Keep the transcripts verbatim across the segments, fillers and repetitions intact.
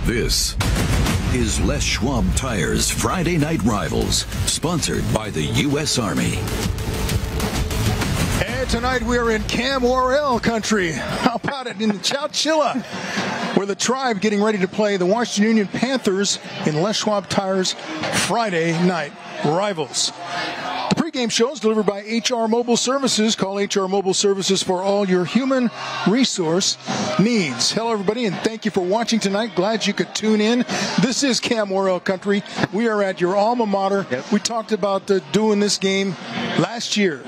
This is Les Schwab Tires Friday Night Rivals, sponsored by the U S Army. And tonight we're in Cam Worrell country. How about it in Chowchilla, where the Tribe getting ready to play the Washington Union Panthers in Les Schwab Tires Friday Night Rivals. The pregame show is delivered by H R Mobile Services. Call H R Mobile Services for all your human resource needs. Hello, everybody, and thank you for watching tonight. Glad you could tune in. This is Cam Worrell country. We are at your alma mater. Yep. We talked about uh, doing this game last year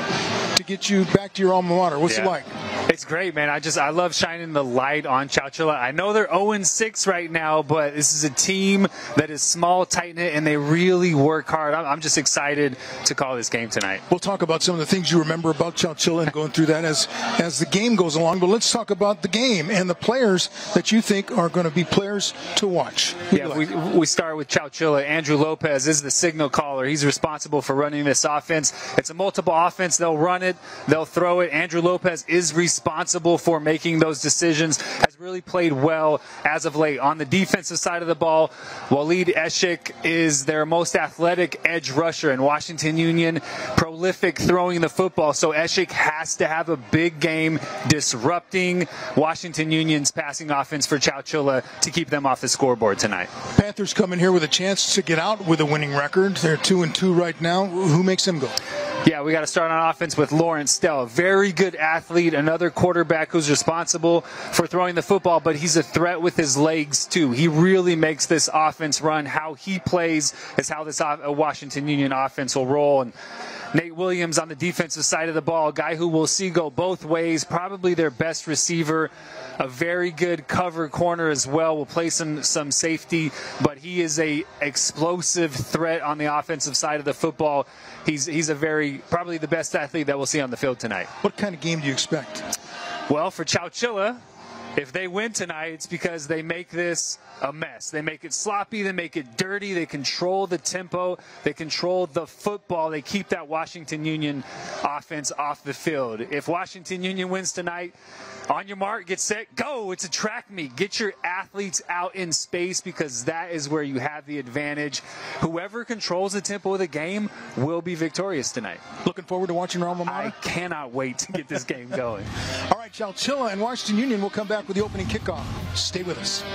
to get you back to your alma mater. What's yeah. it like? It's great, man. I just I love shining the light on Chowchilla. I know they're oh and six right now, but this is a team that is small, tight-knit, and they really work hard. I'm, I'm just excited to call this game tonight. We'll talk about some of the things you remember about Chowchilla and going through that as, as the game goes along. But let's talk about the game and the players that you think are going to be players to watch. Who yeah, we, we start with Chowchilla. Andrew Lopez is the signal caller. He's responsible for running this offense. It's a multiple offense. They'll run it. They'll throw it. Andrew Lopez is responsible responsible for making those decisions, has really played well as of late. On the defensive side of the ball, Waleed Eshik is their most athletic edge rusher in Washington Union, prolific throwing the football. So Eshik has to have a big game disrupting Washington Union's passing offense for Chowchilla to keep them off the scoreboard tonight. Panthers come in here with a chance to get out with a winning record. They're two and two right now. Who makes them go? Yeah, we got to start on offense with Lawrence Stell, a very good athlete, another quarterback who's responsible for throwing the football, but he's a threat with his legs too. He really makes this offense run. How he plays is how this Washington Union offense will roll. And Nate Williams on the defensive side of the ball, a guy who we'll see go both ways, probably their best receiver, a very good cover corner as well. Will play some, some safety, but he is a explosive threat on the offensive side of the football. He's he's a very, probably the best athlete that we'll see on the field tonight. What kind of game do you expect? Well, for Chowchilla, if they win tonight, it's because they make this a mess. They make it sloppy. They make it dirty. They control the tempo. They control the football. They keep that Washington Union offense off the field. If Washington Union wins tonight, on your mark, get set, go. It's a track meet. Get your athletes out in space because that is where you have the advantage. Whoever controls the tempo of the game will be victorious tonight. Looking forward to watching your alma mater? I cannot wait to get this game going. All right, Chowchilla and Washington Union will come back with the opening kickoff. Stay with us.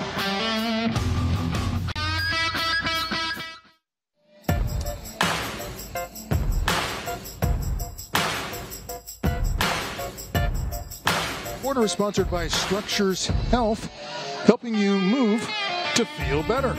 Order is sponsored by Structures Health, helping you move to feel better.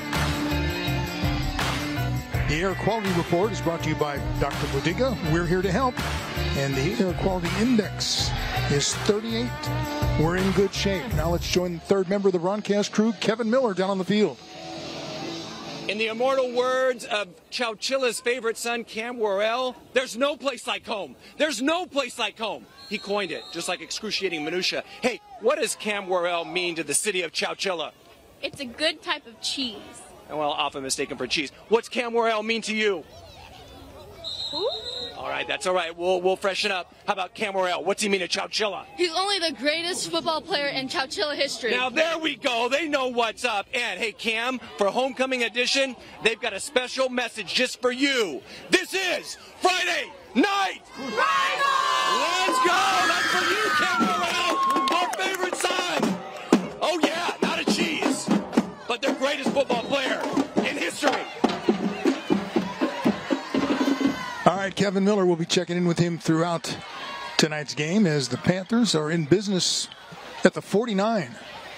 The Air Quality Report is brought to you by Doctor Bodiga. We're here to help. And the Air Quality Index is thirty-eight. We're in good shape. Now let's join the third member of the broadcast crew, Kevin Miller, down on the field. In the immortal words of Chowchilla's favorite son, Cam Worrell, there's no place like home. There's no place like home. He coined it, just like excruciating minutia. Hey, what does Cam Worrell mean to the city of Chowchilla? It's a good type of cheese. Well, often mistaken for cheese. What's Cam Worrell mean to you? Who? All right, that's all right. We'll we'll freshen up. How about Cam Worrell? What's he mean to Chowchilla? He's only the greatest football player in Chowchilla history. Now there we go. They know what's up. And hey, Cam, for Homecoming Edition, they've got a special message just for you. This is Friday Night Rivals! Let's go. That's for you, Cam Worrell, our favorite son. Oh yeah, not a cheese, but their greatest football player in history. All right, Kevin Miller will be checking in with him throughout tonight's game as the Panthers are in business at the forty-nine.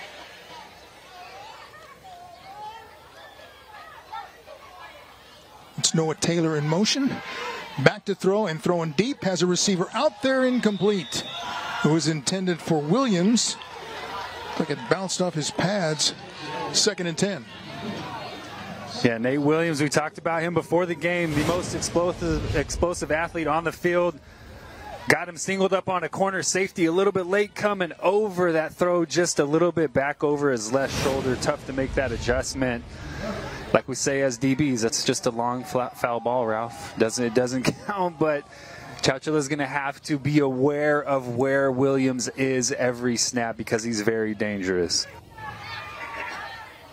It's Noah Taylor in motion. Back to throw and throwing deep. Has a receiver out there incomplete. It was intended for Williams. Like it bounced off his pads. Second and ten. Yeah, Nate Williams, we talked about him before the game, the most explosive explosive athlete on the field. Got him singled up on a corner safety a little bit late, coming over that throw just a little bit back over his left shoulder. Tough to make that adjustment. Like we say as D Bs, that's just a long flat foul ball, Ralph. Doesn't it doesn't count, but Chowchilla is going to have to be aware of where Williams is every snap because he's very dangerous.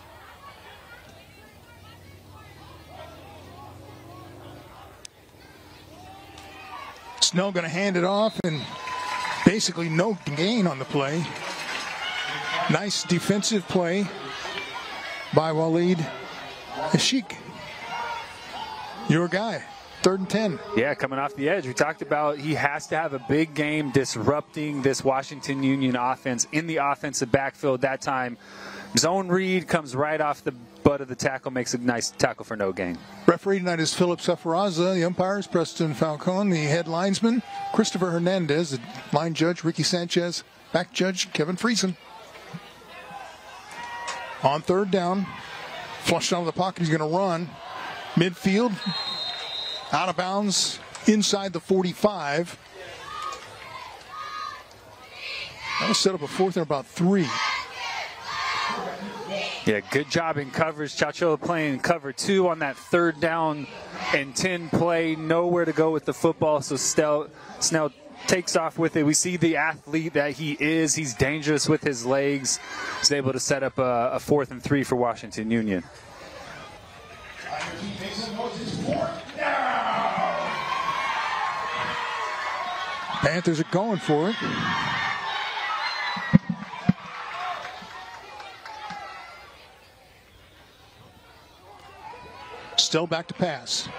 Snell going to hand it off, and basically no gain on the play. Nice defensive play by Waleed Ashik. Your guy. Third and ten. Yeah, coming off the edge. We talked about he has to have a big game disrupting this Washington Union offense in the offensive backfield. That time, zone read comes right off the butt of the tackle, makes a nice tackle for no gain. Referee tonight is Philip Safaraza. The umpires, Preston Falcone. The head linesman, Christopher Hernandez. The line judge, Ricky Sanchez. Back judge, Kevin Friesen. On third down, flushed out of the pocket. He's going to run. Midfield. Out of bounds inside the forty-five. That'll set up a fourth and about three. Yeah, good job in coverage. Chowchilla playing cover two on that third down and ten play. Nowhere to go with the football, so Snell, Snell takes off with it. We see the athlete that he is. He's dangerous with his legs. He's able to set up a, a fourth and three for Washington Union. Panthers are going for it. Still back to pass.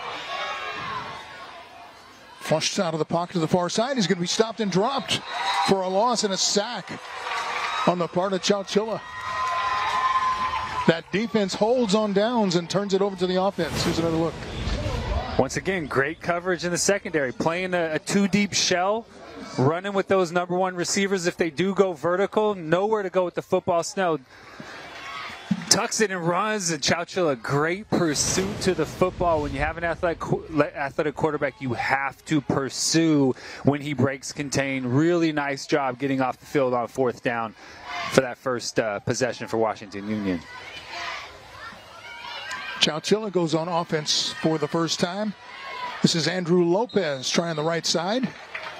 Flushed out of the pocket to the far side. He's going to be stopped and dropped for a loss and a sack on the part of Chowchilla. That defense holds on downs and turns it over to the offense. Here's another look. Once again, great coverage in the secondary. Playing a, a two-deep shell, running with those number one receivers. If they do go vertical, nowhere to go with the football. Snell tucks it and runs, and Chowchilla, great pursuit to the football. When you have an athletic, athletic quarterback, you have to pursue when he breaks contain. Really nice job getting off the field on fourth down for that first uh, possession for Washington Union. Chowchilla goes on offense for the first time. This is Andrew Lopez trying the right side.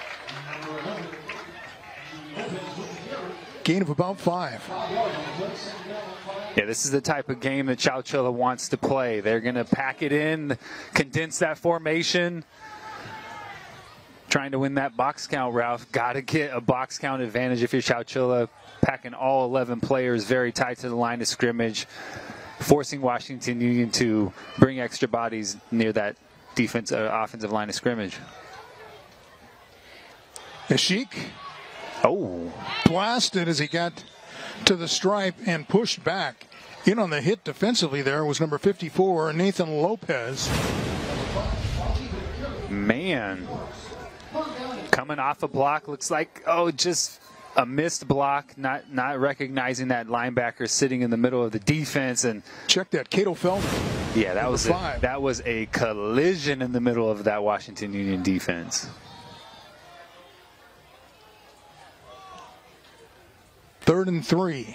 Gain of about five. Yeah, this is the type of game that Chowchilla wants to play. They're going to pack it in, condense that formation. Trying to win that box count, Ralph. Got to get a box count advantage if you're Chowchilla. Packing all eleven players very tight to the line of scrimmage, forcing Washington Union to bring extra bodies near that defense, uh, offensive line of scrimmage. Ashik. Oh. Blasted as he got to the stripe and pushed back. In on the hit defensively there was number fifty-four, Nathan Lopez. Man. Coming off a block, looks like, oh, just a missed block, not not recognizing that linebacker sitting in the middle of the defense. And check that, Cato Feldman. Yeah, that was a, that was a collision in the middle of that Washington Union defense. Third and three.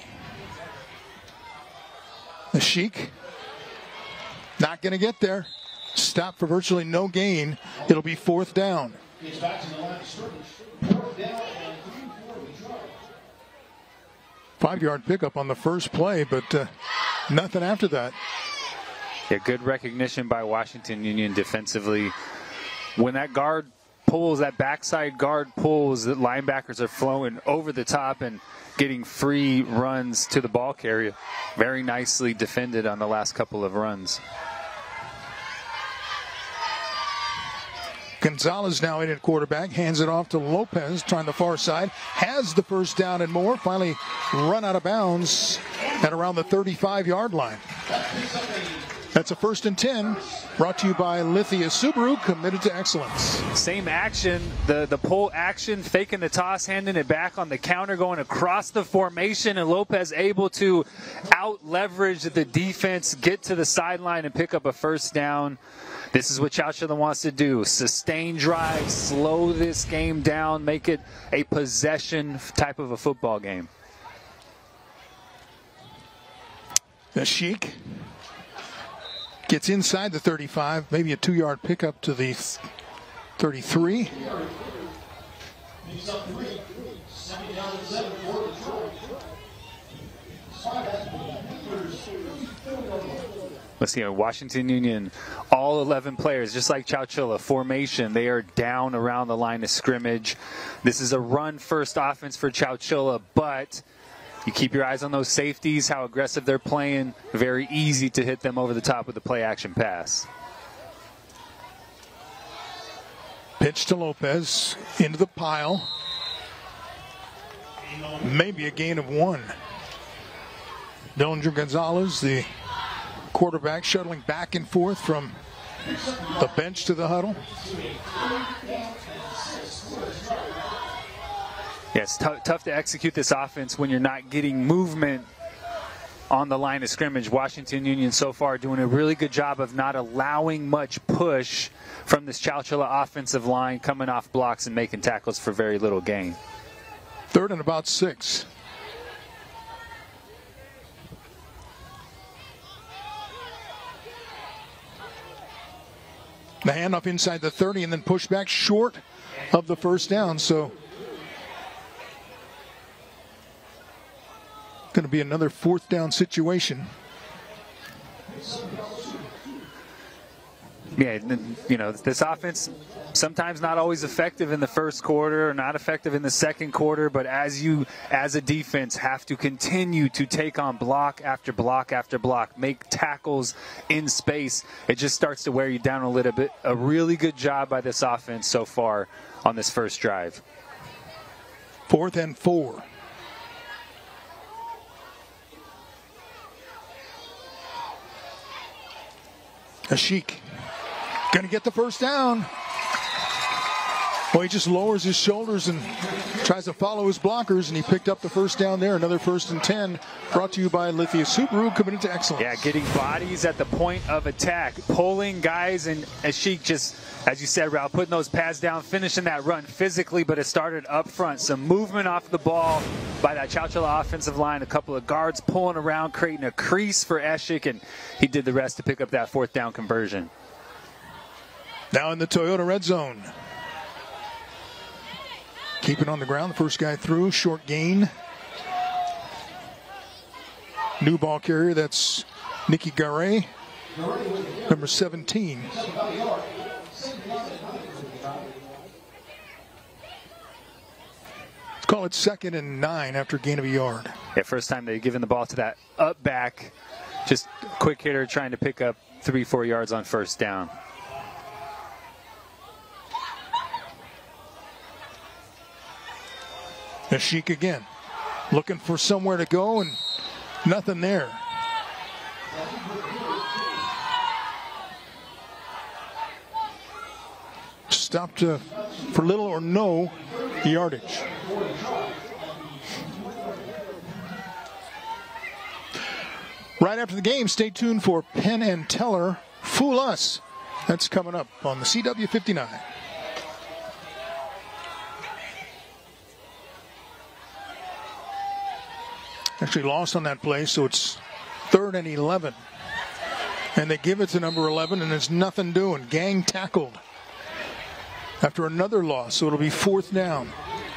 The Sheik not going to get there. Stop for virtually no gain. It'll be fourth down. Five-yard pickup on the first play, but uh, nothing after that. Yeah, good recognition by Washington Union defensively. When that guard pulls, that backside guard pulls, the linebackers are flowing over the top and getting free runs to the ball carrier. Very nicely defended on the last couple of runs. Gonzalez now in at quarterback, hands it off to Lopez, trying the far side, has the first down and more, finally run out of bounds at around the thirty-five-yard line. That's a first and ten, brought to you by Lithia Subaru, committed to excellence. Same action, the, the pull action, faking the toss, handing it back on the counter, going across the formation, and Lopez able to out-leverage the defense, get to the sideline, and pick up a first down. This is what Chowchilla wants to do. Sustain drive, slow this game down, make it a possession type of a football game. The Sheik gets inside the thirty-five, maybe a two-yard pickup to the thirty-three. Let's see, Washington Union, all eleven players, just like Chowchilla, formation, they are down around the line of scrimmage. This is a run-first offense for Chowchilla, but you keep your eyes on those safeties, how aggressive they're playing. Very easy to hit them over the top with a play-action pass. Pitch to Lopez, into the pile. Maybe a gain of one. Dillinger Gonzalez, the quarterback, shuttling back and forth from the bench to the huddle. Yes, t- tough to execute this offense when you're not getting movement on the line of scrimmage. Washington Union so far doing a really good job of not allowing much push from this Chowchilla offensive line, coming off blocks and making tackles for very little gain. Third and about six. The handoff inside the thirty and then push back short of the first down. So going to be another fourth down situation. Yeah, you know, this offense sometimes not always effective in the first quarter or not effective in the second quarter, but as you, as a defense, have to continue to take on block after block after block, make tackles in space, it just starts to wear you down a little bit. A really good job by this offense so far on this first drive. Fourth and four. Ashik going to get the first down. Well, he just lowers his shoulders and tries to follow his blockers, and he picked up the first down there. Another first and ten, brought to you by Lithia Subaru, committed to excellence. Yeah, getting bodies at the point of attack, pulling guys, and Ashik just, as you said, Ralph, putting those pads down, finishing that run physically, but it started up front. Some movement off the ball by that Chowchilla offensive line. A couple of guards pulling around, creating a crease for Ashik, and he did the rest to pick up that fourth down conversion. Now in the Toyota red zone. Keep it on the ground. The first guy through. Short gain. New ball carrier. That's Nicky Garay, number seventeen. Let's call it second and nine after gain of a yard. Yeah, first time they've given the ball to that up back. Just quick hitter trying to pick up three, four yards on first down. Ashik again, looking for somewhere to go, and nothing there. Stopped uh, for little or no yardage. Right after the game, stay tuned for Penn and Teller, Fool Us. That's coming up on the C W fifty-nine. Actually lost on that play, so it's third and eleven. And they give it to number eleven, and there's nothing doing. Gang tackled after another loss, so it'll be fourth down.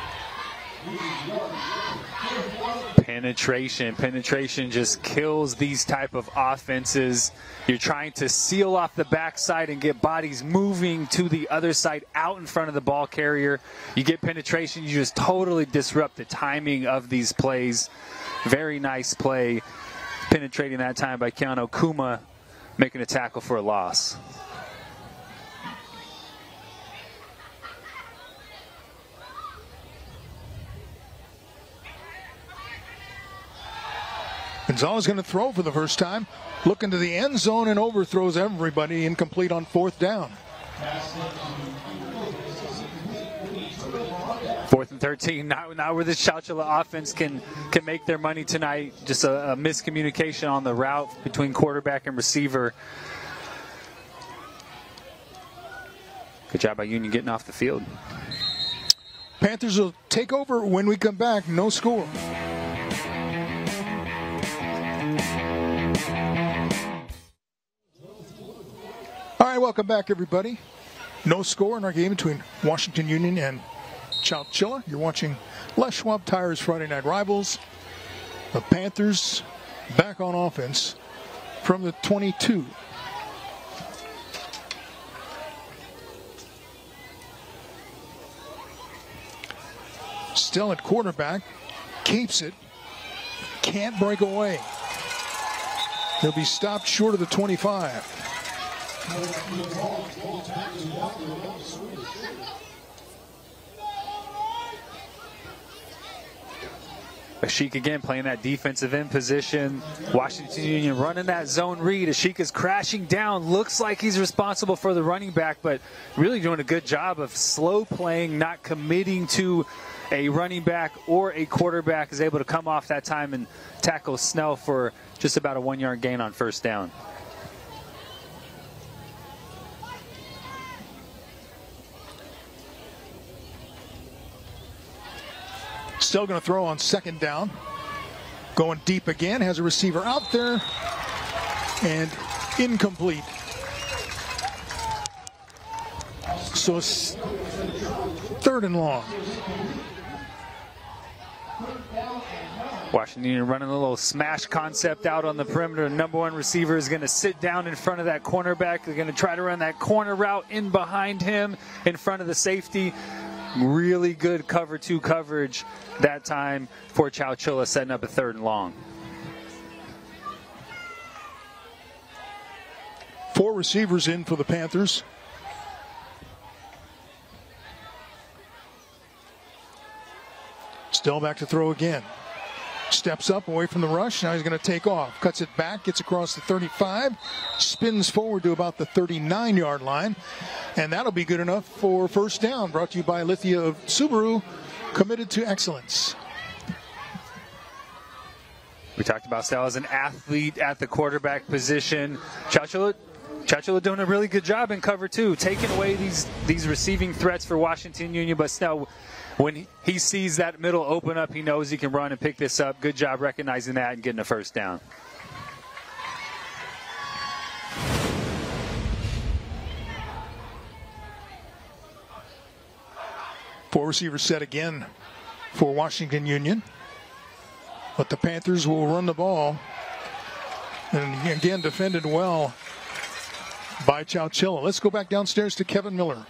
Penetration. Penetration just kills these type of offenses. You're trying to seal off the backside and get bodies moving to the other side out in front of the ball carrier. You get penetration, you just totally disrupt the timing of these plays. Very nice play. Penetrating that time by Keanu Kuma, making a tackle for a loss. Gonzalez going to throw for the first time. Looking to the end zone and overthrows everybody. Incomplete on fourth down. Fourth and thirteen. Now, now where the Chowchilla offense can can make their money tonight. Just a, a miscommunication on the route between quarterback and receiver. Good job by Union getting off the field. Panthers will take over when we come back. No score. All right, welcome back, everybody. No score in our game between Washington Union and Chowchilla. You're watching Les Schwab Tires Friday Night Rivals. The Panthers back on offense from the twenty-two. Still at quarterback, keeps it, can't break away. He'll be stopped short of the twenty-five. Ashik again playing that defensive end position. Washington Union running that zone read. Ashik is crashing down. Looks like he's responsible for the running back, but really doing a good job of slow playing, not committing to a running back or a quarterback. Is able to come off that time and tackle Snell for just about a one-yard gain on first down. Still going to throw on second down. Going deep again. Has a receiver out there. And incomplete. So it's third and long. Washington Union running a little smash concept out on the perimeter. Number one receiver is going to sit down in front of that cornerback. They're going to try to run that corner route in behind him in front of the safety. Really good cover two coverage that time for Chowchilla, setting up a third and long. Four receivers in for the Panthers. Still back to throw again. Steps up away from the rush. Now he's going to take off. Cuts it back. Gets across the thirty-five. Spins forward to about the thirty-nine yard line. And that'll be good enough for first down. Brought to you by Lithia of Subaru. Committed to excellence. We talked about Sal as an athlete at the quarterback position. Chowchilla, Chowchilla doing a really good job in cover two. Taking away these, these receiving threats for Washington Union. But Snell, when he sees that middle open up, he knows he can run and pick this up. Good job recognizing that and getting a first down. Four receivers set again for Washington Union. But the Panthers will run the ball. And again, defended well by Chowchilla. Let's go back downstairs to Kevin Miller.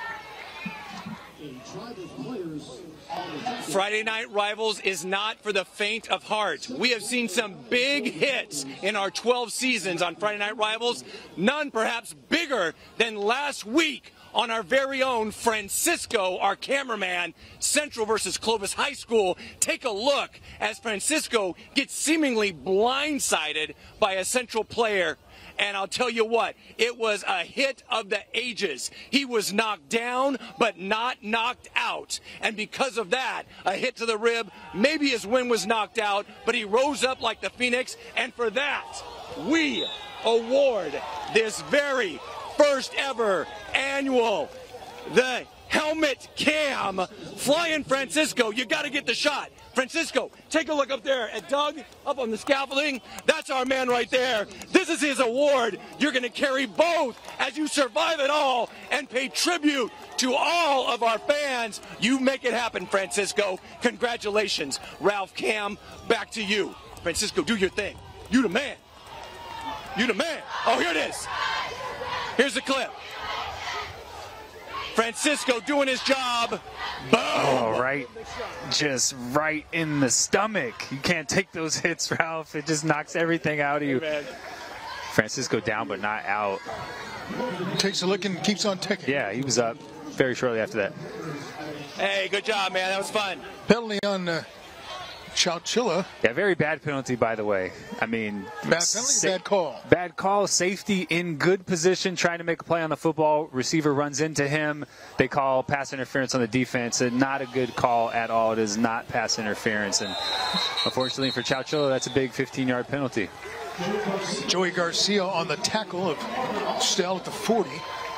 Friday Night Rivals is not for the faint of heart. We have seen some big hits in our twelve seasons on Friday Night Rivals, none perhaps bigger than last week on our very own Francisco, our cameraman, Central versus Clovis High School. Take a look as Francisco gets seemingly blindsided by a Central player. And I'll tell you what, it was a hit of the ages. He was knocked down, but not knocked out. And because of that, a hit to the rib, maybe his win was knocked out, but he rose up like the Phoenix. And for that, we award this very first ever annual, the Helmet Cam. Flying Francisco, you got to get the shot. Francisco, take a look up there at Doug, up on the scaffolding. That's our man right there. This is his award. You're going to carry both as you survive it all and pay tribute to all of our fans. You make it happen, Francisco. Congratulations. Ralph Cam, back to you. Francisco, do your thing. You the man. You the man. Oh, here it is. Here's the clip. Francisco doing his job. Boom! Oh, right. Just right in the stomach. You can't take those hits, Ralph. It just knocks everything out of you. Hey, Francisco down, but not out. Takes a look and keeps on ticking. Yeah, he was up very shortly after that. Hey, good job, man. That was fun. Penalty on uh, Chowchilla. Yeah, very bad penalty, by the way. I mean, Bad penalty, sa- bad call. Bad call. Safety in good position, trying to make a play on the football. Receiver runs into him. They call pass interference on the defense. And not a good call at all. It is not pass interference. And unfortunately for Chowchilla, that's a big fifteen yard penalty. Joey Garcia on the tackle of Stell at the forty.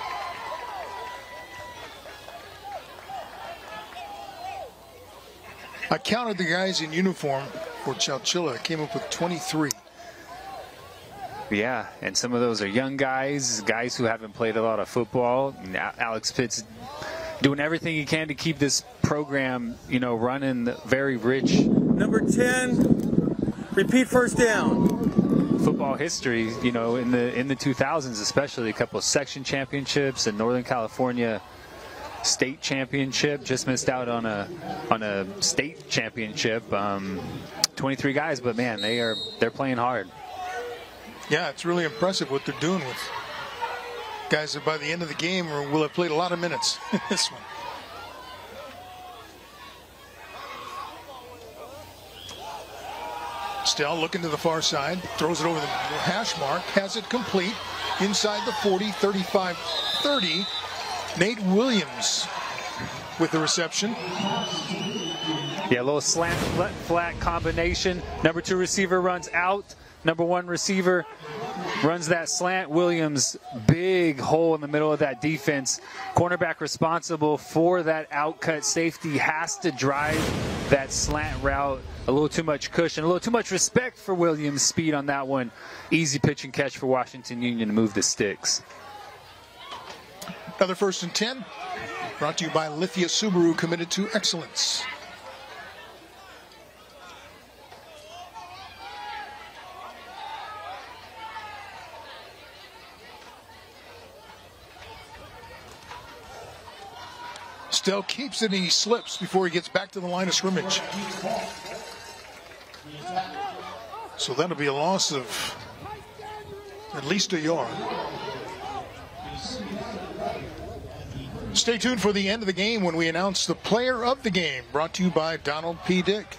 I counted the guys in uniform for Chowchilla. I came up with twenty-three. Yeah, and some of those are young guys, guys who haven't played a lot of football. And Alex Pitts doing everything he can to keep this program, you know, running very rich. Number ten, repeat first down. football history, you know, in the in the two thousands, especially a couple of section championships and Northern California state championship. Just missed out on a on a state championship. Um, twenty-three guys, but man, they are they're playing hard. Yeah, it's really impressive what they're doing with guys that by the end of the game will have played a lot of minutes. This one. Still looking to the far side, throws it over the hash mark, has it complete inside the forty, thirty-five thirty. Nate Williams with the reception. Yeah, a little slant flat combination. Number two receiver runs out. Number one receiver runs that slant. Williams, big hole in the middle of that defense. Cornerback responsible for that outcut safety has to drive that slant route. A little too much cushion, a little too much respect for Williams' speed on that one. Easy pitch and catch for Washington Union to move the sticks. Another first and ten. Brought to you by Lithia Subaru, committed to excellence. Still keeps it and he slips before he gets back to the line of scrimmage. So that'll be a loss of at least a yard. Stay tuned for the end of the game when we announce the player of the game, brought to you by Donald P. Dick.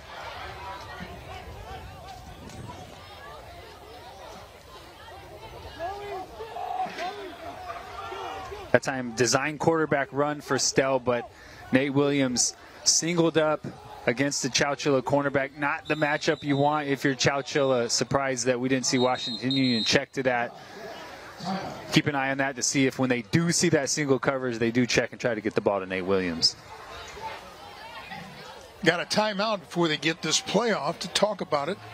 That time, design quarterback run for Stell, but Nate Williams singled up against the Chowchilla cornerback. Not the matchup you want if you're Chowchilla. Surprised that we didn't see Washington Union check to that. Keep an eye on that to see if when they do see that single coverage, they do check and try to get the ball to Nate Williams. Got a timeout before they get this playoff to talk about it.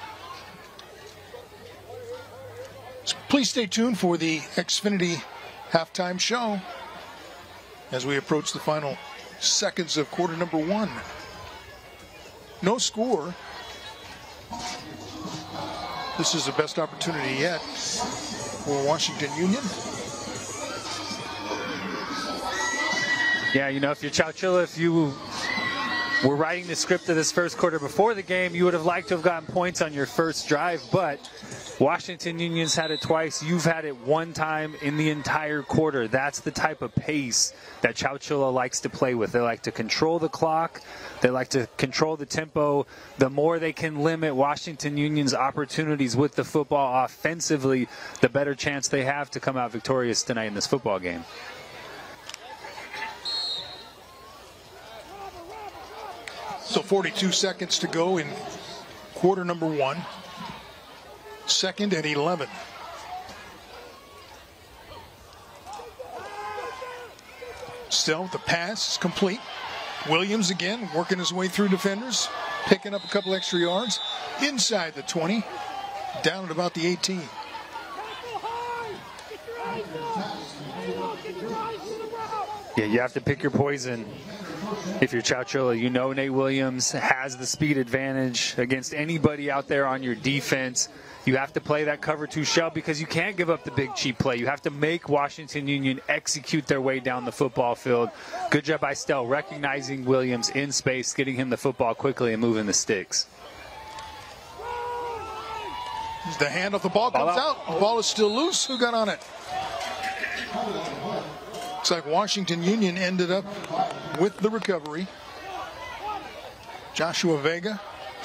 So please stay tuned for the Xfinity halftime show as we approach the final seconds of quarter number one. No score. This is the best opportunity yet for Washington Union. Yeah, you know, if you're Chowchilla, if you were writing the script of this first quarter before the game, you would have liked to have gotten points on your first drive, but Washington Union's had it twice. You've had it one time in the entire quarter. That's the type of pace that Chowchilla likes to play with. They like to control the clock. They like to control the tempo. The more they can limit Washington Union's opportunities with the football offensively, the better chance they have to come out victorious tonight in this football game. So forty-two seconds to go in quarter number one. Second and eleven. Still, the pass is complete. Williams again working his way through defenders, picking up a couple extra yards inside the twenty, down at about the eighteen. Yeah, you have to pick your poison. If you're Chowchilla, you know Nate Williams has the speed advantage against anybody out there on your defense. You have to play that cover two shell because you can't give up the big cheap play. You have to make Washington Union execute their way down the football field. Good job by Stell recognizing Williams in space, getting him the football quickly and moving the sticks. The hand off the ball comes ball out. out. The ball is still loose. Who got on it? Looks like Washington Union ended up with the recovery. Joshua Vega.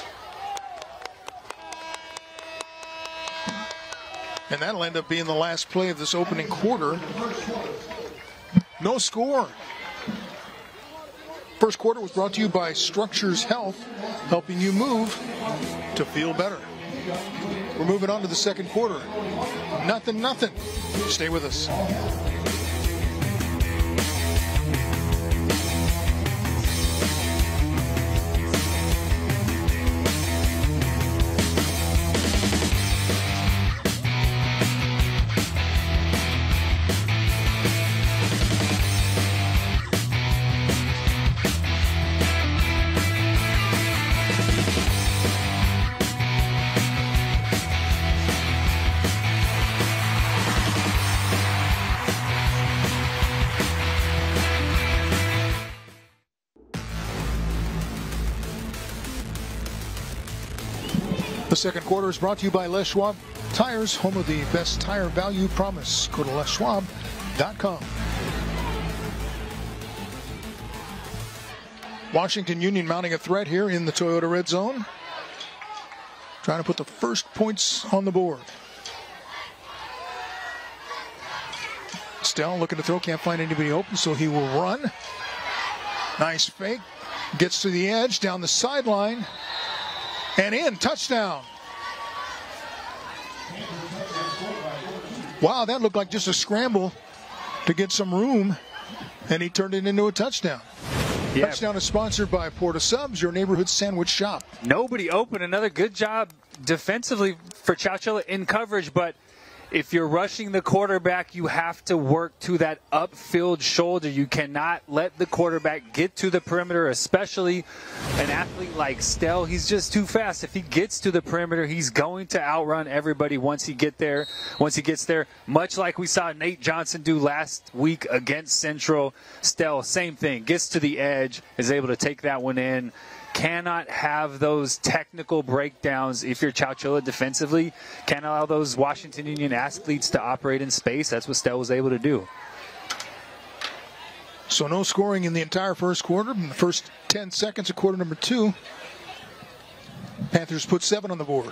And that'll end up being the last play of this opening quarter. No score. First quarter was brought to you by Structures Health, helping you move to feel better. We're moving on to the second quarter. Nothing, nothing. Stay with us. second quarter is brought to you by Les Schwab Tires, home of the best tire value promise. Go to les schwab dot com. Washington Union mounting a threat here in the Toyota red zone. Trying to put the first points on the board. Stell looking to throw, can't find anybody open, so he will run. Nice fake. Gets to the edge, down the sideline, and in. Touchdown. Wow, that looked like just a scramble to get some room, and he turned it into a touchdown. Yeah. Touchdown is sponsored by Porta Subs, your neighborhood sandwich shop. Nobody open. Another good job defensively for Chowchilla in coverage, but if you're rushing the quarterback, you have to work to that upfield shoulder. You cannot let the quarterback get to the perimeter, especially an athlete like Stell. He's just too fast. If he gets to the perimeter, he's going to outrun everybody once he get there. Once he gets there, much like we saw Nate Johnson do last week against Central. Stell, same thing. Gets to the edge, is able to take that one in. Cannot have those technical breakdowns if you're Chowchilla defensively. Can't allow those Washington Union athletes to operate in space. That's what Stell was able to do. So no scoring in the entire first quarter. In the first ten seconds of quarter number two, Panthers put seven on the board.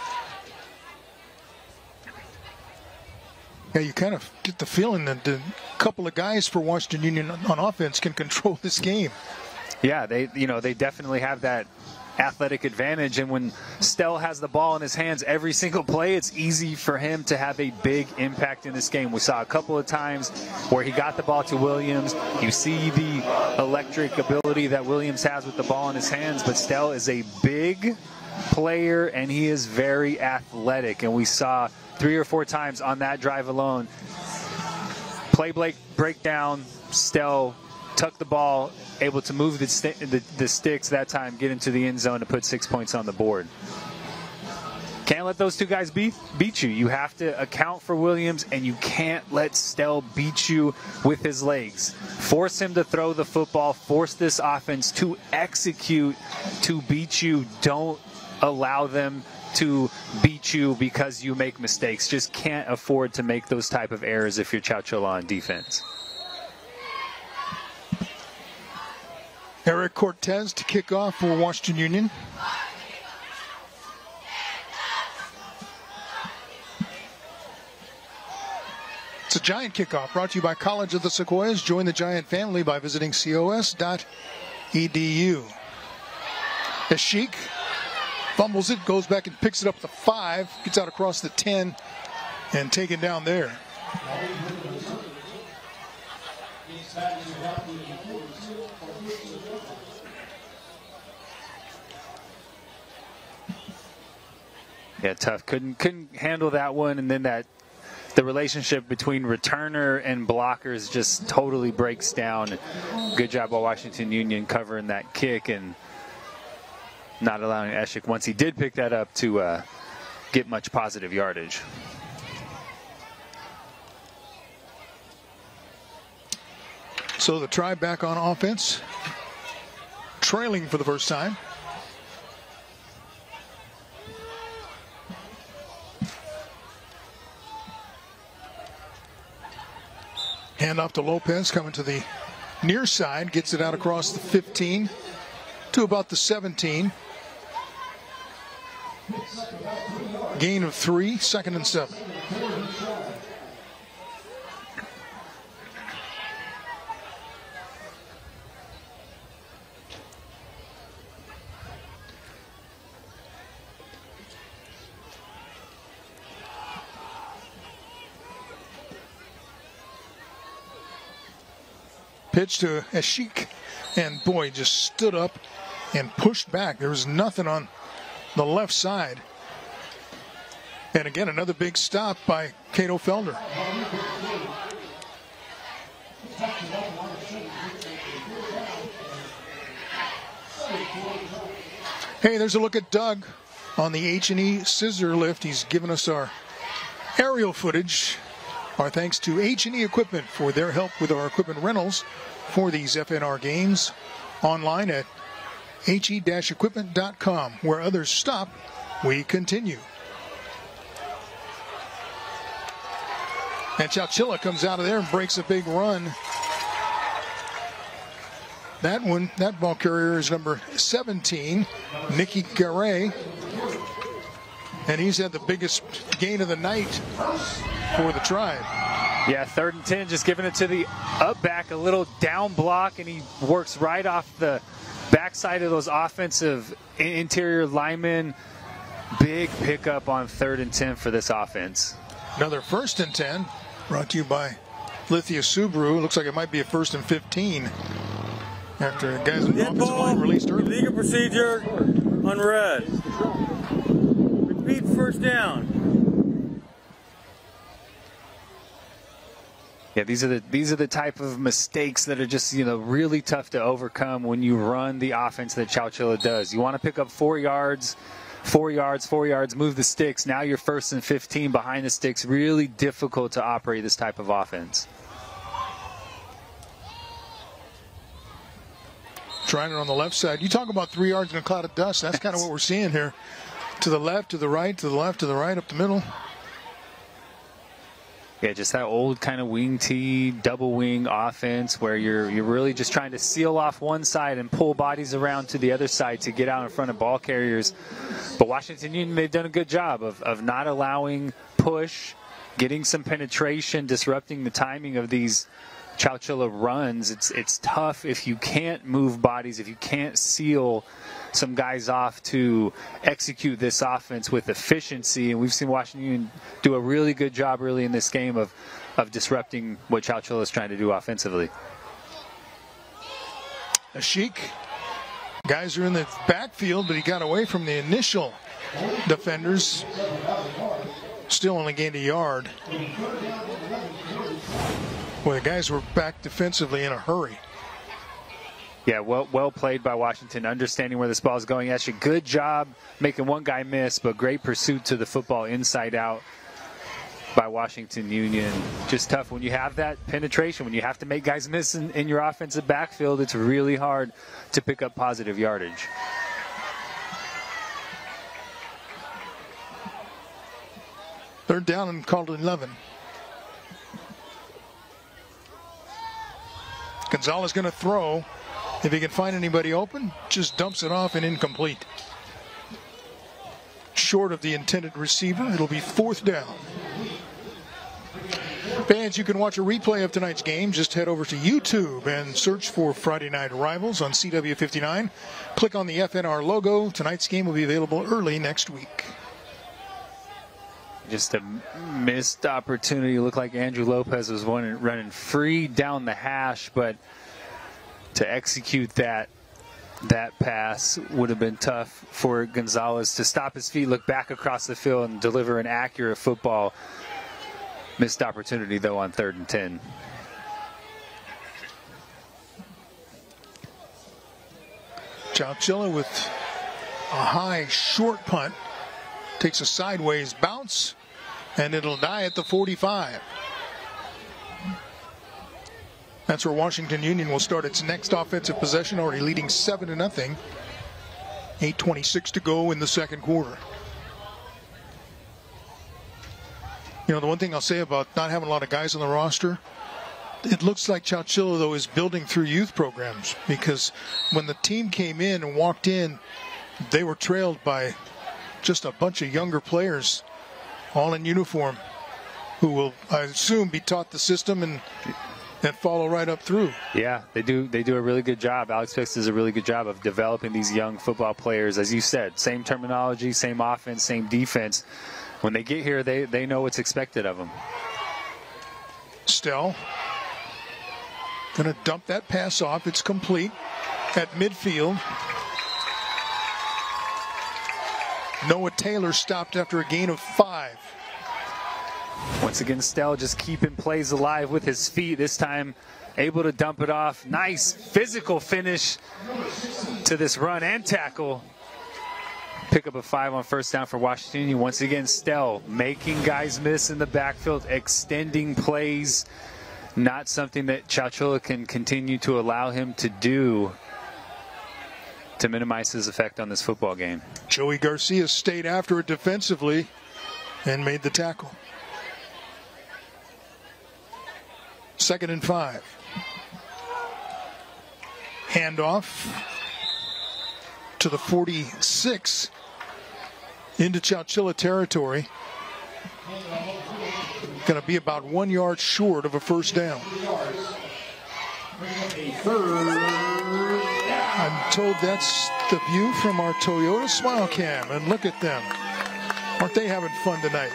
Yeah, you kind of get the feeling that a couple of guys for Washington Union on offense can control this game. Yeah, they you know they definitely have that athletic advantage, and when Stell has the ball in his hands every single play, it's easy for him to have a big impact in this game. We saw a couple of times where he got the ball to Williams. You see the electric ability that Williams has with the ball in his hands, but Stell is a big player and he is very athletic, and we saw three or four times on that drive alone, play break breakdown, Stell tuck the ball, able to move the, st the, the sticks that time, get into the end zone to put six points on the board. Can't let those two guys beat, beat you. You have to account for Williams, and you can't let Stell beat you with his legs. Force him to throw the football. Force this offense to execute to beat you. Don't allow them to beat you because you make mistakes. Just can't afford to make those type of errors if you're Chowchilla on defense. Eric Cortez to kick off for Washington Union. It's a Giant kickoff brought to you by College of the Sequoias. Join the Giant family by visiting C O S dot E D U. Ashik fumbles it, goes back and picks it up the five, gets out across the ten, and taken down there. Yeah, tough. Couldn't couldn't handle that one, and then that the relationship between returner and blockers just totally breaks down. Good job by Washington Union covering that kick and not allowing Eshik, once he did pick that up, to uh, get much positive yardage. So the Tribe back on offense, trailing for the first time. Hand off to Lopez, coming to the near side, gets it out across the fifteen to about the seventeen. Gain of three, second and seven. Pitch to Ashik, and boy, just stood up and pushed back. There was nothing on the left side. And again, another big stop by Cato Felder. Hey, there's a look at Doug on the H and E scissor lift. He's given us our aerial footage. Our thanks to H and E Equipment for their help with our equipment rentals for these F N R games. Online at H E equipment dot com, where others stop, we continue. And Chowchilla comes out of there and breaks a big run. That one, that ball carrier is number seventeen, Nicky Garay. And he's had the biggest gain of the night for the Tribe. Yeah, third and ten, just giving it to the up back, a little down block, and he works right off the backside of those offensive interior linemen. Big pickup on third and ten for this offense. Another first and ten, brought to you by Lithia Subaru. Looks like it might be a first and fifteen after guys in the offensive line released early. Legal procedure unread. Repeat first down. Yeah, these are the these are the type of mistakes that are just, you know, really tough to overcome when you run the offense that Chowchilla does. You want to pick up four yards, four yards, four yards, move the sticks. Now you're first and fifteen behind the sticks. Really difficult to operate this type of offense. Trying it on the left side. You talk about three yards in a cloud of dust. That's kind of what we're seeing here. To the left, to the right, to the left, to the right, up the middle. Yeah, just that old kind of wing T, double wing offense where you're you're really just trying to seal off one side and pull bodies around to the other side to get out in front of ball carriers. But Washington Union, they've done a good job of, of not allowing push, getting some penetration, disrupting the timing of these Chowchilla runs. It's it's tough if you can't move bodies, if you can't seal some guys off to execute this offense with efficiency. And we've seen Washington Union do a really good job really in this game of, of disrupting what Chowchilla is trying to do offensively. Ashik, guys are in the backfield, but he got away from the initial defenders. Still only gained a yard. Well, the guys were back defensively in a hurry. Yeah, well well played by Washington, understanding where this ball is going. Actually, good job making one guy miss, but great pursuit to the football inside out by Washington Union. Just tough when you have that penetration, when you have to make guys miss in, in your offensive backfield. It's really hard to pick up positive yardage. Third down and called eleven. Gonzalez going to throw. If he can find anybody open, just dumps it off and incomplete. Short of the intended receiver, it'll be fourth down. Fans, you can watch a replay of tonight's game. Just head over to YouTube and search for Friday Night Rivals on C W fifty-nine. Click on the F N R logo. Tonight's game will be available early next week. Just a missed opportunity. Looked like Andrew Lopez was running, running free down the hash, but to execute that that pass would have been tough for Gonzalez to stop his feet, look back across the field, and deliver an accurate football. Missed opportunity, though, on third and ten. Chowchilla with a high short punt. Takes a sideways bounce, and it'll die at the forty-five. That's where Washington Union will start its next offensive possession, already leading seven to nothing. eight twenty-six to go in the second quarter. You know, the one thing I'll say about not having a lot of guys on the roster, it looks like Chowchilla, though, is building through youth programs, because when the team came in and walked in, they were trailed by just a bunch of younger players, all in uniform, who will, I assume, be taught the system and and follow right up through. Yeah, they do they do a really good job. Alex Fix does a really good job of developing these young football players. As you said, same terminology, same offense, same defense. When they get here, they, they know what's expected of them. Stell going to dump that pass off. It's complete at midfield. Noah Taylor stopped after a gain of five. Once again, Stell just keeping plays alive with his feet. This time able to dump it off. Nice physical finish to this run and tackle. Pick up a five on first down for Washington Union. Once again, Stell making guys miss in the backfield, extending plays. Not something that Chowchilla can continue to allow him to do. to minimize his effect on this football game. Joey Garcia stayed after it defensively and made the tackle. Second and five. Handoff to the forty-six into Chowchilla territory. Going to be about one yard short of a first down. I'm told that's the view from our Toyota Smile Cam, and look at them. Aren't they having fun tonight?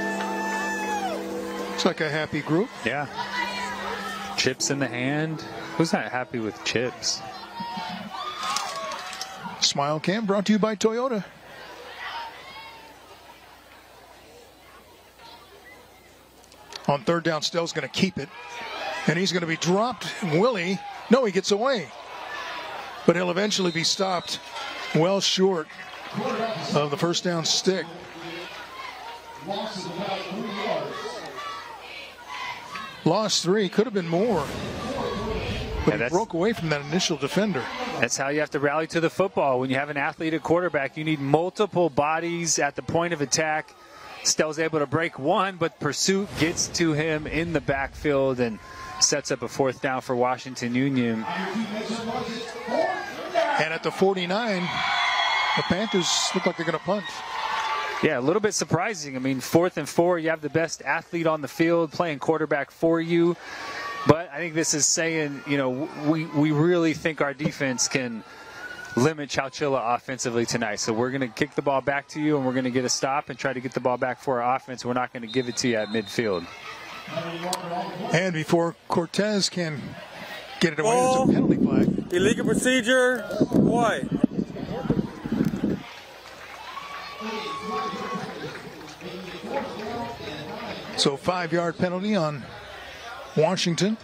It's like a happy group. Yeah. Chips in the hand. Who's not happy with chips? Smile Cam brought to you by Toyota. On third down, Stell's going to keep it. And he's going to be dropped. Willie, no, he gets away. But he'll eventually be stopped well short of the first down stick. Lost three, could have been more. But yeah, he broke away from that initial defender. That's how you have to rally to the football. When you have an athlete at quarterback, you need multiple bodies at the point of attack. Stell's able to break one, but pursuit gets to him in the backfield and sets up a fourth down for Washington Union. And at the forty-nine, the Panthers look like they're going to punt. Yeah, a little bit surprising. I mean, fourth and four, you have the best athlete on the field playing quarterback for you. But I think this is saying, you know, we, we really think our defense can limit Chowchilla offensively tonight. So we're going to kick the ball back to you, and we're going to get a stop and try to get the ball back for our offense. We're not going to give it to you at midfield. And before Cortez can get it away, Ball. there's a penalty flag. Illegal procedure. White. So five-yard penalty on Washington.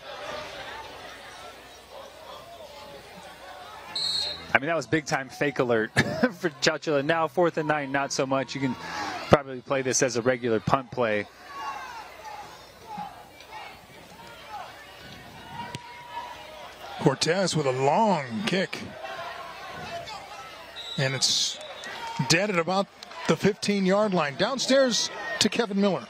I mean, that was big-time fake alert for Chowchilla. Now, fourth and nine, not so much. You can probably play this as a regular punt play. Cortez with a long kick. And it's dead at about the fifteen-yard line. Downstairs to Kevin Miller.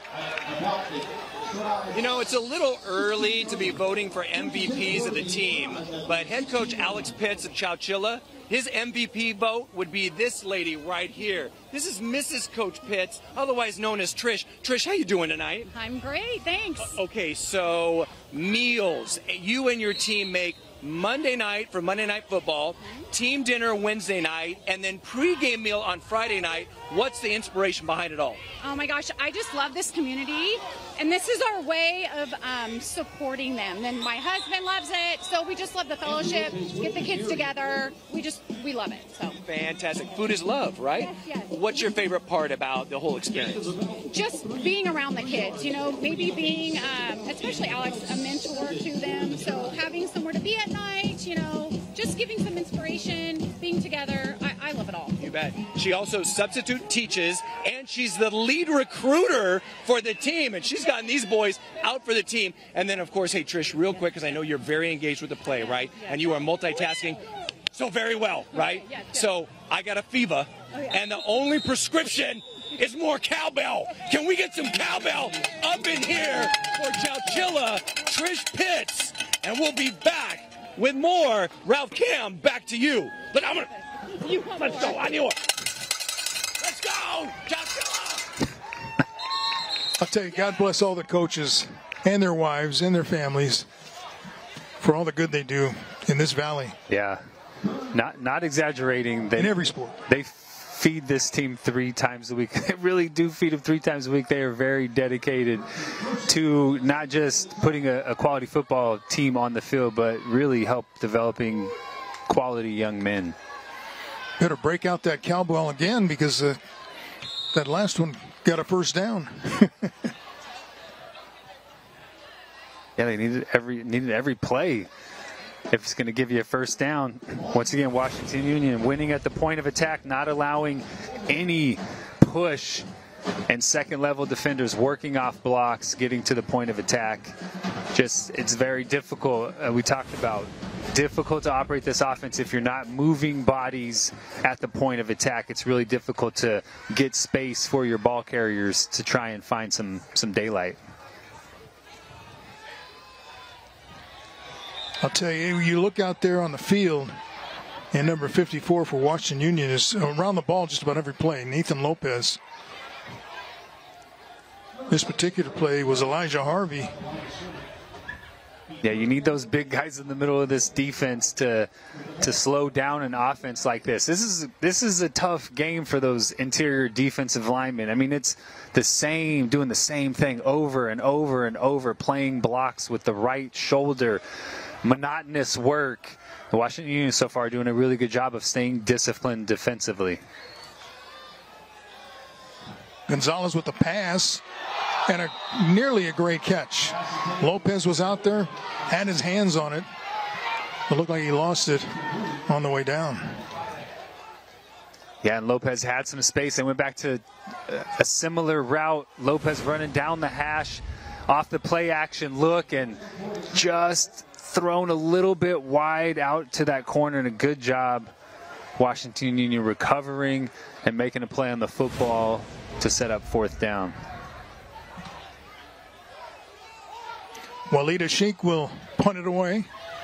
You know, it's a little early to be voting for M V Ps of the team, but head coach Alex Pitts of Chowchilla, his M V P vote would be this lady right here. This is Missus Coach Pitts, otherwise known as Trish. Trish, how you doing tonight? I'm great, thanks. Uh, okay, so meals. You and your team make Monday night for Monday Night Football, team dinner Wednesday night, and then pregame meal on Friday night. What's the inspiration behind it all? Oh my gosh, I just love this community, and this is our way of um, supporting them. And my husband loves it, so we just love the fellowship, get the kids together. We just, we love it. So fantastic. Food is love, right? Yes, yes. What's your favorite part about the whole experience? Just being around the kids, you know, maybe being, um, especially Alex, a mentor to them. So having somewhere to be at night, you know, just giving some inspiration, being together. I, I love it all. You bet. She also substitute teaches, and she's the lead recruiter for the team, and she's gotten these boys out for the team. And then, of course, hey, Trish, real quick, because I know you're very engaged with the play, right? Yes. And you are multitasking so very well, right? Yes, yes. So I got a fever, Oh, yeah. and the only prescription is more cowbell. Can we get some cowbell up in here for Chowchilla, Trish Pitts? And we'll be back with more. Ralph Cam, back to you. Look, I'm gonna, You let's go. I knew it. Let's go, Chowchilla. I'll tell you, God bless all the coaches and their wives and their families for all the good they do in this valley. Yeah, not not exaggerating. They, In every sport. They feed this team three times a week. They really do feed them three times a week. They are very dedicated to not just putting a, a quality football team on the field, but really help developing quality young men. Better break out that cowbell again, because uh, that last one got a first down. Yeah, they needed every needed every play if it's going to give you a first down. Once again, Washington Union winning at the point of attack, not allowing any push, and second-level defenders working off blocks, getting to the point of attack. just it's very difficult. Uh, we talked about difficult to operate this offense if you're not moving bodies at the point of attack. It's really difficult to get space for your ball carriers to try and find some some daylight. I'll tell you, you look out there on the field, and number fifty-four for Washington Union is around the ball just about every play. Nathan Lopez. This particular play was Elijah Harvey. Yeah, you need those big guys in the middle of this defense to to slow down an offense like this. This is this is a tough game for those interior defensive linemen. I mean, it's the same, doing the same thing over and over and over, playing blocks with the right shoulder, monotonous work. The Washington Union so far doing a really good job of staying disciplined defensively. Gonzalez with the pass. And a nearly a great catch. Lopez was out there, had his hands on it. It looked like he lost it on the way down. Yeah, and Lopez had some space. They went back to a similar route. Lopez running down the hash off the play action look and just thrown a little bit wide out to that corner. And a good job, Washington Union recovering and making a play on the football to set up fourth down. Walida Sheik will punt it away.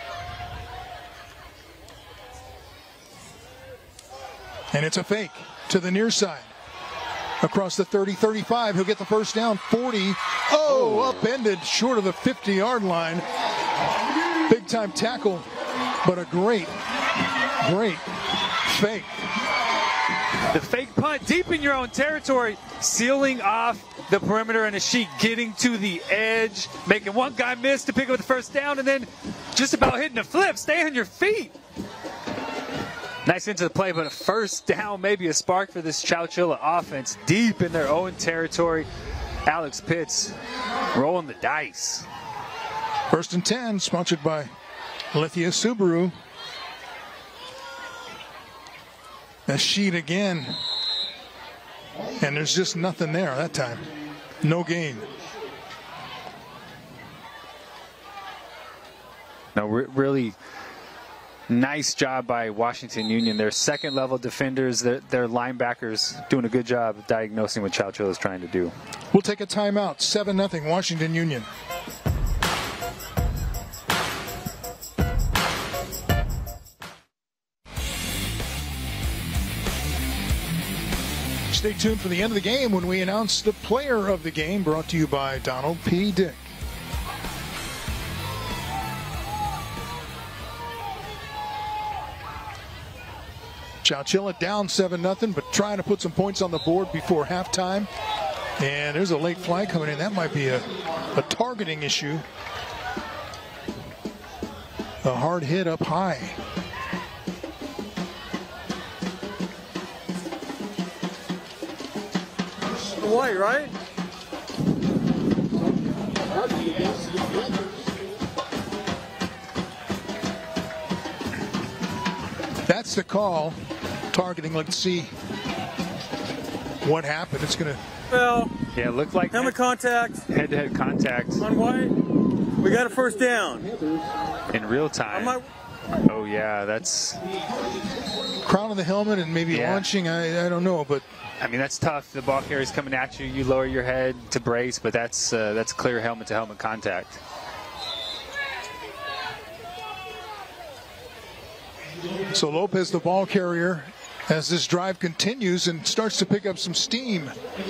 And it's a fake to the near side. Across the thirty, thirty-five. He'll get the first down. forty. Oh, upended short of the fifty-yard line. Big time tackle, but a great, great fake. The fake punt deep in your own territory, sealing off the perimeter, and a sheet getting to the edge, making one guy miss to pick up the first down, and then just about hitting a flip. Stay on your feet. Nice into the play, but a first down, maybe a spark for this Chowchilla offense deep in their own territory. Alex Pitts rolling the dice. First and ten, sponsored by Lithia Subaru. A sheet again. And there's just nothing there that time. No gain. No, re really nice job by Washington Union. Their second level defenders, their, their linebackers doing a good job of diagnosing what Chowchilla is trying to do. We'll take a timeout. seven nothing Washington Union. Stay tuned for the end of the game when we announce the player of the game, brought to you by Donald P. Dick. Chowchilla down seven nothing, but trying to put some points on the board before halftime. And there's a late flag coming in. That might be a, a targeting issue. A hard hit up high. White, right? That's the call. Targeting. Let's see what happened. It's going to. Well, yeah, it looked like helmet contact. Head-to-head -head contact. On White. We got a first down. In real time. Might... Oh, yeah, that's. Crown of the helmet and maybe yeah. launching. I, I don't know, but. I mean, that's tough. The ball carrier's coming at you. You lower your head to brace, but that's uh, that's clear helmet-to-helmet contact. So Lopez, the ball carrier, as this drive continues and starts to pick up some steam.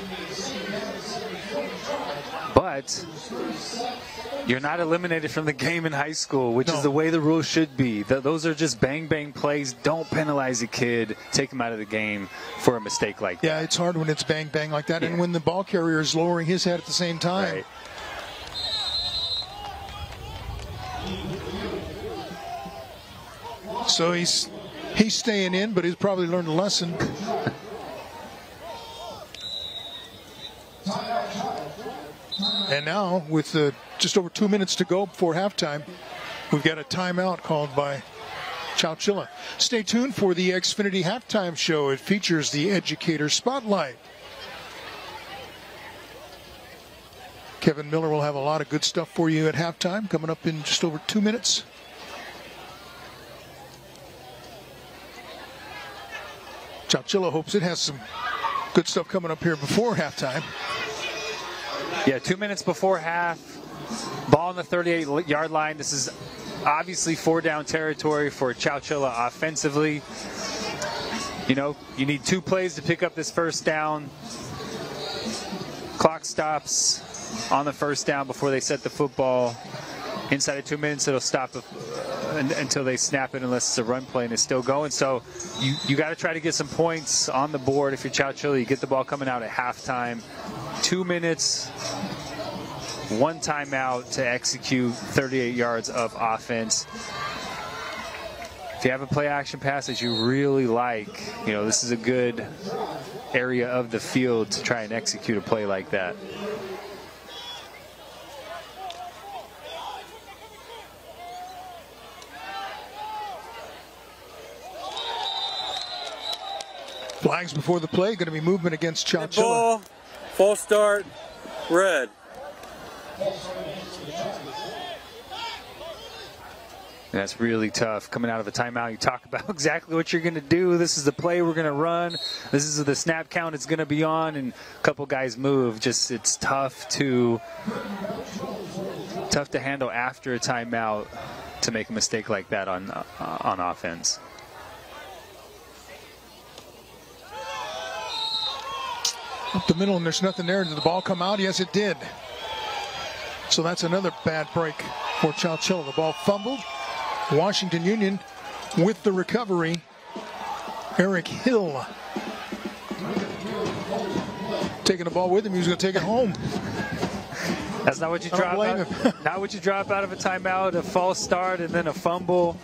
But you're not eliminated from the game in high school, which no. is the way the rules should be. Th those are just bang-bang plays. Don't penalize a kid. Take him out of the game for a mistake like that. Yeah, it's hard when it's bang-bang like that. Yeah. And when the ball carrier is lowering his head at the same time. Right. So he's he's staying in, but he's probably learned a lesson. And now, with uh, just over two minutes to go before halftime, we've got a timeout called by Chowchilla. Stay tuned for the Xfinity Halftime Show. It features the Educator Spotlight. Kevin Miller will have a lot of good stuff for you at halftime, coming up in just over two minutes. Chowchilla hopes it has some good stuff coming up here before halftime. Yeah, two minutes before half. Ball on the thirty-eight yard line. This is obviously four down territory for Chowchilla offensively. You know, you need two plays to pick up this first down. Clock stops on the first down before they set the football. Inside of two minutes, it'll stop until they snap it, unless it's a run play and it's still going. So you, you got to try to get some points on the board if you're Chowchilla. You get the ball coming out at halftime. Two minutes, one timeout to execute thirty-eight yards of offense. If you have a play action pass that you really like, you know, this is a good area of the field to try and execute a play like that. Flags before the play, going to be movement against Chowchilla. Ball, false start, red. That's really tough. Coming out of a timeout, you talk about exactly what you're going to do. This is the play we're going to run. This is the snap count it's going to be on, and a couple guys move. Just it's tough to tough to handle after a timeout to make a mistake like that on uh, on offense. Up the middle, and there's nothing there. Did the ball come out? Yes, it did. So that's another bad break for Chowchilla. The ball fumbled. Washington Union with the recovery. Eric Hill taking the ball with him. He was going to take it home. That's not what you I don't drop blame out. him. Not what you drop out of a timeout. A false start and then a fumble.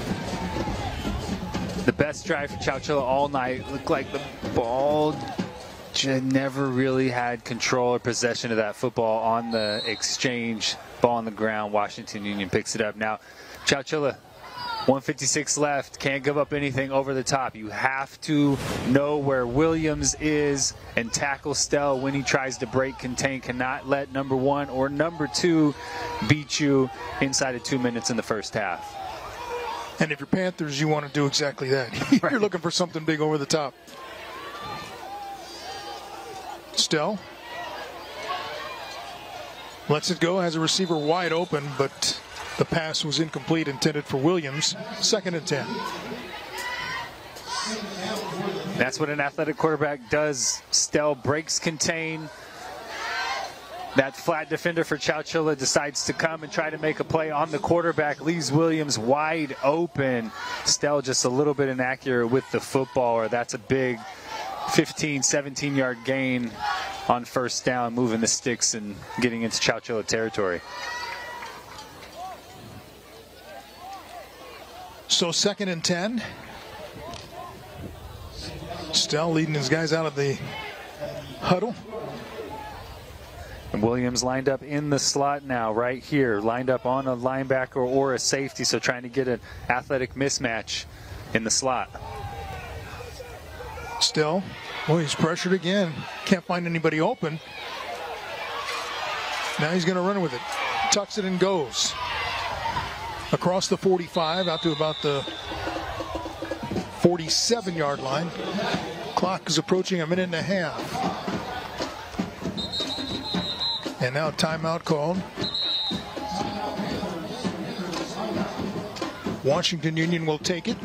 The best drive for Chowchilla all night. Looked like the ball never really had control or possession of that football on the exchange. Ball on the ground. Washington Union picks it up. Now, Chowchilla, one fifty-six left. Can't give up anything over the top. You have to know where Williams is and tackle Stell when he tries to break contain. Cannot let number one or number two beat you inside of two minutes in the first half. And if you're Panthers, you want to do exactly that. You're Right. looking for something big over the top. Stell lets it go, has a receiver wide open, but the pass was incomplete, intended for Williams. Second and ten. That's what an athletic quarterback does. Stell breaks contain. That flat defender for Chowchilla decides to come and try to make a play on the quarterback. Leaves Williams wide open. Stell just a little bit inaccurate with the football, or that's a big fifteen, seventeen yard gain on first down, moving the sticks and getting into Chowchilla territory. So second and ten. Stell leading his guys out of the huddle. And Williams lined up in the slot now, right here, lined up on a linebacker or a safety, so trying to get an athletic mismatch in the slot. Still, boy, he's pressured again. Can't find anybody open. Now he's going to run with it. Tucks it and goes. Across the forty-five, out to about the forty-seven yard line. Clock is approaching a minute and a half. And now timeout called. Washington Union will take it.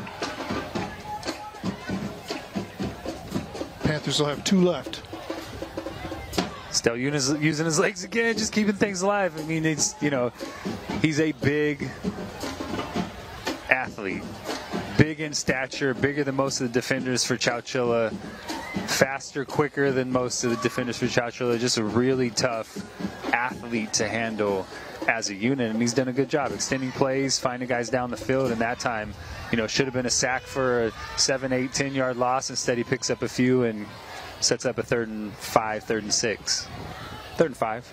Panthers will have two left. Still using his legs again, just keeping things alive. I mean, it's, you know, he's a big athlete. Big in stature, bigger than most of the defenders for Chowchilla. Faster, quicker than most of the defenders for Chowchilla. Just a really tough athlete to handle as a unit, and he's done a good job extending plays, finding guys down the field, and that time, you know, should have been a sack for a seven, eight, ten yard loss. Instead, he picks up a few and sets up a third and five, third and six. Third and five.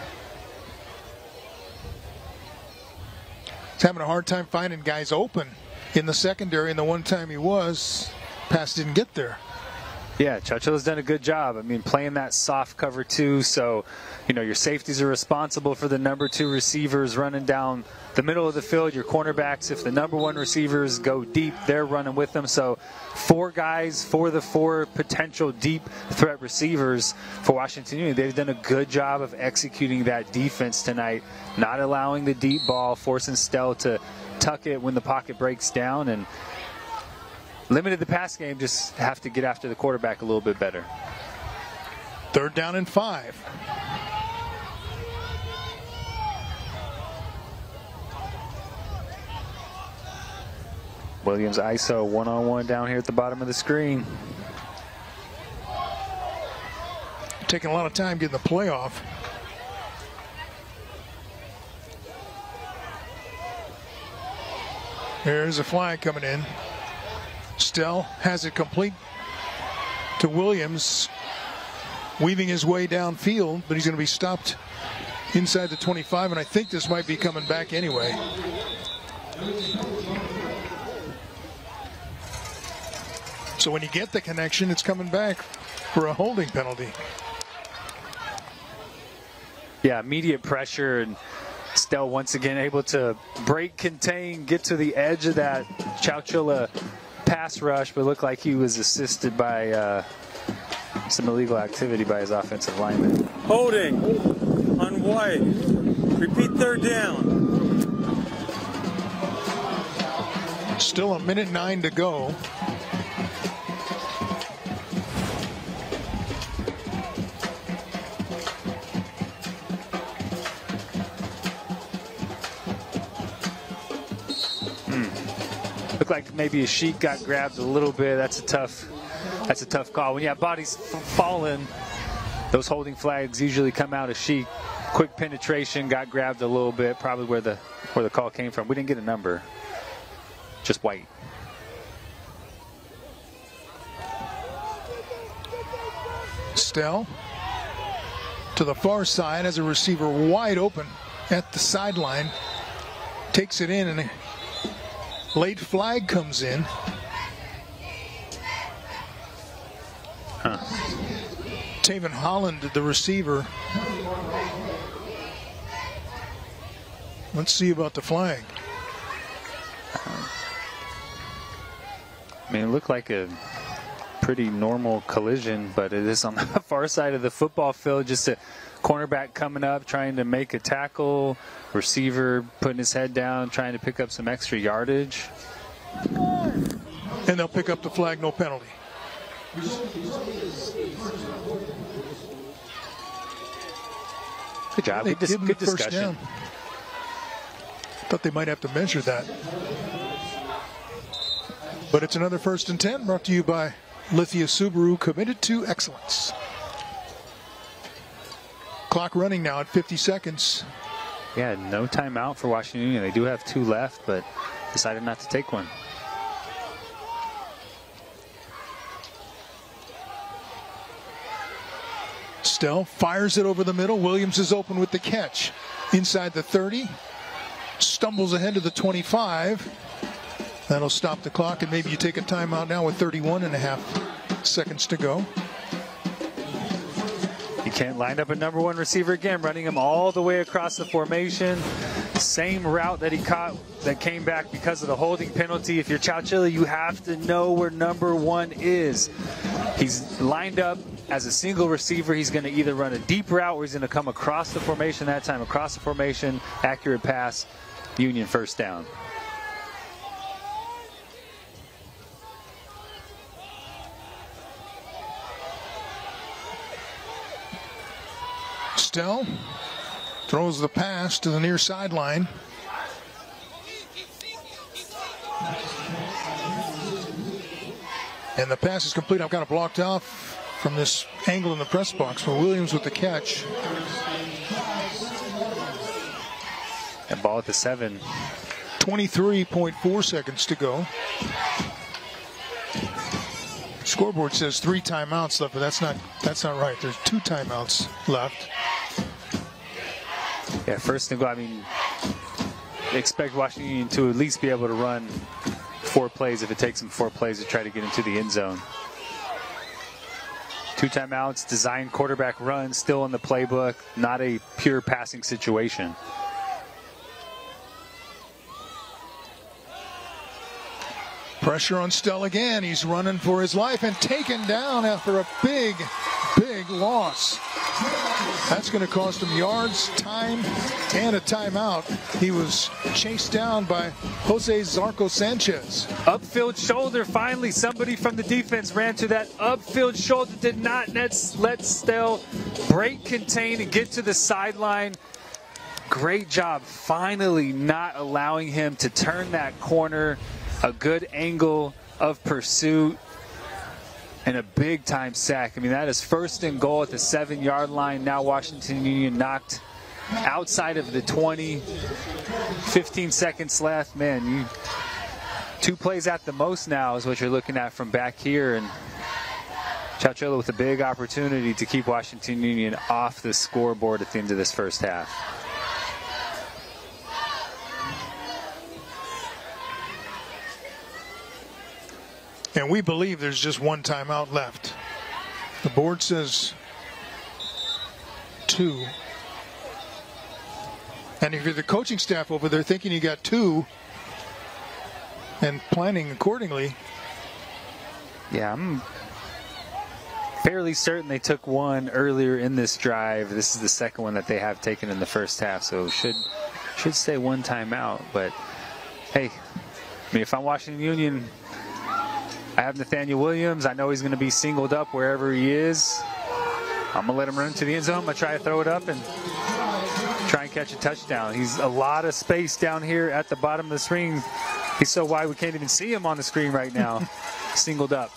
He's having a hard time finding guys open in the secondary, and the one time he was, pass didn't get there. Yeah, Chowchilla's done a good job. I mean, playing that soft cover two, so, you know, your safeties are responsible for the number two receivers running down the middle of the field. Your cornerbacks, if the number one receivers go deep, they're running with them. So four guys for the four potential deep threat receivers for Washington Union. They've done a good job of executing that defense tonight, not allowing the deep ball, forcing Stell to tuck it when the pocket breaks down, and limited the pass game, just have to get after the quarterback a little bit better. Third down and five. Williams I S O one-on-one down here at the bottom of the screen. Taking a lot of time getting the play off. There's a flag coming in. Stell has it complete to Williams, weaving his way downfield, but he's going to be stopped inside the twenty-five, and I think this might be coming back anyway. So when you get the connection, it's coming back for a holding penalty. Yeah, immediate pressure, and Stell once again able to break, contain, get to the edge of that Chowchilla pass rush, but looked like he was assisted by uh, some illegal activity by his offensive lineman. Holding on White. Repeat third down. Still a minute nine to go. Looked like maybe a sheet got grabbed a little bit. That's a tough, that's a tough call. When you have bodies falling, those holding flags usually come out of sheet. Quick penetration, got grabbed a little bit, probably where the where the call came from. We didn't get a number, just White. Stell to the far side as a receiver wide open at the sideline. Takes it in, and a late flag comes in. Huh. Taven Holland, the receiver. Let's see about the flag. I mean, it looked like a pretty normal collision, but it is on the far side of the football field. Just a cornerback coming up, trying to make a tackle. Receiver putting his head down, trying to pick up some extra yardage. And they'll pick up the flag, no penalty. Good job. They Good, dis give him good the first discussion. down. Thought they might have to measure that. But it's another first and ten, brought to you by Lithia Subaru, committed to excellence. Clock running now at fifty seconds. Yeah, no timeout for Washington Union. They do have two left, but decided not to take one. Stell fires it over the middle. Williams is open with the catch. Inside the thirty. Stumbles ahead to the twenty-five. That'll stop the clock, and maybe you take a timeout now with thirty-one and a half seconds to go. You can't line up a number one receiver again, running him all the way across the formation. Same route that he caught that came back because of the holding penalty. If you're Chowchilla, you have to know where number one is. He's lined up as a single receiver. He's going to either run a deep route or he's going to come across the formation that time. Across the formation, accurate pass, Union first down. Stell throws the pass to the near sideline. And the pass is complete. I've got it blocked off from this angle in the press box for Williams with the catch. And ball at the seven. twenty-three point four seconds to go. Scoreboard says three timeouts left, but that's not that's not right. There's two timeouts left. Yeah, first and goal. I mean, expect Washington Union to at least be able to run four plays if it takes them four plays to try to get into the end zone. Two timeouts, designed quarterback run, still in the playbook, not a pure passing situation. Pressure on Stell again. He's running for his life and taken down after a big, big loss. That's going to cost him yards, time, and a timeout. He was chased down by Jose Zarco Sanchez. Upfield shoulder, finally somebody from the defense ran to that upfield shoulder, did not let Stell break, contain, and get to the sideline. Great job finally not allowing him to turn that corner. A good angle of pursuit and a big time sack. I mean, that is first and goal at the seven yard line. Now Washington Union knocked outside of the twenty. fifteen seconds left. Man, you, two plays at the most now is what you're looking at from back here. And Chowchilla with a big opportunity to keep Washington Union off the scoreboard at the end of this first half. And we believe there's just one timeout left. The board says two. And if you're the coaching staff over there thinking you got two and planning accordingly. Yeah, I'm fairly certain they took one earlier in this drive. This is the second one that they have taken in the first half, so should should stay one timeout. But hey, I mean, if I'm Washington Union, I have Nathaniel Williams. I know he's going to be singled up wherever he is. I'm going to let him run to the end zone. I'm going to try to throw it up and try and catch a touchdown. He's a lot of space down here at the bottom of the screen. He's so wide we can't even see him on the screen right now. Singled up.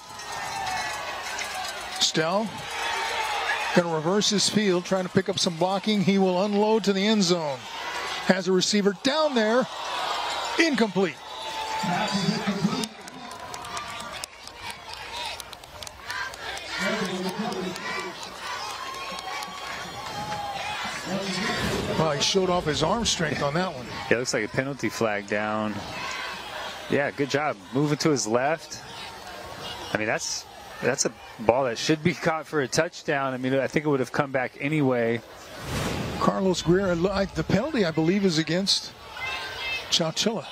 Stell going to reverse his field, trying to pick up some blocking. He will unload to the end zone. Has a receiver down there. Incomplete. Well, he showed off his arm strength on that one. Yeah, it looks like a penalty flag down. Yeah, good job. Moving to his left. I mean, that's that's a ball that should be caught for a touchdown. I mean, I think it would have come back anyway. Carlos Greer, the penalty, I believe, is against Chowchilla.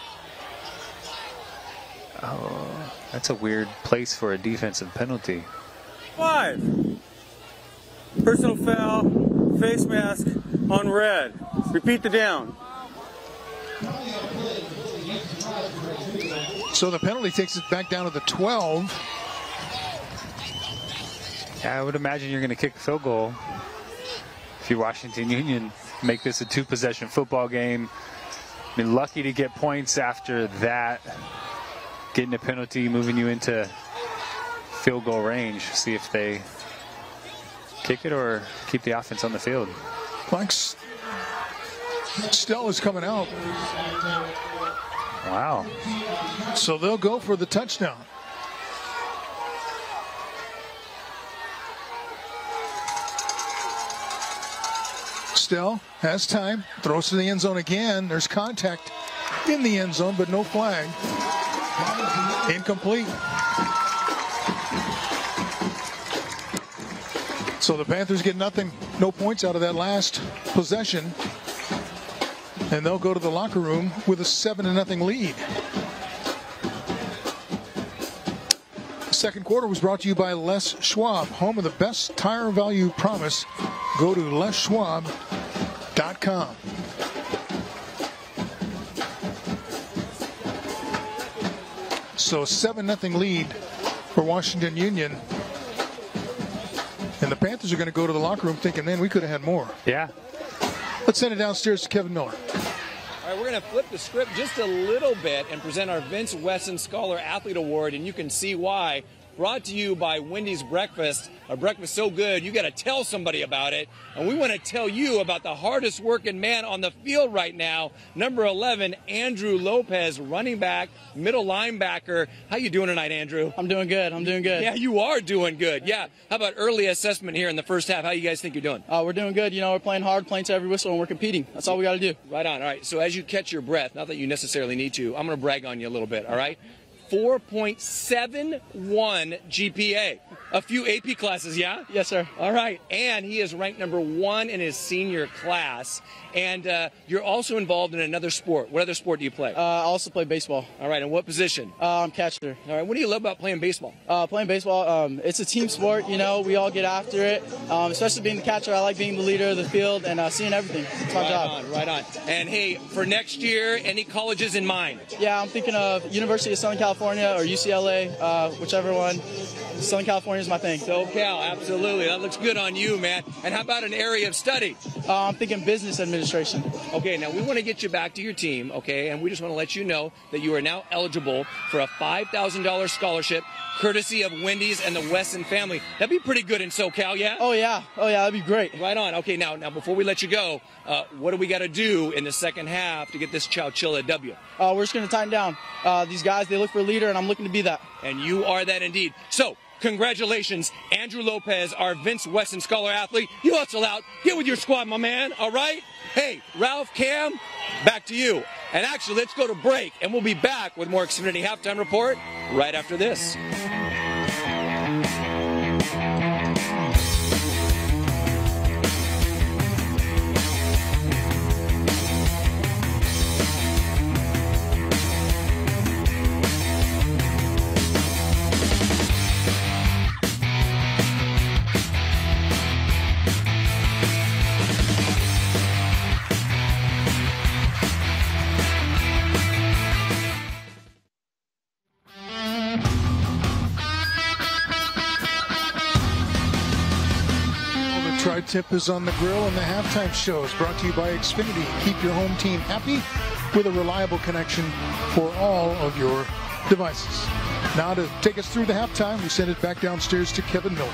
Oh, that's a weird place for a defensive penalty. Five. Personal foul, face mask on red. Repeat the down. So the penalty takes it back down to the twelve. Yeah, I would imagine you're going to kick a field goal if you're Washington Union. Make this a two-possession football game. I mean, lucky to get points after that. Getting a penalty, moving you into field goal range. See if they kick it or keep the offense on the field. Flex. Stell is coming out. Wow. So they'll go for the touchdown. Stell has time, throws to the end zone again. There's contact in the end zone, but no flag. Incomplete. So the Panthers get nothing, no points out of that last possession. And they'll go to the locker room with a seven to nothing lead. The second quarter was brought to you by Les Schwab, home of the best tire value promise. Go to les schwab dot com. So seven nothing lead for Washington Union. And the Panthers are going to go to the locker room thinking, man, we could have had more. Yeah. Let's send it downstairs to Kevin Miller. All right, we're going to flip the script just a little bit and present our Vince Wesson Scholar Athlete Award, and you can see why. Brought to you by Wendy's Breakfast. A breakfast so good, you got to tell somebody about it. And we want to tell you about the hardest working man on the field right now, number eleven, Andrew Lopez, running back, middle linebacker. How you doing tonight, Andrew? I'm doing good. I'm doing good. Yeah, you are doing good. Yeah. How about early assessment here in the first half? How you guys think you're doing? Uh, we're doing good. You know, we're playing hard, playing to every whistle, and we're competing. That's all we got to do. Right on. All right. So as you catch your breath, not that you necessarily need to, I'm going to brag on you a little bit. All right. four point seven one G P A. a few A P classes, yeah? Yes, sir. All right. And he is ranked number one in his senior class. And uh, you're also involved in another sport. What other sport do you play? Uh, I also play baseball. All right. And what position? Uh, I'm catcher. All right. What do you love about playing baseball? Uh, playing baseball, um, it's a team sport. You know, we all get after it. Um, especially being the catcher, I like being the leader of the field and uh, seeing everything. It's my right job. on, right on. And hey, for next year, any colleges in mind? Yeah, I'm thinking of University of Southern California or U C L A, uh, whichever one. Southern California is my thing. SoCal, absolutely. That looks good on you, man. And how about an area of study? Uh, I'm thinking business administration. Okay, now we want to get you back to your team, okay? And we just want to let you know that you are now eligible for a five thousand dollars scholarship courtesy of Wendy's and the Wesson family. That'd be pretty good in SoCal, yeah? Oh, yeah. Oh, yeah, that'd be great. Right on. Okay, now, now before we let you go, uh, what do we got to do in the second half to get this Chowchilla W? Uh, we're just going to tighten down. Uh, these guys, they look for a leader, and I'm looking to be that. And you are that indeed. So, congratulations, Andrew Lopez, our Vince Wesson Scholar athlete. You hustle out. Get with your squad, my man, all right? Hey, Ralph, Cam, back to you. And actually, let's go to break, and we'll be back with more Xfinity Halftime Report right after this. Tri-tip is on the grill, and the halftime show is brought to you by Xfinity. Keep your home team happy with a reliable connection for all of your devices. Now to take us through the halftime, we send it back downstairs to Kevin Miller.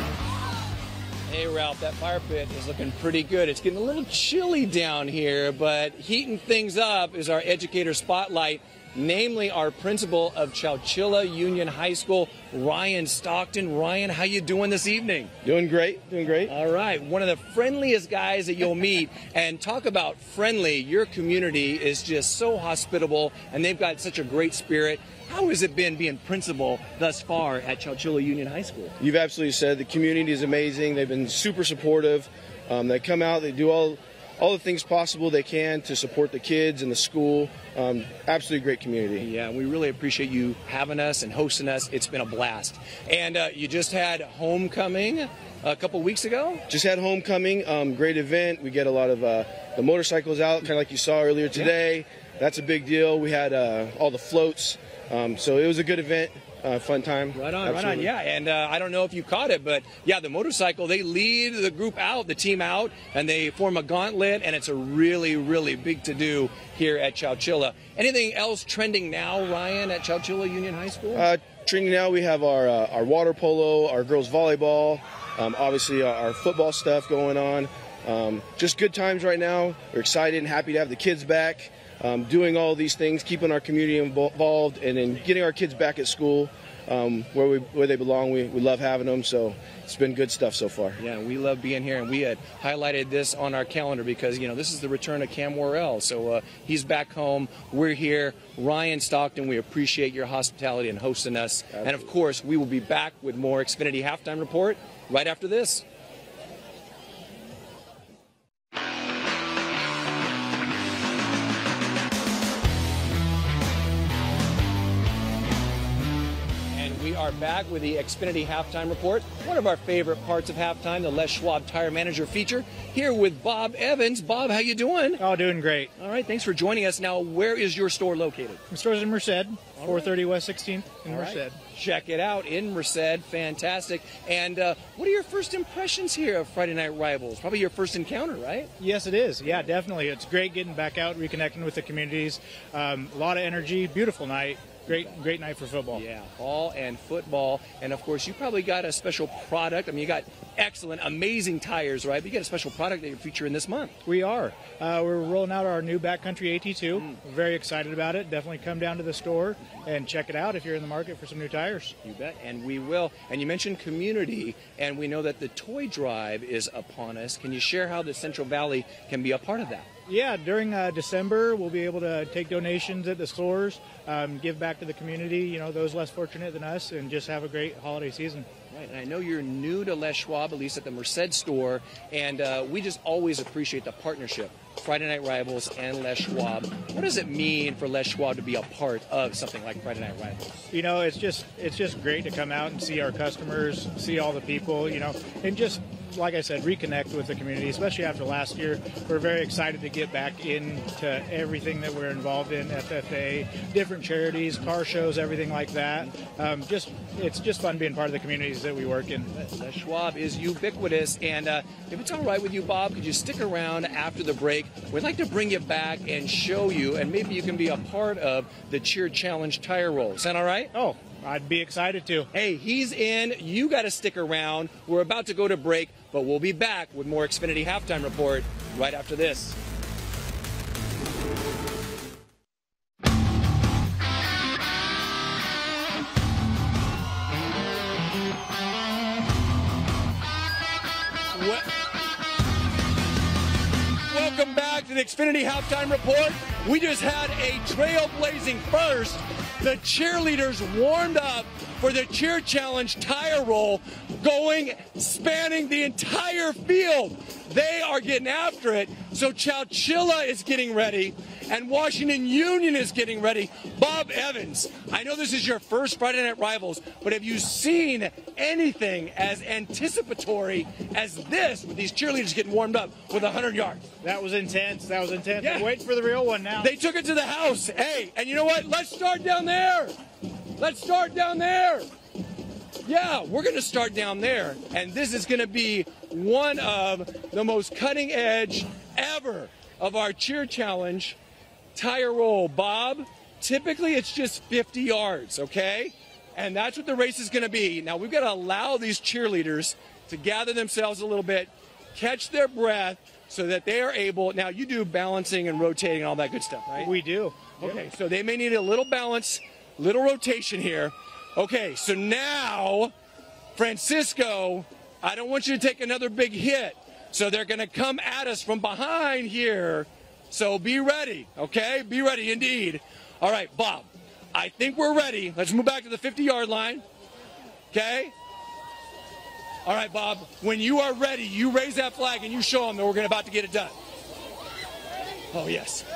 Hey, Ralph, that fire pit is looking pretty good. It's getting a little chilly down here, but heating things up is our educator spotlight, namely our principal of Chowchilla Union High School, Ryan Stockton. Ryan, how you doing this evening? Doing great, doing great. All right, one of the friendliest guys that you'll meet. And talk about friendly, your community is just so hospitable, and they've got such a great spirit. How has it been being principal thus far at Chowchilla Union High School? You've absolutely said the community is amazing. They've been super supportive. Um, they come out, they do all all the things possible they can to support the kids and the school. Um, absolutely great community. Yeah, we really appreciate you having us and hosting us. It's been a blast. And uh, you just had homecoming a couple weeks ago? Just had homecoming. Um, great event. We get a lot of uh, the motorcycles out, kind of like you saw earlier today. Yeah. That's a big deal. We had uh, all the floats. Um, so it was a good event. Uh, fun time. Right on, Absolutely. right on, yeah. And uh, I don't know if you caught it, but yeah, the motorcycle, they lead the group out, the team out, and they form a gauntlet, and it's a really, really big to-do here at Chowchilla. Anything else trending now, Ryan, at Chowchilla Union High School? Uh, trending now, we have our, uh, our water polo, our girls volleyball, um, obviously our, our football stuff going on. Um, just good times right now. We're excited and happy to have the kids back. Um, doing all these things, keeping our community involved, and then getting our kids back at school um, where we where they belong. We, we love having them, so it's been good stuff so far. Yeah, we love being here, and we had highlighted this on our calendar because, you know, this is the return of Cam Worrell. So uh, he's back home. We're here. Ryan Stockton, we appreciate your hospitality and hosting us. Absolutely. And, of course, we will be back with more Xfinity Halftime Report right after this. We are back with the Xfinity Halftime Report, one of our favorite parts of halftime, the Les Schwab Tire Manager feature, here with Bob Evans. Bob, how you doing? Oh, doing great. All right, thanks for joining us. Now, where is your store located? The store's in Merced, four thirty West sixteenth in All Merced. Right. Check it out in Merced. Fantastic. And uh, what are your first impressions here of Friday Night Rivals? Probably your first encounter, right? Yes, it is. Yeah, definitely. It's great getting back out, reconnecting with the communities. Um, a lot of energy, beautiful night. Great, great night for football. Yeah, ball and football. And, of course, you probably got a special product. I mean, you got excellent, amazing tires, right? But you got a special product that you're featuring this month. We are. Uh, we're rolling out our new backcountry A T two. Mm. We're very excited about it. Definitely come down to the store and check it out if you're in the market for some new tires. You bet, and we will. And you mentioned community, and we know that the toy drive is upon us. Can you share how the Central Valley can be a part of that? Yeah, during uh, December, we'll be able to take donations at the stores, um, give back to the community, you know, those less fortunate than us, and just have a great holiday season. Right, and I know you're new to Les Schwab, at least at the Merced store, and uh, we just always appreciate the partnership, Friday Night Rivals and Les Schwab. What does it mean for Les Schwab to be a part of something like Friday Night Rivals? You know, it's just it's just great to come out and see our customers, see all the people, you know, and just, like I said, reconnect with the community, especially after last year. We're very excited to get back into everything that we're involved in, F F A, different charities, car shows, everything like that. Um, just It's just fun being part of the communities that we work in. Les Schwab is ubiquitous, and uh, if it's all right with you, Bob, could you stick around after the break? We'd like to bring you back and show you, and maybe you can be a part of the Cheer Challenge tire roll. Is that all right? Oh, I'd be excited to. Hey, he's in. You got to stick around. We're about to go to break, but we'll be back with more Xfinity Halftime Report right after this. Welcome back to the Xfinity Halftime Report. We just had a trailblazing first. The cheerleaders warmed up for the Cheer Challenge tire roll, going, spanning the entire field. They are getting after it. So Chowchilla is getting ready, and Washington Union is getting ready. Bob Evans, I know this is your first Friday Night Rivals, but have you seen anything as anticipatory as this with these cheerleaders getting warmed up with one hundred yards? That was intense. That was intense. Yeah. We're waiting for the real one now. They took it to the house. Hey, and you know what? Let's start down there. Let's start down there. Yeah, we're going to start down there, and this is going to be one of the most cutting edge ever of our Cheer Challenge tire roll. Bob, typically it's just fifty yards, okay? And that's what the race is going to be. Now, we've got to allow these cheerleaders to gather themselves a little bit, catch their breath, so that they are able. Now, you do balancing and rotating and all that good stuff, right? We do. Okay, so they may need a little balance, little rotation here. Okay, so now, Francisco, I don't want you to take another big hit. So they're going to come at us from behind here. So be ready, okay? Be ready indeed. All right, Bob, I think we're ready. Let's move back to the fifty-yard line, okay? All right, Bob, when you are ready, you raise that flag and you show them that we're gonna about to get it done. Oh, yes.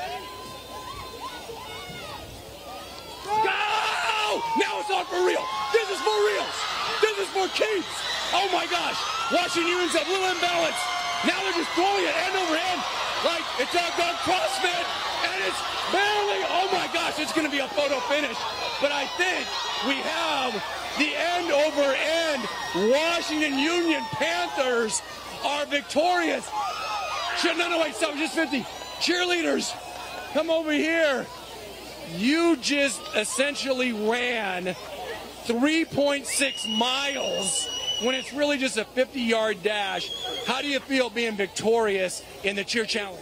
Go! Now it's on for real. This is for reals. This is for keeps. Oh, my gosh. Washington Union's a little imbalance. Now they're just throwing it end over end like it's a good CrossFit, and it's barely, oh, my gosh, it's going to be a photo finish. But I think we have the end over end. Washington Union Panthers are victorious. No, no, wait, so just fifty. Cheerleaders, come over here. You just essentially ran three point six miles when it's really just a fifty-yard dash. How do you feel being victorious in the Cheer Challenge?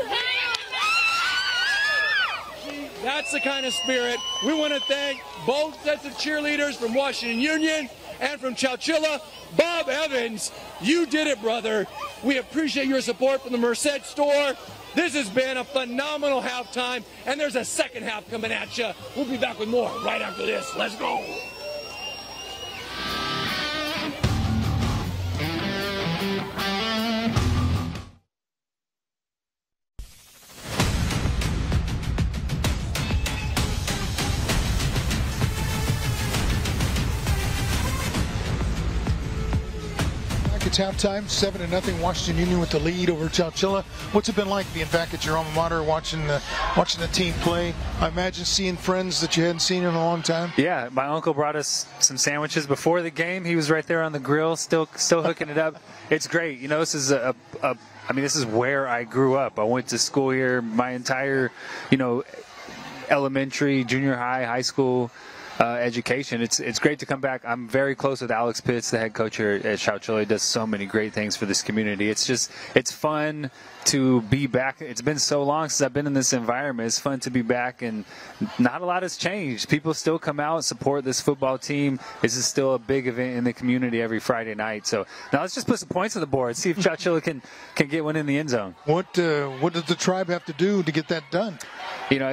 That's the kind of spirit. We want to thank both sets of cheerleaders from Washington Union and from Chowchilla. Bob Evans, you did it, brother. We appreciate your support from the Merced store. This has been a phenomenal halftime, and there's a second half coming at you. We'll be back with more right after this. Let's go. It's halftime, seven to nothing. Washington Union with the lead over Chowchilla. What's it been like being back at your alma mater, watching the watching the team play? I imagine seeing friends that you hadn't seen in a long time. Yeah, my uncle brought us some sandwiches before the game. He was right there on the grill, still still hooking it up. It's great. You know, this is a, a, a I mean, this is where I grew up. I went to school here my entire, you know, elementary, junior high, high school. Uh, education. It's it's great to come back. I'm very close with Alex Pitts, the head coach here at Chowchilla. He does so many great things for this community. It's just, it's fun to be back. It's been so long since I've been in this environment. It's fun to be back, and not a lot has changed. People still come out and support this football team. This is still a big event in the community every Friday night. So now let's just put some points on the board, see if Chowchilla can, can get one in the end zone. What, uh, what does the tribe have to do to get that done? You know, it's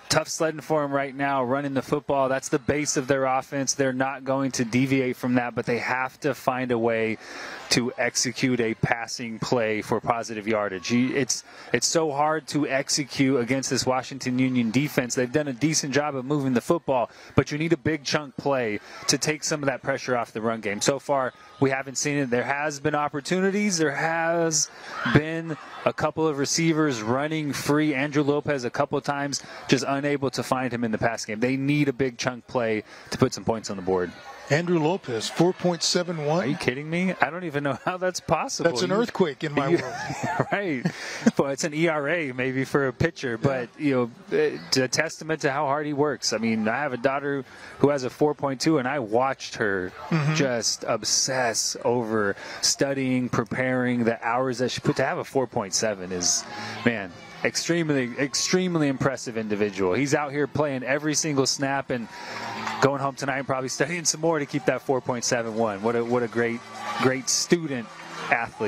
tough sledding for them right now, running the football. That's the base of their offense. They're not going to deviate from that, but they have to find a way to execute a passing play for positive yardage. It's it's so hard to execute against this Washington Union defense. They've done a decent job of moving the football, but you need a big chunk play to take some of that pressure off the run game. So far, we haven't seen it. There has been opportunities. There has been a couple of receivers running free. Andrew Lopez a couple of times, just unable to find him in the pass game. They need a big chunk play to put some points on the board. Andrew Lopez, four point seven one. Are you kidding me? I don't even know how that's possible. That's an you, earthquake in my you, world. Right. Well, it's an E R A maybe for a pitcher, but yeah. you know, it's a testament to how hard he works. I mean, I have a daughter who has a four point two, and I watched her mm-hmm. just obsess over studying, preparing, the hours that she put. To have a four point seven is, man, extremely, extremely impressive individual. He's out here playing every single snap and going home tonight and probably studying some more to keep that four point seven one. What a what a great, great student athlete.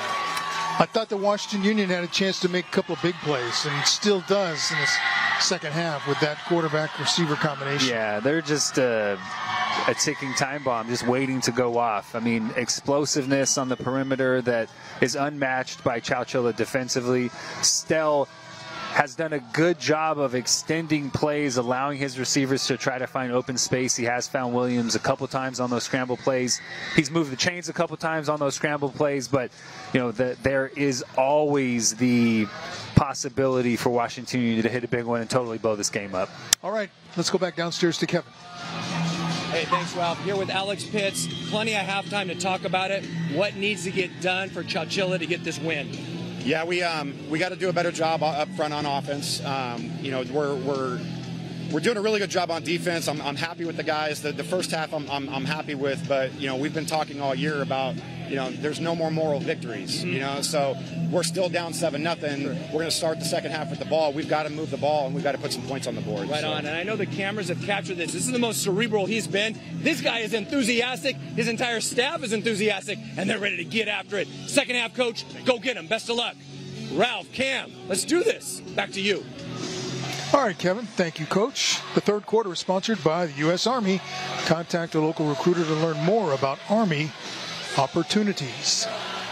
I thought the Washington Union had a chance to make a couple of big plays, and still does in this second half with that quarterback-receiver combination. Yeah, they're just uh, a ticking time bomb, just waiting to go off. I mean, explosiveness on the perimeter that is unmatched by Chowchilla defensively. Stell has done a good job of extending plays, allowing his receivers to try to find open space. He has found Williams a couple times on those scramble plays. He's moved the chains a couple times on those scramble plays, but you know the, there is always the possibility for Washington Union to hit a big one and totally blow this game up. All right, let's go back downstairs to Kevin. Hey, thanks, Ralph. Here with Alex Pitts. Plenty of halftime to talk about it. What needs to get done for Chowchilla to get this win? Yeah, we um, we got to do a better job up front on offense. Um, you know, we're we're we're doing a really good job on defense. I'm, I'm happy with the guys. The, the first half I'm, I'm I'm happy with, but you know we've been talking all year about you know there's no more moral victories. Mm-hmm. You know, so we're still down seven nothing. Sure. We're going to start the second half with the ball. We've got to move the ball and we've got to put some points on the board. Right so. on. And I know the cameras have captured this. This is the most cerebral he's been. This guy is enthusiastic. His entire staff is enthusiastic, and they're ready to get after it. Second half, coach, go get him. Best of luck. Ralph, Cam, let's do this. Back to you. All right, Kevin. Thank you, Coach. The third quarter is sponsored by the U S Army. Contact a local recruiter to learn more about Army opportunities.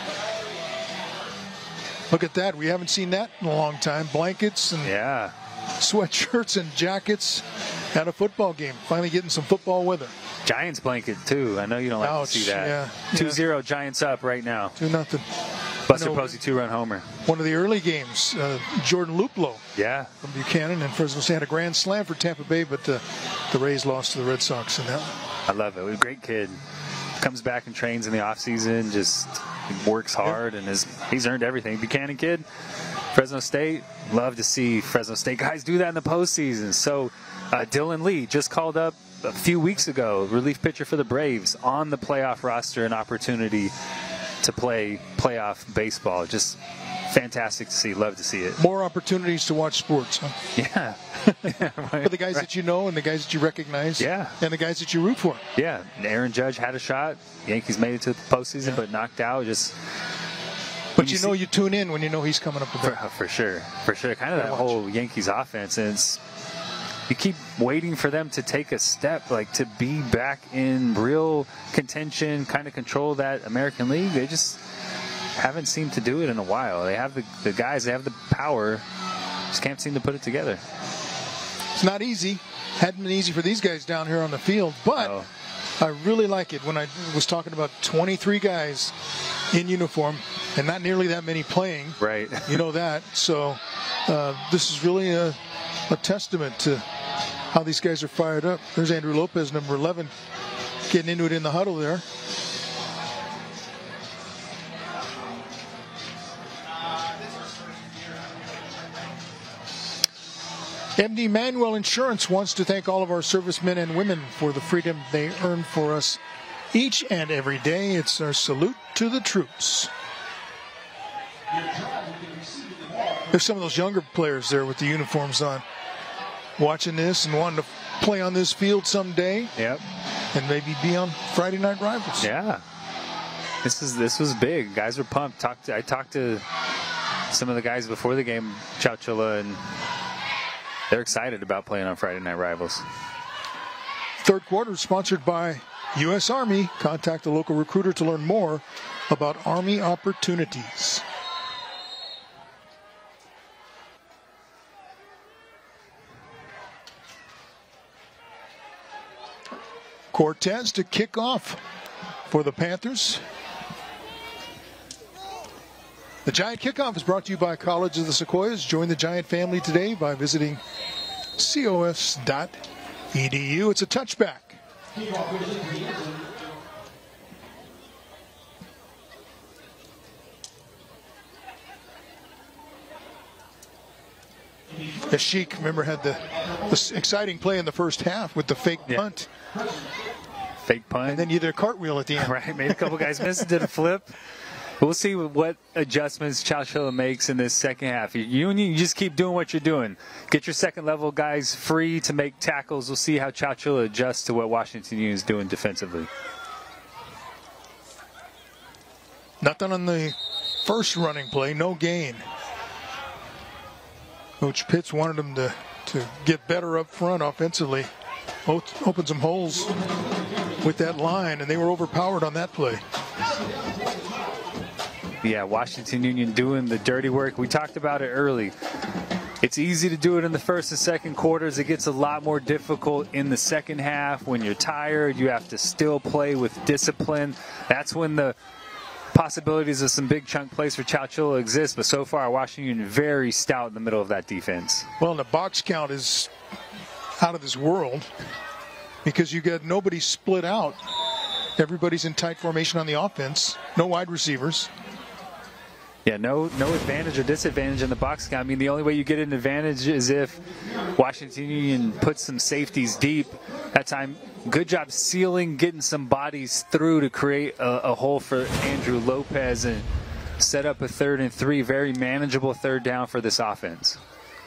Look at that. We haven't seen that in a long time. Blankets and yeah. sweatshirts and jackets at a football game. Finally getting some football weather. Giants blanket, too. I know you don't like Ouch, to see that. Yeah, two zero yeah. Giants up right now. two nothing. Buster Posey, two-run homer. One of the early games, uh, Jordan Luplow yeah. from Buchanan and Fresno State had a grand slam for Tampa Bay, but uh, the Rays lost to the Red Sox in that one. I love it. A great kid. Comes back and trains in the offseason, just works hard, yeah. and is, he's earned everything. Buchanan kid, Fresno State, love to see Fresno State guys do that in the postseason. So uh, Dylan Lee just called up a few weeks ago, relief pitcher for the Braves, on the playoff roster, an opportunity to play playoff baseball. Just fantastic to see. Love to see it. More opportunities to watch sports, huh? Yeah. yeah right, for the guys right. that you know and the guys that you recognize. Yeah. And the guys that you root for. Yeah. Aaron Judge had a shot. Yankees made it to the postseason, yeah. but knocked out. Just. But you, you know see, you tune in when you know he's coming up with that. For, for sure. For sure. Kind of that watch. whole Yankees offense. And it's, you keep waiting for them to take a step, like to be back in real contention, kind of control that American League. They just haven't seemed to do it in a while. They have the, the guys, they have the power, just can't seem to put it together. It's not easy. Hadn't been easy for these guys down here on the field, but oh. I really like it when I was talking about twenty-three guys in uniform and not nearly that many playing. Right. You know that. So uh, this is really a, a testament to how these guys are fired up. There's Andrew Lopez, number eleven, getting into it in the huddle there. M D Manuel Insurance wants to thank all of our servicemen and women for the freedom they earn for us each and every day. It's our salute to the troops. There's some of those younger players there with the uniforms on, watching this and wanting to play on this field someday. Yep. And maybe be on Friday Night Rivals. Yeah. This is this was big. Guys were pumped. Talked to, I talked to some of the guys before the game, Chowchilla, and they're excited about playing on Friday Night Rivals. Third quarter is sponsored by U S Army. Contact a local recruiter to learn more about Army opportunities. Cortez to kick off for the Panthers. The Giant Kickoff is brought to you by College of the Sequoias. Join the Giant family today by visiting C O S dot E D U. It's a touchback. The Sheik, remember, had the, the exciting play in the first half with the fake yeah. punt. Fake punt. And then you did a cartwheel at the end. Right, made a couple guys miss, did a flip. We'll see what adjustments Chowchilla makes in this second half. You, you just keep doing what you're doing. Get your second level guys free to make tackles. We'll see how Chowchilla adjusts to what Washington Union is doing defensively. Nothing on the first running play, no gain. Coach Pitts wanted them to, to get better up front offensively. Opened some holes with that line, and they were overpowered on that play. Yeah, Washington Union doing the dirty work. We talked about it early. It's easy to do it in the first and second quarters. It gets a lot more difficult in the second half. When you're tired, you have to still play with discipline. That's when the possibilities of some big chunk plays for Chowchilla exist. But so far, Washington Union very stout in the middle of that defense. Well, and the box count is out of this world because you got nobody split out. Everybody's in tight formation on the offense. No wide receivers. Yeah, no no advantage or disadvantage in the box count. I mean, the only way you get an advantage is if Washington Union puts some safeties deep. That time, good job sealing, getting some bodies through to create a, a hole for Andrew Lopez and set up a third and three. Very manageable third down for this offense.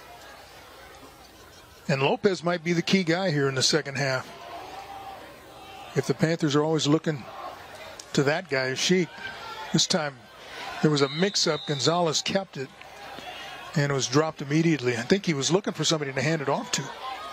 And Lopez might be the key guy here in the second half. If the Panthers are always looking to that guy, Sheik, this time there was a mix-up. Gonzalez kept it, and it was dropped immediately. I think he was looking for somebody to hand it off to.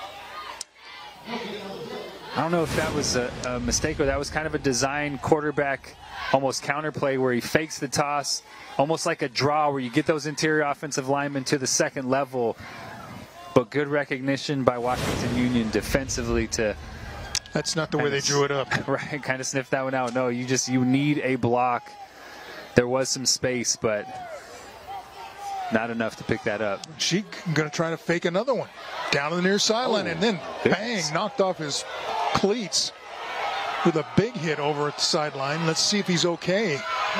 I don't know if that was a, a mistake or that was kind of a design quarterback almost counterplay where he fakes the toss, almost like a draw where you get those interior offensive linemen to the second level. But good recognition by Washington Union defensively to... That's not the way they drew it up. Right, kind of sniffed that one out. No, you just, you need a block. There was some space, but not enough to pick that up. Sheik going to try to fake another one down to the near sideline, oh, and then bang, knocked off his cleats with a big hit over at the sideline. Let's see if he's okay.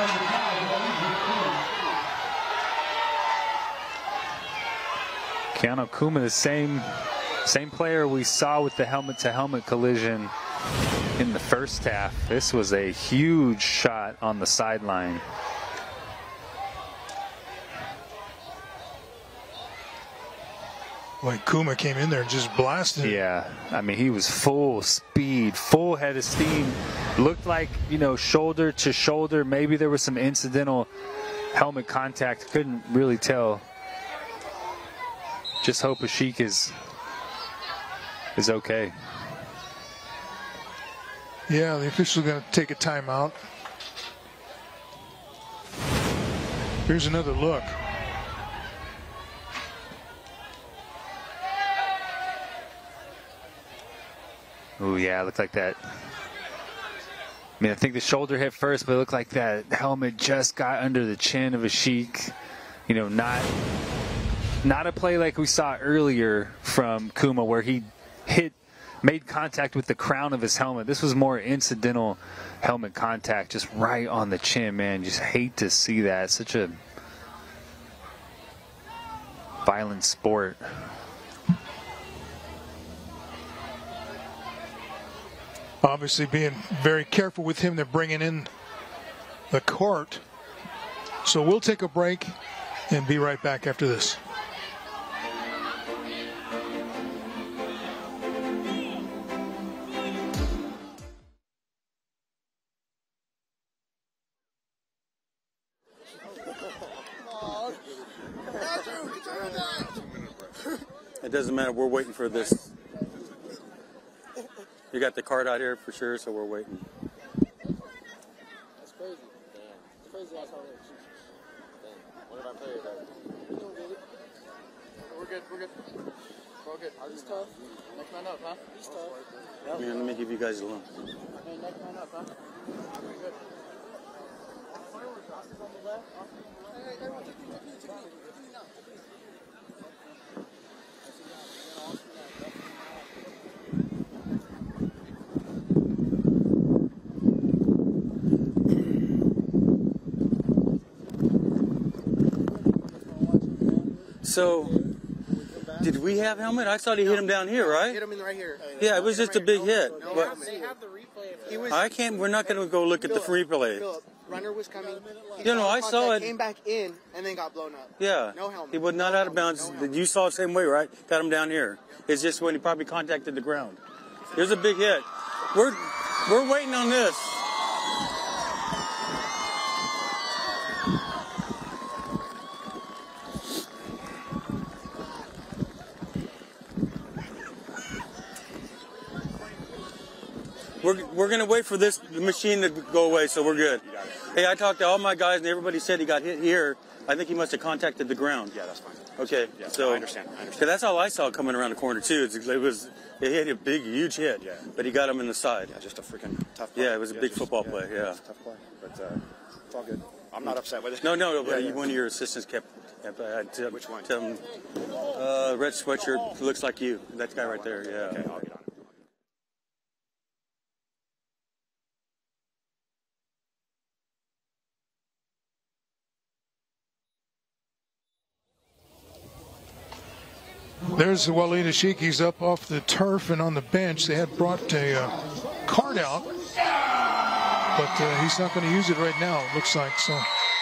Keanu Kuma, the same same player we saw with the helmet-to-helmet collision in the first half. This was a huge shot on the sideline. Boy, Kuma came in there and just blasted. Yeah, I mean, he was full speed, full head of steam. Looked like, you know, shoulder to shoulder. Maybe there was some incidental helmet contact. Couldn't really tell. Just hope Ashik is is okay. Yeah, the official's going to take a timeout. Here's another look. Oh, yeah, it looked like that. I mean, I think the shoulder hit first, but it looked like that helmet just got under the chin of Ashik. You know, not, not a play like we saw earlier from Kuma where he hit, made contact with the crown of his helmet. This was more incidental helmet contact, just right on the chin, man. Just hate to see that. Such a violent sport. Obviously being very careful with him. They're bringing in the court. So we'll take a break and be right back after this. It doesn't matter. We're waiting for this. You got the card out here for sure, so we're waiting. That's crazy. Damn. It's crazy that's how it shoots. Damn. One of our players are. We're doing good. We're good. We're good. We're all good. Are these tough? Next man up, huh? He's tough. Yep. Man, let me give you guys a loan. Hey, next man up, huh? We're good. Austin's on the left. Austin's on the left. Hey, everyone, take me, take me, take me. Take me now. So, did we have helmet? I thought he hit him down here, right? Hit him in right here. Yeah, it was just a big hit. No, But they have the replay. He was, I can't. We're not going to go look at the replay. Philip, runner was coming. He You know, I contact, saw it. Came back in and then got blown up. Yeah. No helmet. He was not out of bounds. You saw it the same way, right? Got him down here. It's just when he probably contacted the ground. There's a big hit. We're we're waiting on this. We're, we're going to wait for this machine to go away, so we're good. Hey, I talked to all my guys, and everybody said he got hit here. I think he must have contacted the ground. Yeah, that's fine. Okay, Yeah, so I understand. I understand. 'cause that's all I saw coming around the corner too. It's, it was it hit a big, huge hit. Yeah. But he got him in the side. Yeah, just a freaking tough play. Yeah, it was a big just- football yeah, play. Yeah. It's a tough play, but uh, it's all good. I'm not upset with it. No, no, no. But Yeah, yeah. one of your assistants kept. kept uh, t- Which one? Tell him, uh, red sweatshirt looks like you. That guy right there. Yeah. Okay, I'll get on it. There's Walid Ashik. He's up off the turf and on the bench. They had brought a uh, card out, but uh, he's not going to use it right now, it looks like. So,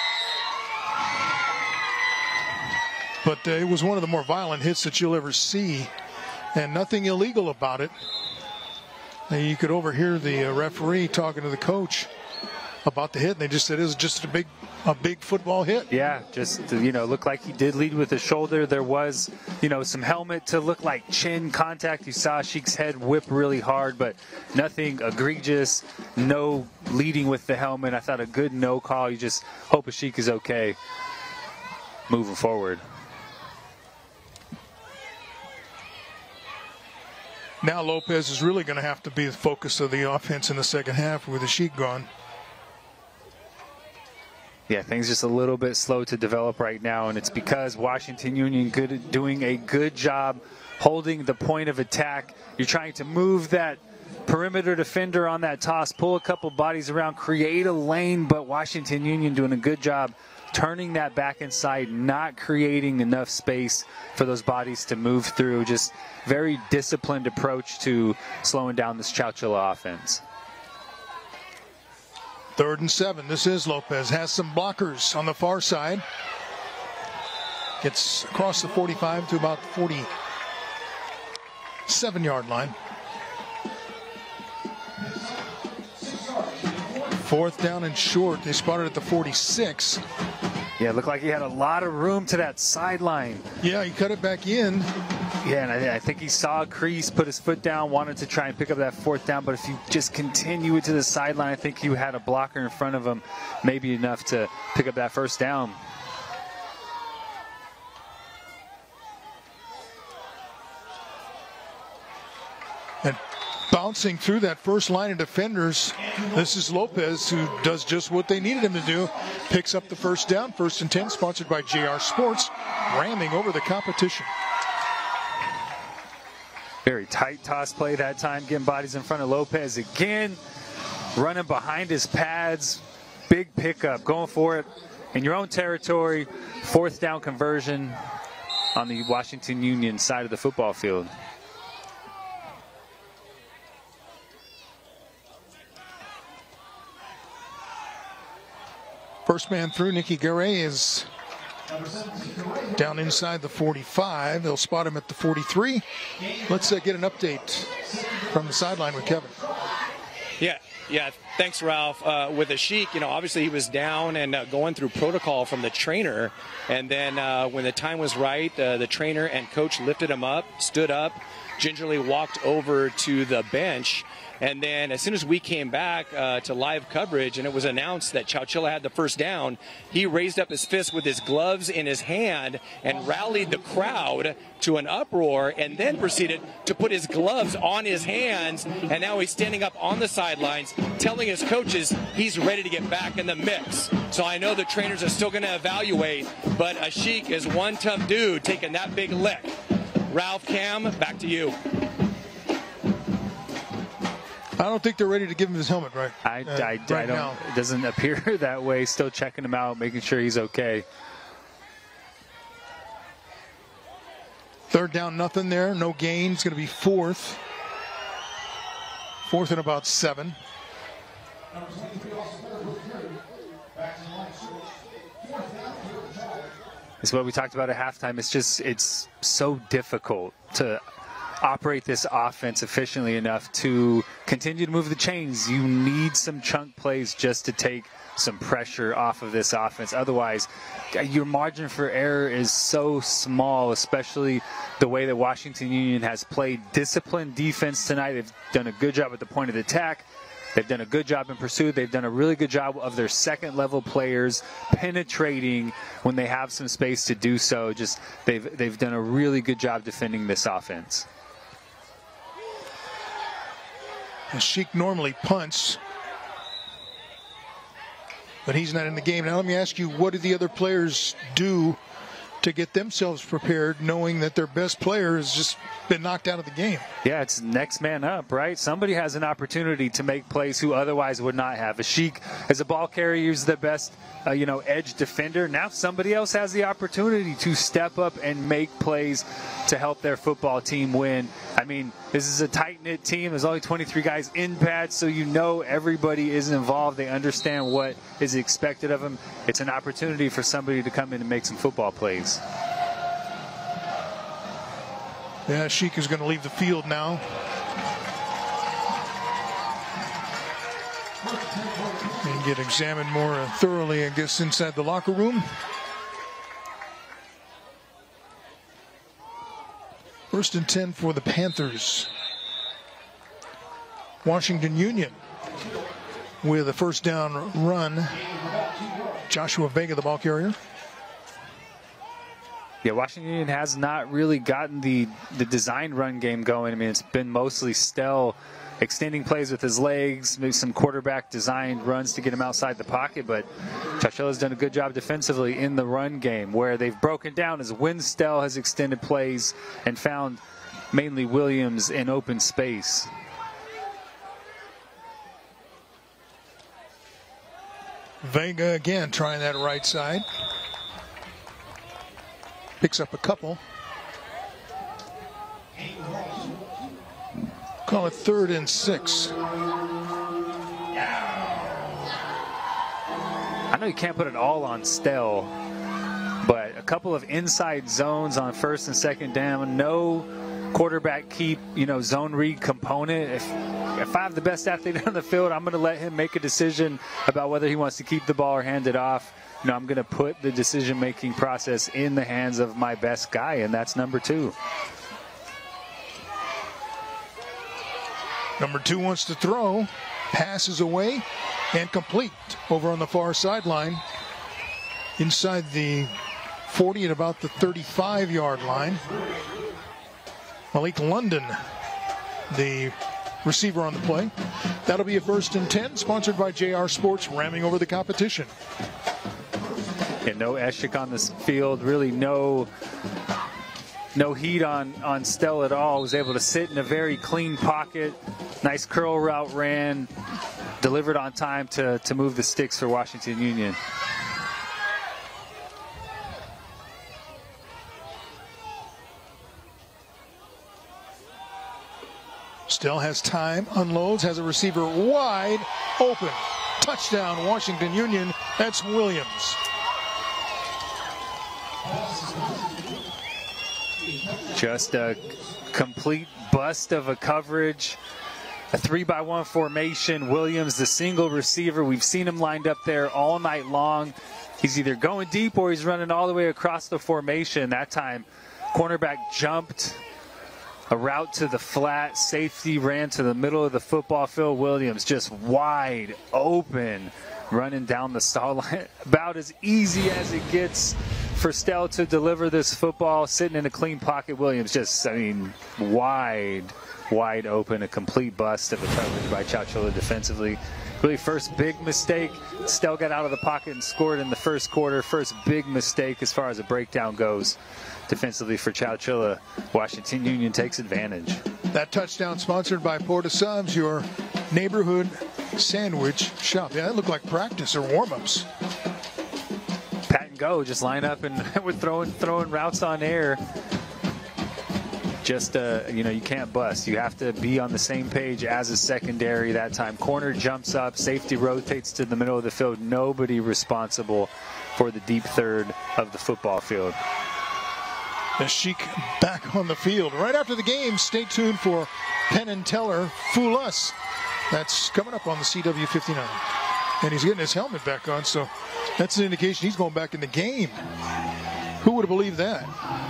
but uh, it was one of the more violent hits that you'll ever see, and nothing illegal about it. Uh, you could overhear the uh, referee talking to the coach about the hit, and they just said it was just a big, a big football hit. Yeah, just, you know, looked like he did lead with the shoulder. There was, you know, some helmet to look like chin contact. You saw Sheik's head whip really hard, but nothing egregious, no leading with the helmet. I thought a good no call. You just hope Sheik is okay moving forward. Now Lopez is really going to have to be the focus of the offense in the second half with the Sheik gone. Yeah, things just a little bit slow to develop right now, and it's because Washington Union good doing a good job holding the point of attack. You're trying to move that perimeter defender on that toss, pull a couple bodies around, create a lane, but Washington Union doing a good job turning that back inside, not creating enough space for those bodies to move through. Just very disciplined approach to slowing down this Chowchilla offense. Third and seven. This is Lopez. Has some blockers on the far side. Gets across the forty-five to about forty-seven yard line. Fourth down and short. They spotted at the forty-six. Yeah, it looked like he had a lot of room to that sideline. Yeah, he cut it back in. Yeah, and I, I think he saw a crease, put his foot down, wanted to try and pick up that fourth down. But if you just continue it to the sideline, I think you had a blocker in front of him, maybe enough to pick up that first down. And bouncing through that first line of defenders, this is Lopez, who does just what they needed him to do. Picks up the first down, first and ten, sponsored by J R Sports, ramming over the competition. Very tight toss play that time, getting bodies in front of Lopez again, running behind his pads, big pickup, going for it in your own territory, fourth down conversion on the Washington Union side of the football field. First man through, Nicky Garay, is down inside the forty-five. They'll spot him at the forty-three. Let's uh, get an update from the sideline with Kevin. Yeah, yeah. Thanks, Ralph. Uh, with Ashik, you know, obviously he was down and uh, going through protocol from the trainer. And then uh, when the time was right, uh, the trainer and coach lifted him up, stood up, gingerly walked over to the bench. And then as soon as we came back uh, to live coverage and it was announced that Chowchilla had the first down, he raised up his fist with his gloves in his hand and rallied the crowd to an uproar, and then proceeded to put his gloves on his hands. And now he's standing up on the sidelines telling his coaches he's ready to get back in the mix. So I know the trainers are still going to evaluate, but Ashik is one tough dude taking that big lick. Ralph, Cam, back to you. I don't think they're ready to give him his helmet, right? I, uh, I, right I don't. now. It doesn't appear that way. Still checking him out, making sure he's okay. Third down, nothing there. No gain. It's going to be fourth. Fourth and about seven. It's what we talked about at halftime. It's just, it's so difficult to operate this offense efficiently enough to continue to move the chains. You need some chunk plays just to take some pressure off of this offense. Otherwise, your margin for error is so small, especially the way that Washington Union has played disciplined defense tonight. They've done a good job at the point of the attack. They've done a good job in pursuit. They've done a really good job of their second-level players penetrating when they have some space to do so. Just they've they've done a really good job defending this offense. Sheik normally punts, but he's not in the game. Now let me ask you, what do the other players do to get themselves prepared, knowing that their best player has just been knocked out of the game? Yeah, it's next man up, right? Somebody has an opportunity to make plays who otherwise would not have. Ashik, as a ball carrier, is the best, uh, you know, edge defender. Now somebody else has the opportunity to step up and make plays to help their football team win. I mean, this is a tight-knit team. There's only twenty-three guys in pads, so you know everybody is involved. They understand what is expected of them. It's an opportunity for somebody to come in and make some football plays. Yeah, Sheik is going to leave the field now. And get examined more thoroughly, I guess, inside the locker room. First and ten for the Panthers. Washington Union with a first down run. Joshua Vega, the ball carrier. Yeah, Washington Union has not really gotten the, the designed run game going. I mean, it's been mostly Stell extending plays with his legs, maybe some quarterback designed runs to get him outside the pocket, but Chowchilla's done a good job defensively in the run game. Where they've broken down is when Stell has extended plays and found mainly Williams in open space. Vega again trying that right side. Picks up a couple. Call it third and six. I know you can't put it all on Stell, but a couple of inside zones on first and second down, no quarterback keep, you know, zone read component. If, if I have the best athlete on the field, I'm going to let him make a decision about whether he wants to keep the ball or hand it off. You know, I'm going to put the decision-making process in the hands of my best guy, and that's number two. Number two wants to throw, passes away, and complete over on the far sideline. Inside the forty at about the thirty-five yard line. Malik London, the receiver on the play. That'll be a first and ten, sponsored by J R Sports, ramming over the competition. Yeah, no Eshik on this field, really no no heat on, on Stell at all. Was able to sit in a very clean pocket. Nice curl route ran, delivered on time to, to move the sticks for Washington Union. Still has time, unloads, has a receiver wide open. Touchdown, Washington Union. That's Williams. Just a complete bust of a coverage. A three by one formation. Williams, the single receiver. We've seen him lined up there all night long. He's either going deep or he's running all the way across the formation. That time, cornerback jumped a route to the flat. Safety ran to the middle of the football field. Williams just wide open, running down the stall line. About as easy as it gets for Stell to deliver this football, sitting in a clean pocket. Williams just, I mean, wide, wide open, a complete bust of a coverage by Chowchilla defensively. Really first big mistake. Stell got out of the pocket and scored in the first quarter. First big mistake as far as a breakdown goes defensively for Chowchilla. Washington Union takes advantage. That touchdown sponsored by Porta Subs, your neighborhood sandwich shop. Yeah, that looked like practice or warm-ups. Pat and go, just line up and we're throwing throwing routes on air. Just, uh, you know, you can't bust. You have to be on the same page as a secondary that time. Corner jumps up, safety rotates to the middle of the field. Nobody responsible for the deep third of the football field. The Sheik back on the field. Right after the game, stay tuned for Penn and Teller, Fool Us. That's coming up on the C W fifty-nine. And he's getting his helmet back on, so that's an indication he's going back in the game. Who would have believed that?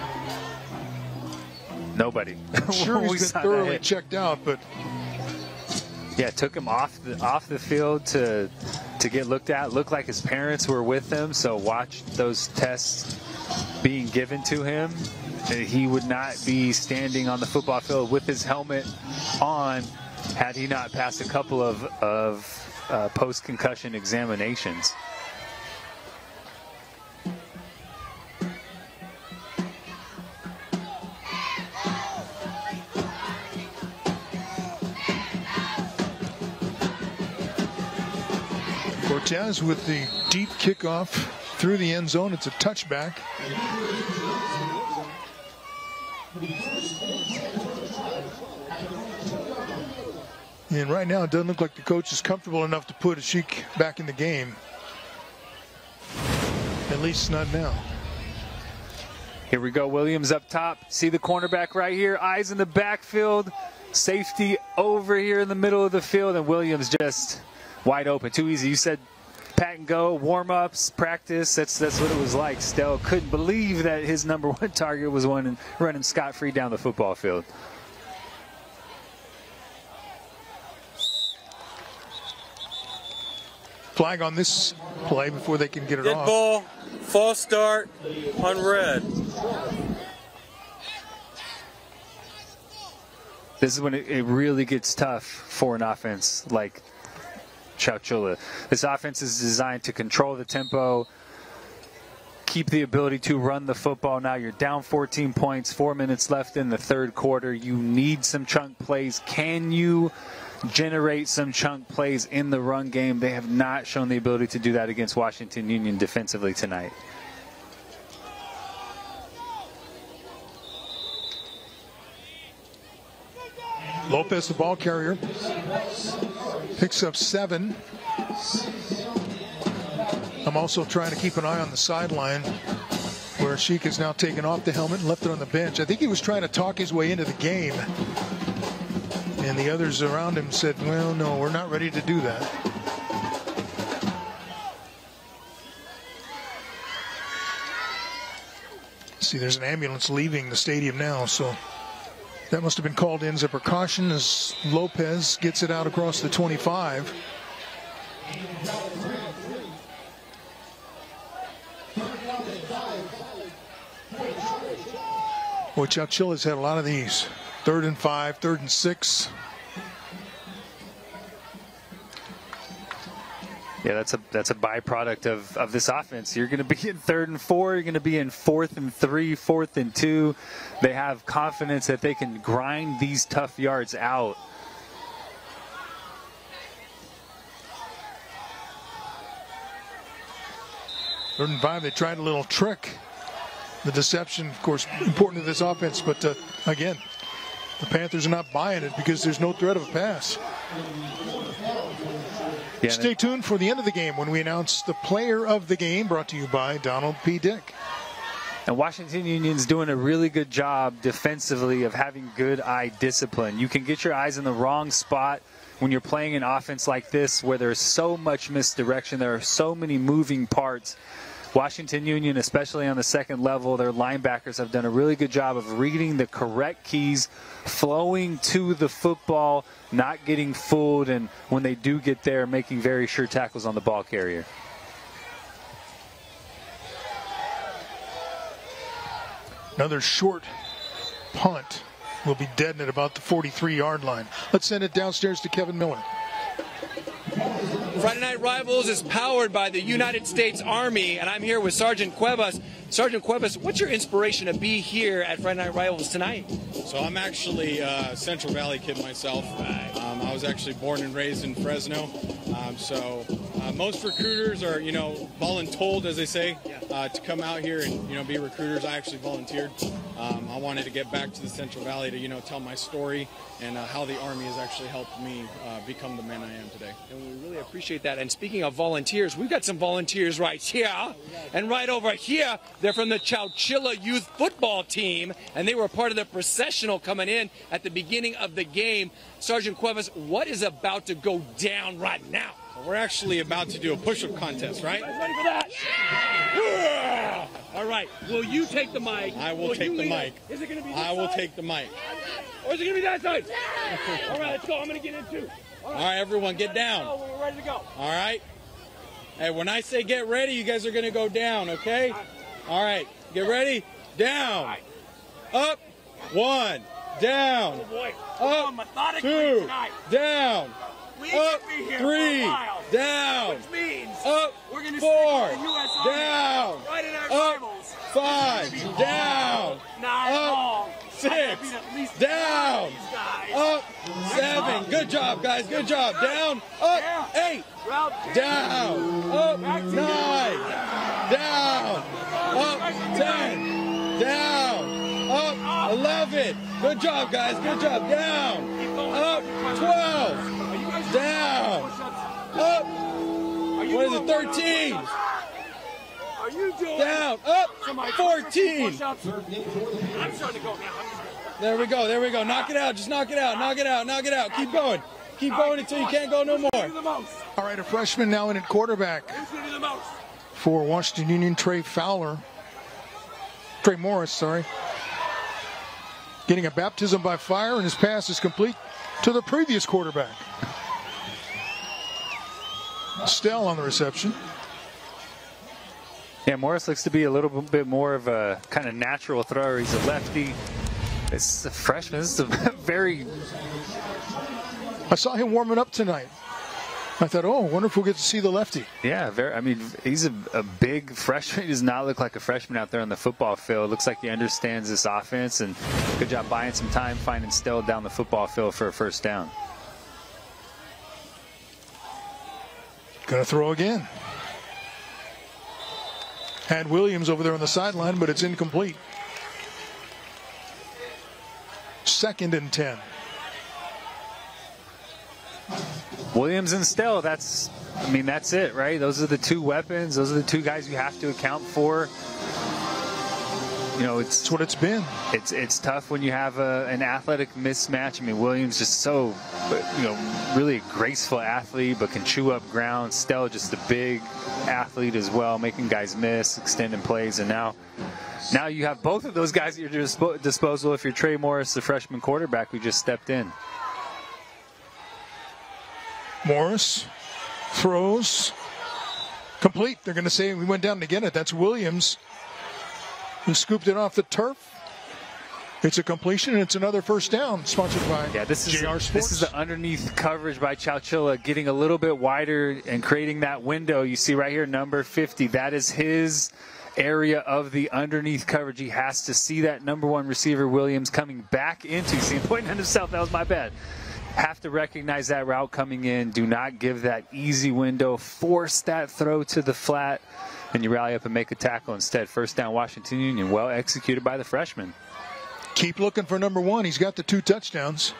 Nobody. I'm sure he's been thoroughly checked out, but yeah, took him off the off the field to to get looked at. Looked like his parents were with him, so watched those tests being given to him. He would not be standing on the football field with his helmet on had he not passed a couple of of uh, post-concussion examinations. Cortez with the deep kickoff through the end zone. It's a touchback. And right now it doesn't look like the coach is comfortable enough to put Ashik back in the game. At least not now. Here we go, Williams up top. See the cornerback right here. Eyes in the backfield. Safety over here in the middle of the field. And Williams just wide open. Too easy. You said pat and go, warm-ups, practice. That's that's what it was like. Stell couldn't believe that his number one target was one running scot-free down the football field. Flag on this play before they can get it Dead off. Ball, false start on red. This is when it, it really gets tough for an offense like Chowchilla. This offense is designed to control the tempo, keep the ability to run the football. Now you're down fourteen points, four minutes left in the third quarter. You need some chunk plays. Can you generate some chunk plays in the run game? They have not shown the ability to do that against Washington Union defensively tonight. Lopez, the ball carrier, picks up seven. I'm also trying to keep an eye on the sideline where Sheik has now taken off the helmet and left it on the bench. I think he was trying to talk his way into the game. And the others around him said, well, no, we're not ready to do that. See, there's an ambulance leaving the stadium now, so that must have been called in as a precaution as Lopez gets it out across the twenty-five. Boy, Chowchilla's had a lot of these. Third and five, third and six. Yeah, that's a that's a byproduct of, of this offense. You're going to be in third and four. You're going to be in fourth and three, fourth and two. They have confidence that they can grind these tough yards out. Third and five, they tried a little trick. The deception, of course, important to this offense, but uh, again, the Panthers are not buying it because there's no threat of a pass. Yeah, Stay tuned for the end of the game when we announce the player of the game, brought to you by Donald P. Dick. And Washington Union's doing a really good job defensively of having good eye discipline. You can get your eyes in the wrong spot when you're playing an offense like this where there's so much misdirection. There are so many moving parts. Washington Union, especially on the second level, their linebackers have done a really good job of reading the correct keys, flowing to the football, not getting fooled, and when they do get there, making very sure tackles on the ball carrier. Another short punt will be dead at about the forty-three yard line. Let's send it downstairs to Kevin Miller. Friday Night Rivals is powered by the United States Army, and I'm here with Sergeant Cuevas. Sergeant Cuevas, what's your inspiration to be here at Friday Night Rivals tonight? So I'm actually a Central Valley kid myself. Um, I was actually born and raised in Fresno. Um, so uh, most recruiters are, you know, voluntold, as they say, uh, to come out here and, you know, be recruiters. I actually volunteered. Um, I wanted to get back to the Central Valley to, you know, tell my story and uh, how the Army has actually helped me uh, become the man I am today. And we really appreciate that. And speaking of volunteers, we've got some volunteers right here and right over here. They're from the Chowchilla youth football team, and they were part of the processional coming in at the beginning of the game. Sergeant Cuevas, what is about to go down right now? Well, we're actually about to do a push-up contest, right? You guys ready for that? Yeah! All right. Will you take the mic? I will will take the mic. It? Is it going to be this I will side? take the mic. Or is it going to be that side? Yeah! All right, let's go. I'm going to get in too. All right, All right everyone, get down. Go. We're ready to go. All right. Hey, when I say get ready, you guys are going to go down, okay? All right. Get ready. Down. Up. One. Down. Oh boy. Up. Two. Down. We up. Be here Three. For a while, down. which means up. We're going to Four. the U S Army. Down. Right in our up. rivals. Five. Down. Nine. Up. Long. Six. Down. Up. Seven. Good job, guys. Good job. Down. Up. Eight. Down. Up. Nine. Down. Up. Ten. Down. Up. Eleven. Good job, guys. Good job. Down. Up. Twelve. Down. Up. What is it? Thirteen. Are you doing down? Up. Fourteen. I'm starting to go now. There we go. There we go. Knock it out. Just knock it out. Knock it out. Knock it out. Keep going. Keep going until you can't go no more. All right, a freshman now in at quarterback for Washington Union, Trey Fowler. Trey Morris, sorry. Getting a baptism by fire, and his pass is complete to the previous quarterback. Stell on the reception. Yeah, Morris looks to be a little bit more of a kind of natural thrower. He's a lefty. This is a freshman. This is a very... I saw him warming up tonight. I thought, oh, I wonder if we'll get to see the lefty. Yeah, very. I mean, he's a, a big freshman. He does not look like a freshman out there on the football field. Looks like he understands this offense, and good job buying some time, finding Stell down the football field for a first down. Gonna throw again. Had Williams over there on the sideline, but it's incomplete. Second and ten. Williams and Stell, that's, I mean, that's it, right? Those are the two weapons. Those are the two guys you have to account for. You know, it's, it's what it's been. It's it's tough when you have a, an athletic mismatch. I mean, Williams just so, you know, really a graceful athlete, but can chew up ground. Stell just a big athlete as well, making guys miss, extending plays, and now, now you have both of those guys at your dispo disposal. If you're Trey Morris, the freshman quarterback who just stepped in. Morris throws complete. They're going to say we went down to get it. That's Williams who scooped it off the turf. It's a completion, and it's another first down, sponsored by yeah, this is J R a, Sports. This is the underneath coverage by Chowchilla, getting a little bit wider and creating that window. You see right here, number fifty. That is his area of the underneath coverage. He has to see that number one receiver, Williams, coming back into. See him pointing at himself. That was my bad. Have to recognize that route coming in. Do not give that easy window. Force that throw to the flat, and you rally up and make a tackle instead. First down, Washington Union. Well executed by the freshman. Keep looking for number one. He's got the two touchdowns.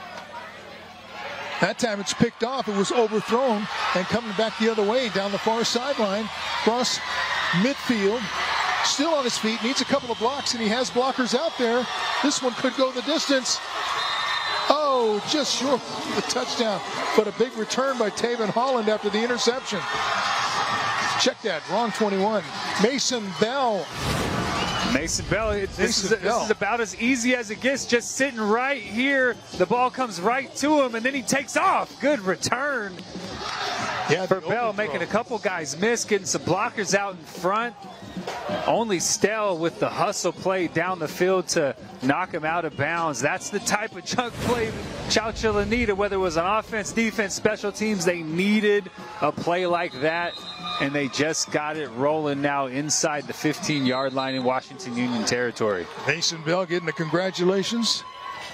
That time it's picked off. It was overthrown and coming back the other way down the far sideline, across midfield. Still on his feet, needs a couple of blocks, and he has blockers out there. This one could go the distance. Oh, just short of the touchdown, but a big return by Taven Holland after the interception. Check that, wrong twenty-one. Mason Bell. Mason Bell, this, Mason is, Bell. this is about as easy as it gets, just sitting right here. The ball comes right to him, and then he takes off. Good return yeah, for Bell, making a couple guys miss, getting some blockers out in front. Only Stell with the hustle play down the field to knock him out of bounds. That's the type of chunk play Chowchilla needed, whether it was on offense, defense, special teams. They needed a play like that, and they just got it rolling now inside the fifteen-yard line in Washington Union territory. Mason Bell getting the congratulations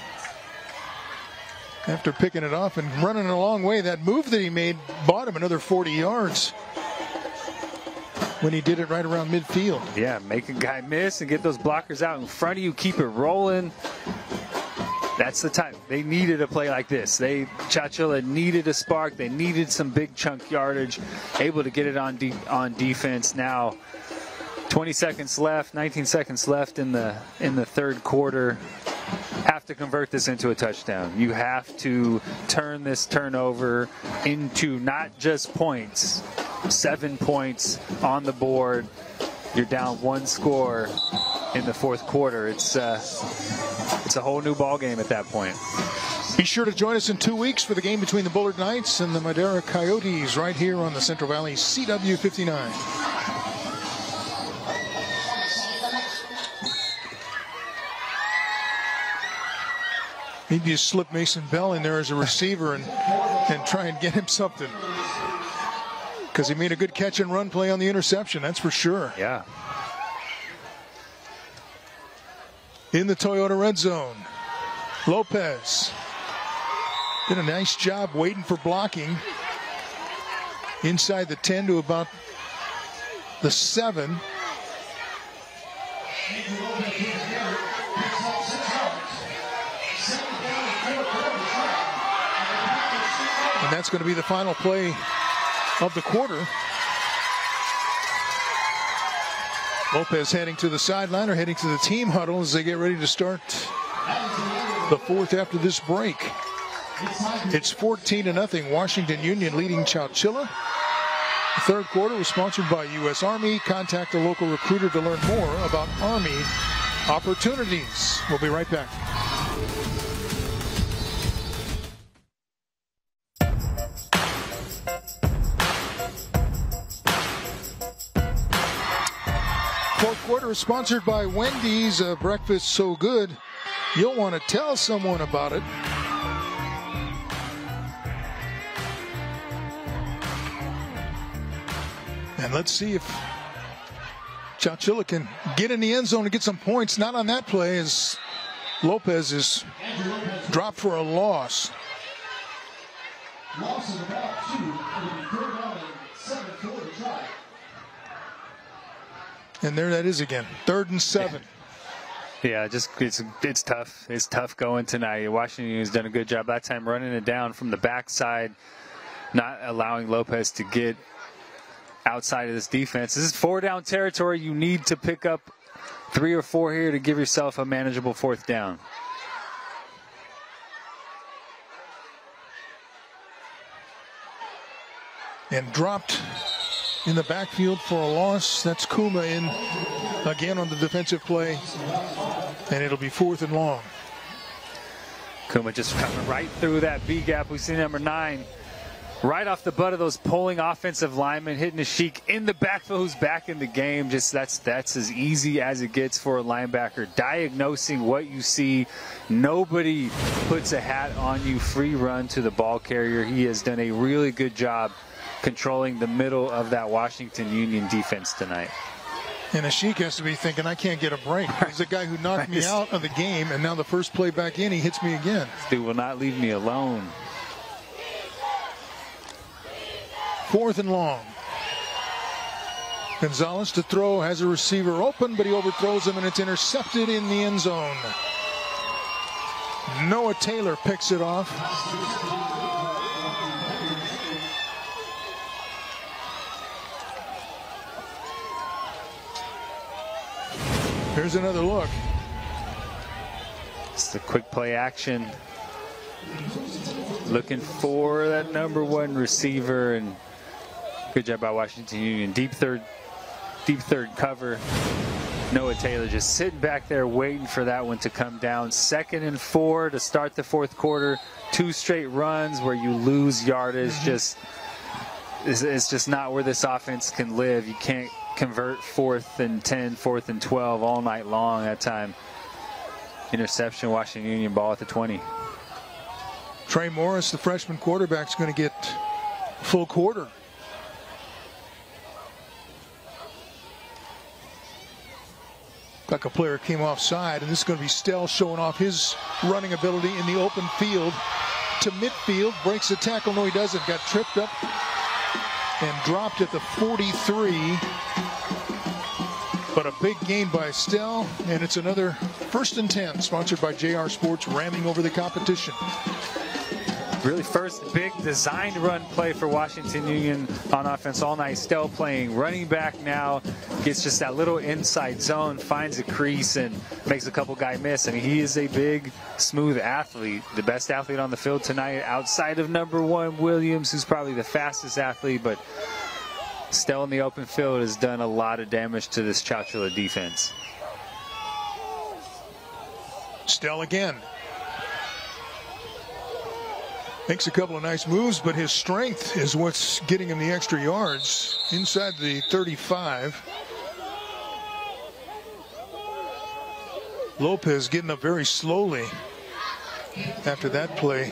after picking it off and running a long way. That move that he made bought him another forty yards. When he did it right around midfield. Yeah, make a guy miss and get those blockers out in front of you, keep it rolling. That's the type. They needed a play like this. They Chowchilla needed a spark. They needed some big chunk yardage, able to get it on de on defense. Now, twenty seconds left, nineteen seconds left in the in the third quarter. Have to convert this into a touchdown. You have to turn this turnover into not just points. Seven points on the board. You're down one score in the fourth quarter. It's uh, it's a whole new ball game at that point. Be sure to join us in two weeks for the game between the Bullard Knights and the Madera Coyotes right here on the Central Valley C W fifty-nine. Maybe you slip Mason Bell in there as a receiver and, and try and get him something. Because he made a good catch and run play on the interception, that's for sure. Yeah. In the Toyota red zone, Lopez did a nice job waiting for blocking. Inside the ten to about the seven. And that's going to be the final play of the quarter. Lopez heading to the sideline or heading to the team huddle as they get ready to start the fourth after this break. It's fourteen to nothing. Washington Union leading Chowchilla. The third quarter was sponsored by U S Army. Contact a local recruiter to learn more about Army opportunities. We'll be right back. Fourth quarter is sponsored by Wendy's. A breakfast so good, you'll want to tell someone about it. And let's see if Chowchilla can get in the end zone and get some points. Not on that play as Lopez is dropped for a loss. Loss of about two. Third down and seven for the try. And there that is again, third and seven. Yeah, just it's it's tough. It's tough going tonight. Washington has done a good job that time running it down from the backside, not allowing Lopez to get outside of this defense. This is four down territory. You need to pick up three or four here to give yourself a manageable fourth down. And dropped in the backfield for a loss. That's Kuma in again on the defensive play. And it'll be fourth and long. Kuma just coming right through that B gap. We see number nine right off the butt of those pulling offensive linemen, hitting a Sheik in the backfield who's back in the game. Just that's that's as easy as it gets for a linebacker. Diagnosing what you see. Nobody puts a hat on you. Free run to the ball carrier. He has done a really good job controlling the middle of that Washington Union defense tonight. And Ashik has to be thinking, I can't get a break. He's the guy who knocked me out of the game, and now the first play back in, he hits me again. This dude will not leave me alone. Fourth and long. Gonzalez to throw, has a receiver open, but he overthrows him, and it's intercepted in the end zone. Noah Taylor picks it off. Here's another look. It's the quick play action. Looking for that number one receiver, and good job by Washington Union. Deep third, deep third cover. Noah Taylor just sitting back there waiting for that one to come down. Second and four to start the fourth quarter. Two straight runs where you lose yardage. Mm-hmm. Just it's, it's just not where this offense can live. You can't convert fourth and ten, fourth and twelve all night long. That time, interception. Washington Union ball at the twenty. Trey Morris, the freshman quarterback, is going to get full quarter. Like a player came offside, and this is going to be Stell showing off his running ability in the open field to midfield. Breaks the tackle. No, he doesn't. Got tripped up and dropped at the forty-three. But a big gain by Stell, and it's another first and ten, sponsored by J R Sports, ramming over the competition. Really first big designed run play for Washington Union on offense all night. Stell playing running back now, gets just that little inside zone, finds a crease and makes a couple guy miss. I mean, he is a big, smooth athlete, the best athlete on the field tonight outside of number one Williams, who's probably the fastest athlete, but Stell in the open field has done a lot of damage to this Chowchilla defense. Stell again. Makes a couple of nice moves, but his strength is what's getting him the extra yards inside the thirty-five. Lopez getting up very slowly after that play.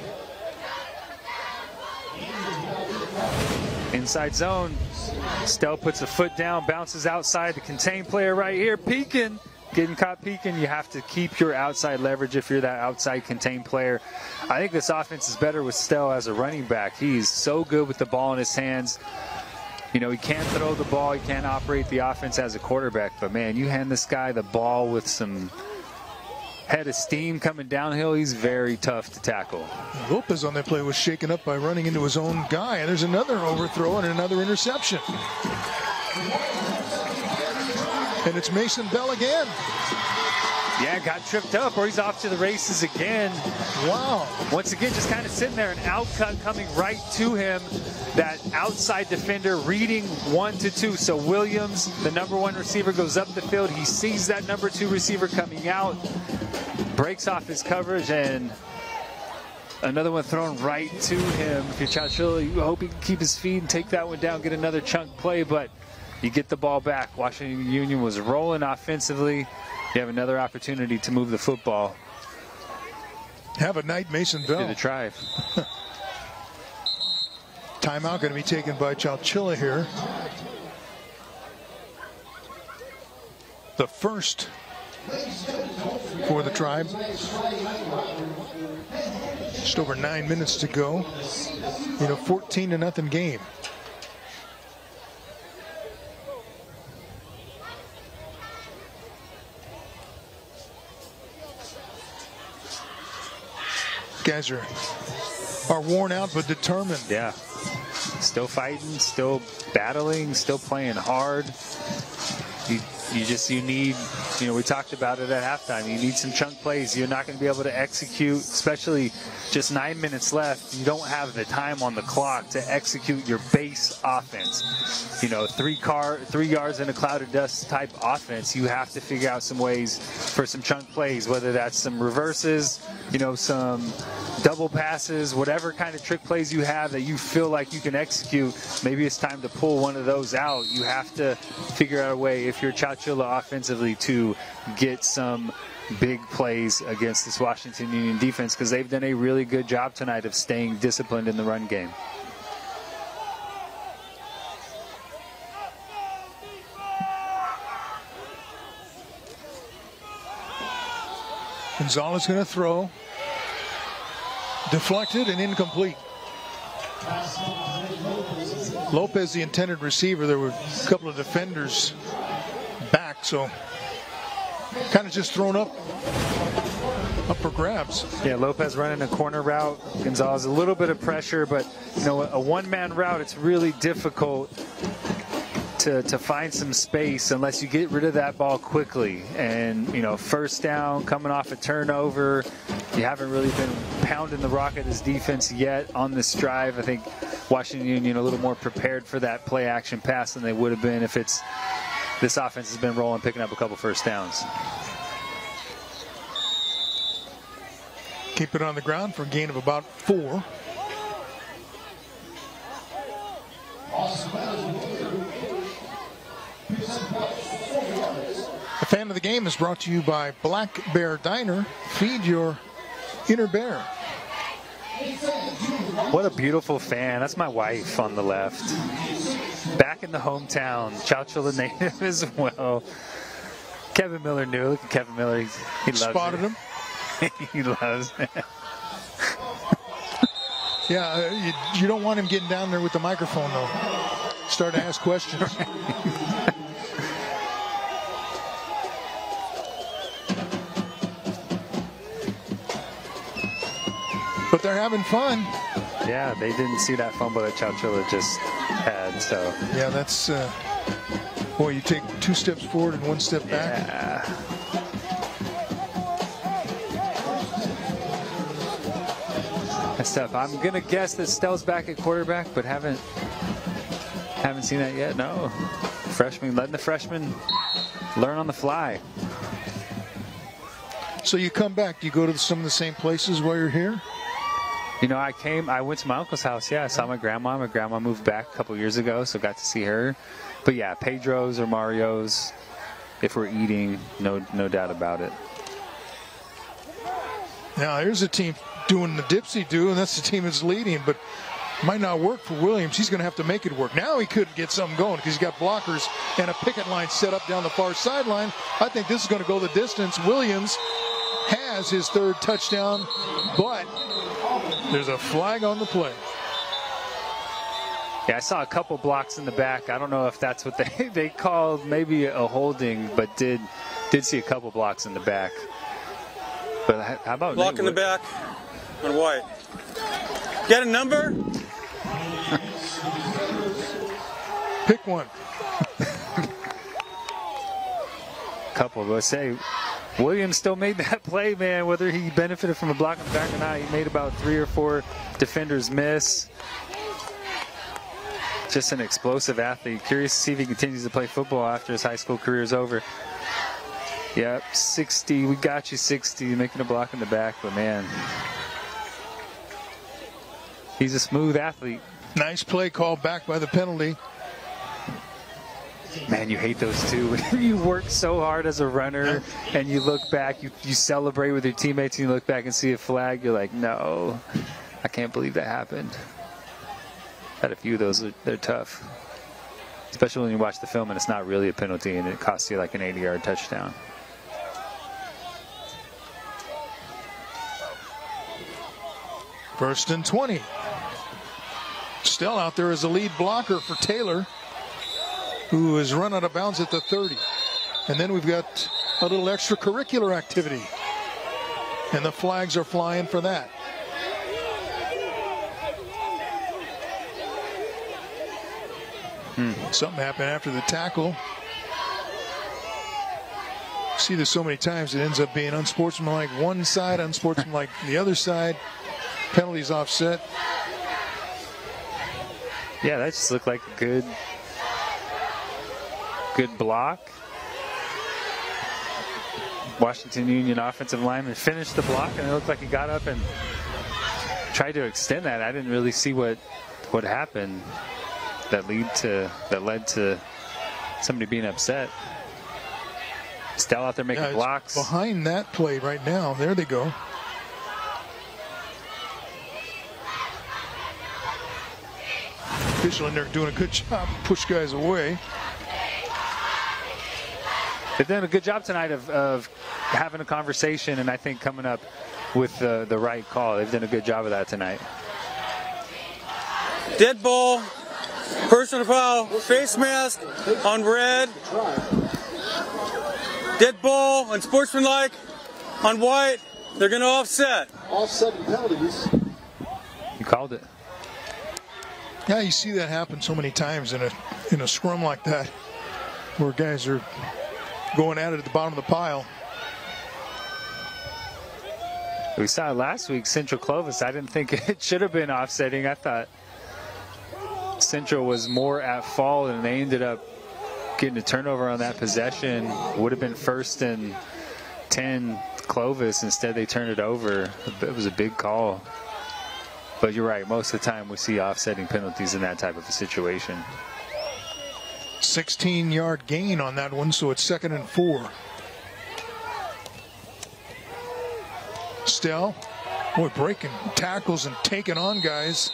Inside zone. Stell puts a foot down, bounces outside. The contained player right here, peeking. Getting caught peeking, you have to keep your outside leverage if you're that outside contained player. I think this offense is better with Stell as a running back. He's so good with the ball in his hands. You know, he can't throw the ball, he can't operate the offense as a quarterback, but man, you hand this guy the ball with some head of steam coming downhill, he's very tough to tackle. Lopez on that play was shaken up by running into his own guy, and there's another overthrow and another interception. And it's Mason Bell again. Yeah, got tripped up, or he's off to the races again. Wow. Once again, just kind of sitting there, an outcut coming right to him. That outside defender reading one to two. So Williams, the number one receiver, goes up the field. He sees that number two receiver coming out, breaks off his coverage, and another one thrown right to him. If you're Chowchilla, you hope he can keep his feet and take that one down, get another chunk play, but you get the ball back. Washington Union was rolling offensively. You have another opportunity to move the football. Have a night, Mason Bell. To the drive. Timeout going to be taken by Chowchilla here. The first for the Tribe. Just over nine minutes to go in a fourteen to nothing game. Guys are are worn out but determined. Yeah, still fighting, still battling, still playing hard. You you just you need, you know, we talked about it at halftime. You need some chunk plays. You're not going to be able to execute, especially just nine minutes left. You don't have the time on the clock to execute your base offense. You know, three car, three yards in a cloud of dust type offense. You have to figure out some ways for some chunk plays, whether that's some reverses, you know, some double passes, whatever kind of trick plays you have that you feel like you can execute. Maybe it's time to pull one of those out. You have to figure out a way, if you're Chowchilla offensively, to get some big plays against this Washington Union defense, because they've done a really good job tonight of staying disciplined in the run game. Gonzalez going to throw. Deflected and incomplete. Lopez, the intended receiver. There were a couple of defenders back, so kind of just thrown up, up for grabs. Yeah, Lopez running a corner route. Gonzalez, a little bit of pressure, but you know, a one-man route, it's really difficult to, to find some space unless you get rid of that ball quickly. And, you know, first down, coming off a turnover, you haven't really been pounding the rock at his defense yet on this drive. I think Washington Union a little more prepared for that play action pass than they would have been if it's this offense has been rolling, picking up a couple first downs. Keep it on the ground for a gain of about four. The fan of the game is brought to you by Black Bear Diner. Feed your inner bear. What a beautiful fan. That's my wife on the left. Back in the hometown. Chowchilla native as well. Kevin Miller knew. Look at Kevin Miller. He, he loves Spotted it. him. He loves it. Yeah, uh, you, you don't want him getting down there with the microphone, though. Start to ask questions. But they're having fun. Yeah, they didn't see that fumble that Chowchilla just had, so. Yeah, that's, uh, boy, you take two steps forward and one step back. Yeah. That's tough. I'm going to guess that Stell's back at quarterback, but haven't haven't seen that yet. No. Freshman, letting the freshman learn on the fly. So you come back. Do you go to some of the same places while you're here? You know, I came, I went to my uncle's house. Yeah, I saw my grandma. My grandma moved back a couple years ago, so got to see her. But yeah, Pedro's or Mario's, if we're eating, no, no doubt about it. Now, here's a team doing the dipsy-do, and that's the team that's leading, but might not work for Williams. He's going to have to make it work. Now he could get something going because he's got blockers and a picket line set up down the far sideline. I think this is going to go the distance. Williams has his third touchdown, but there's a flag on the play. Yeah, I saw a couple blocks in the back. I don't know if that's what they, they called maybe a holding, but did did see a couple blocks in the back. But how about block Nate in the back on White? Get a number? Pick one. Couple, let's say Williams still made that play, man. Whether he benefited from a block in the back or not, he made about three or four defenders miss. Just an explosive athlete. Curious to see if he continues to play football after his high school career is over. Yep, sixty. We got you, sixty. Making a block in the back, but man, he's a smooth athlete. Nice play called back by the penalty. Man, you hate those two. You work so hard as a runner, and you look back, you, you celebrate with your teammates, and you look back and see a flag. You're like, no, I can't believe that happened. Had a few of those. They're tough, especially when you watch the film and it's not really a penalty and it costs you like an eighty-yard touchdown. First and twenty. Still out there as a lead blocker for Taylor, who has run out of bounds at the thirty. And then we've got a little extracurricular activity. And the flags are flying for that. Hmm. Something happened after the tackle. See this so many times, it ends up being unsportsmanlike one side, unsportsmanlike the other side. Penalties offset. Yeah, that just looked like a good, good block. Washington Union offensive lineman finished the block, and it looked like he got up and tried to extend that. I didn't really see what what happened that lead to that led to somebody being upset. Still out there making yeah, blocks. Behind that play right now. There they go. Official in there doing a good job, push guys away. They've done a good job tonight of, of having a conversation, and I think coming up with the, the right call. They've done a good job of that tonight. Dead ball, personal foul, face mask on red. Dead ball, unsportsmanlike on white. They're going to offset. Offset penalties. You called it. Yeah, you see that happen so many times in a in a scrum like that, where guys are going at it at the bottom of the pile. We saw it last week, Central Clovis. I didn't think it should have been offsetting. I thought Central was more at fault, and they ended up getting a turnover on that possession. Would have been first and ten Clovis. Instead, they turned it over. It was a big call. But you're right. Most of the time, we see offsetting penalties in that type of a situation. sixteen-yard gain on that one, so it's second and four. Stell, boy, breaking tackles and taking on guys.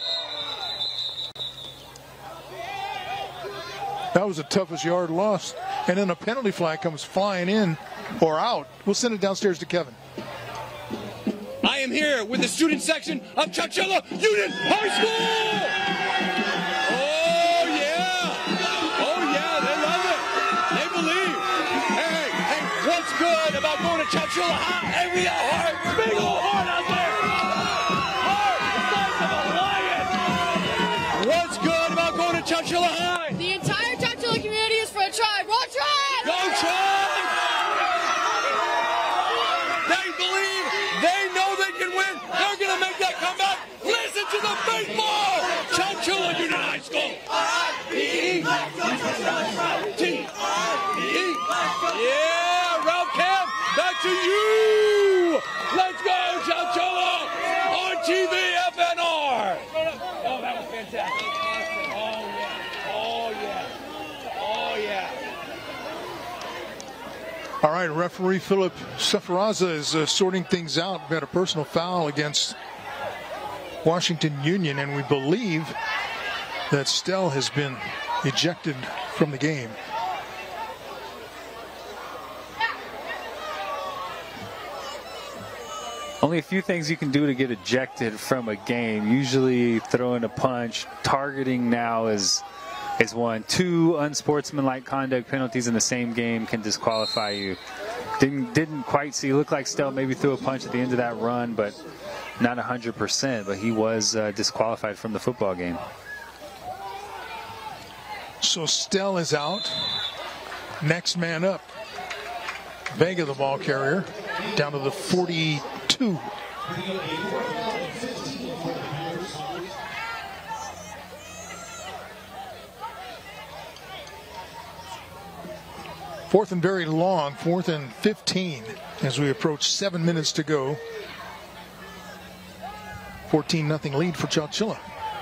That was the toughest yard lost. And then a penalty flag comes flying in or out. We'll send it downstairs to Kevin. I am here with the student section of Chowchilla Union High School. Oh, yeah. Oh, yeah, they love it. They believe. Hey, hey, what's good about going to Chowchilla High? Hey, we got heart. Big old heart out there. Heart the size of a lion. What's good about going to Chowchilla High? The entire Chowchilla community is for a tribe. Roll tribe! Go tribe! They believe, they know they can win. They're going to make that comeback. Listen to the baseball. Chowchilla Union High School. T. Yeah, Ralph Camp, back to you. Let's go, Chowchilla. On T V F N R. Oh, that was fantastic. Oh, yeah. Oh, yeah. Oh, yeah. All right, referee Philip Sefaraza is uh, sorting things out. We had a personal foul against Washington Union, and we believe that Stell has been ejected from the game. Only a few things you can do to get ejected from a game. Usually throwing a punch. Targeting now is is one. Two unsportsmanlike conduct penalties in the same game can disqualify you. Didn't didn't quite see. Looked like Stell maybe threw a punch at the end of that run, but not one hundred percent. But he was uh, disqualified from the football game. So Stell is out. Next man up. Vega, the ball carrier, down to the forty-two. Fourth and very long, fourth and fifteen as we approach seven minutes to go. fourteen nothing lead for Chowchilla.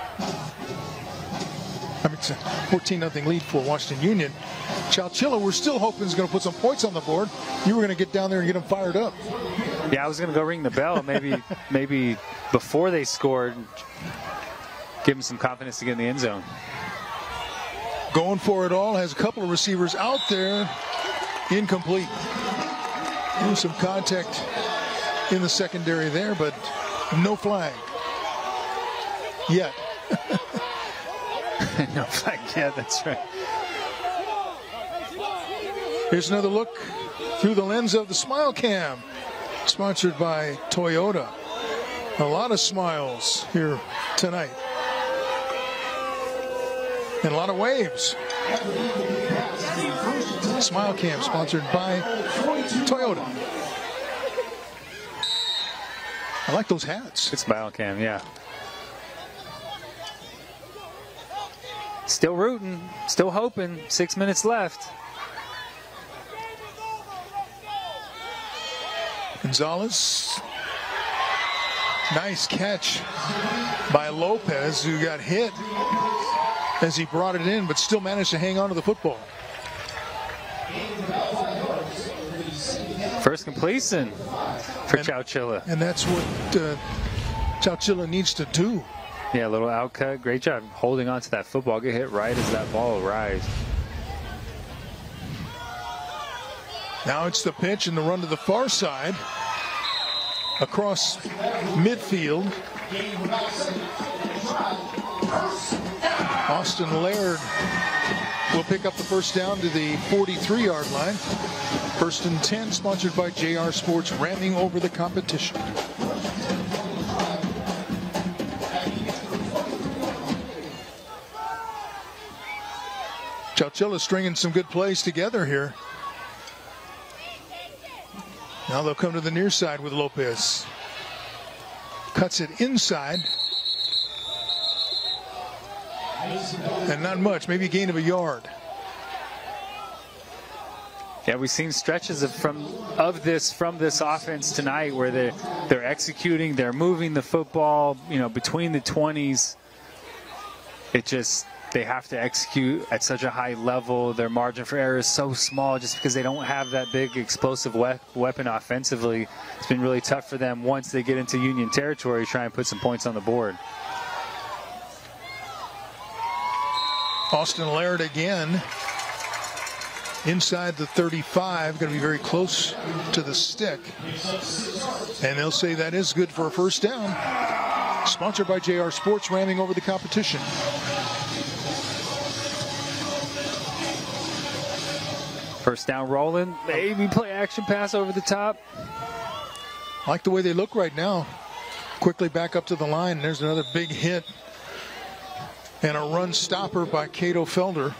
I mean, fourteen nothing lead for Washington Union. Chowchilla, we're still hoping is going to put some points on the board. You were going to get down there and get them fired up. Yeah, I was going to go ring the bell. Maybe maybe before they scored, give them some confidence to get in the end zone. Going for it all, has a couple of receivers out there. Incomplete. There's some contact in the secondary there, but no flag yet. No flag yet, that's right. Here's another look through the lens of the Smile Cam, sponsored by Toyota. A lot of smiles here tonight. And a lot of waves. Smile Cam, sponsored by Toyota. I like those hats. It's Smile Cam, yeah. Still rooting, still hoping. Six minutes left. Gonzalez. Nice catch by Lopez, who got hit as he brought it in, but still managed to hang on to the football. First completion for and, Chowchilla. And that's what uh, Chowchilla needs to do. Yeah, a little outcut. Great job holding on to that football. Get hit right as that ball arrives. Now it's the pitch and the run to the far side. Across midfield. Austin Laird will pick up the first down to the forty-three yard line. First and ten, sponsored by J R Sports, ramming over the competition. Chowchilla stringing some good plays together here. Now they'll come to the near side with Lopez. Cuts it inside. And not much, maybe a gain of a yard. Yeah, we've seen stretches of from of this from this offense tonight where they're they're executing, they're moving the football, you know, between the twenties. It just they have to execute at such a high level. Their margin for error is so small just because they don't have that big explosive we weapon offensively. It's been really tough for them once they get into Union territory to try and put some points on the board. Austin Laird again. Inside the thirty-five, going to be very close to the stick. And they'll say that is good for a first down. Sponsored by J R Sports, ramming over the competition. First down rolling, maybe play action pass over the top. Like the way they look right now. Quickly back up to the line. There's another big hit. And a run stopper by Cato Felder.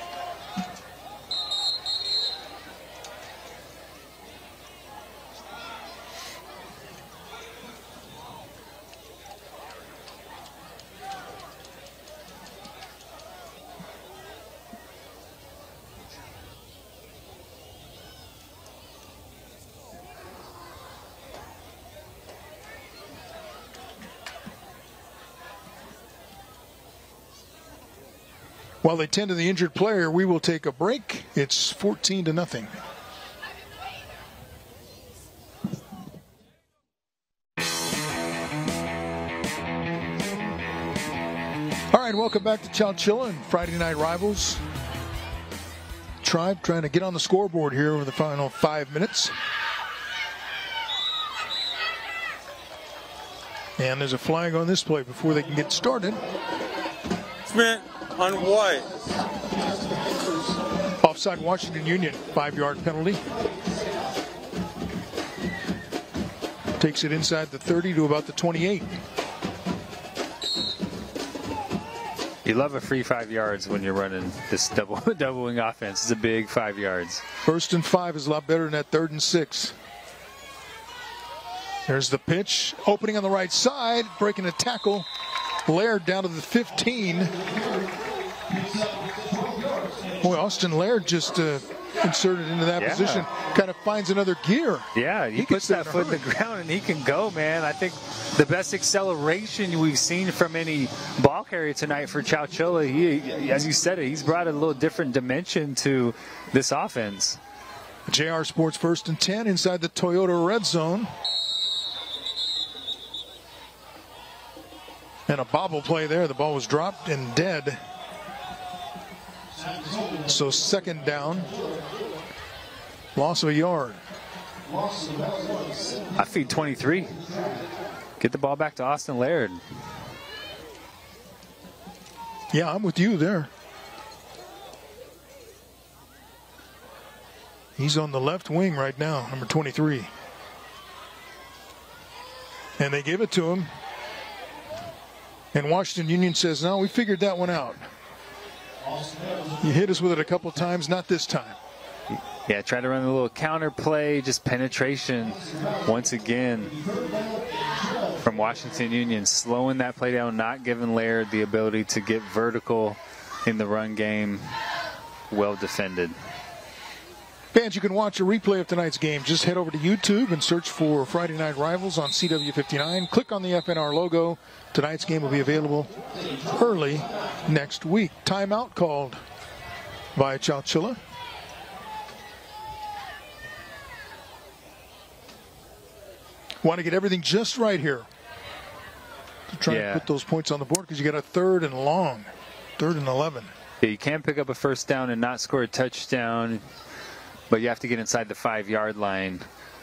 While they tend to the injured player, we will take a break. It's fourteen to nothing. All right, welcome back to Chowchilla and Friday Night Rivals. Tribe trying to get on the scoreboard here over the final five minutes. And there's a flag on this play before they can get started. Smith. On what? Offside Washington Union, five-yard penalty. Takes it inside the thirty to about the twenty-eight. You love a free five yards when you're running this double doubling offense. It's a big five yards. First and five is a lot better than that third and six. There's the pitch. Opening on the right side, breaking a tackle. Laird down to the fifteen. Boy, Austin Laird just uh, inserted into that yeah. position. Kind of finds another gear. Yeah, he, he puts that foot in the ground and he can go, man. I think the best acceleration we've seen from any ball carrier tonight for Chowchilla. He, as you said it, he's brought a little different dimension to this offense. J R Sports first and ten inside the Toyota red zone. And a bobble play there. The ball was dropped and dead. So second down. Loss of a yard. I feed twenty-three. Get the ball back to Austin Laird. Yeah, I'm with you there. He's on the left wing right now, number twenty-three. And they give it to him. And Washington Union says, no, we figured that one out. You hit us with it a couple times, not this time. Yeah, try to run a little counter play, just penetration once again from Washington Union, slowing that play down, not giving Laird the ability to get vertical in the run game. Well defended. Fans, you can watch a replay of tonight's game. Just head over to YouTube and search for Friday Night Rivals on C W fifty-nine. Click on the F N R logo. Tonight's game will be available early next week. Timeout called by Chowchilla. Want to get everything just right here to try yeah. and put those points on the board because you got a third and long, third and eleven. Yeah, you can pick up a first down and not score a touchdown, but you have to get inside the five-yard line.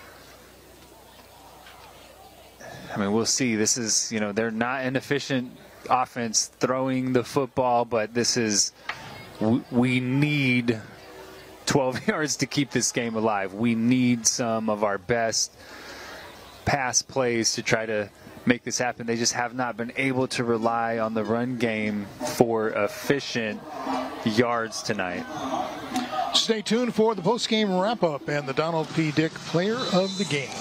I mean, we'll see. This is, you know, they're not an efficient offense throwing the football, but this is, we need twelve yards to keep this game alive. We need some of our best pass plays to try to make this happen. They just have not been able to rely on the run game for efficient yards tonight. Stay tuned for the post-game wrap-up and the Donald P. Dick Player of the Game.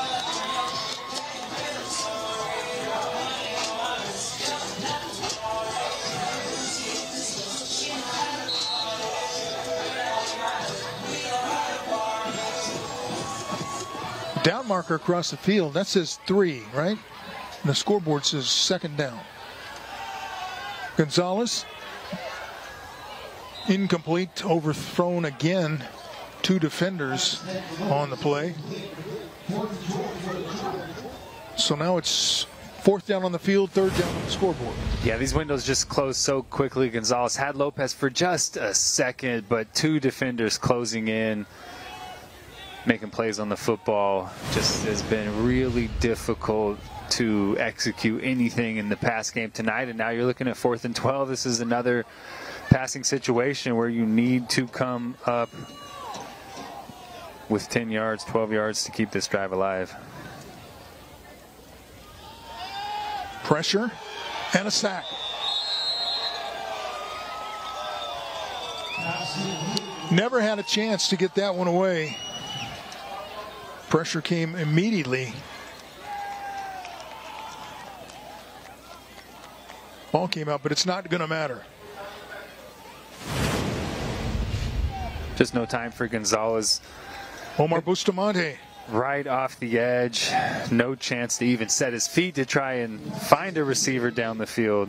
Down marker across the field, that says three, right? And the scoreboard says second down. Gonzalez, incomplete, overthrown again. Two defenders on the play. So now it's fourth down on the field, third down on the scoreboard. Yeah, these windows just closed so quickly. Gonzalez had Lopez for just a second, but two defenders closing in, making plays on the football. Just has been really difficult to execute anything in the pass game tonight. And now you're looking at fourth and twelve. This is another passing situation where you need to come up with ten yards, twelve yards to keep this drive alive. Pressure and a sack. Never had a chance to get that one away. Pressure came immediately. Ball came out, but it's not going to matter. Just no time for Gonzalez. Omar Bustamante. Right off the edge. No chance to even set his feet to try and find a receiver down the field.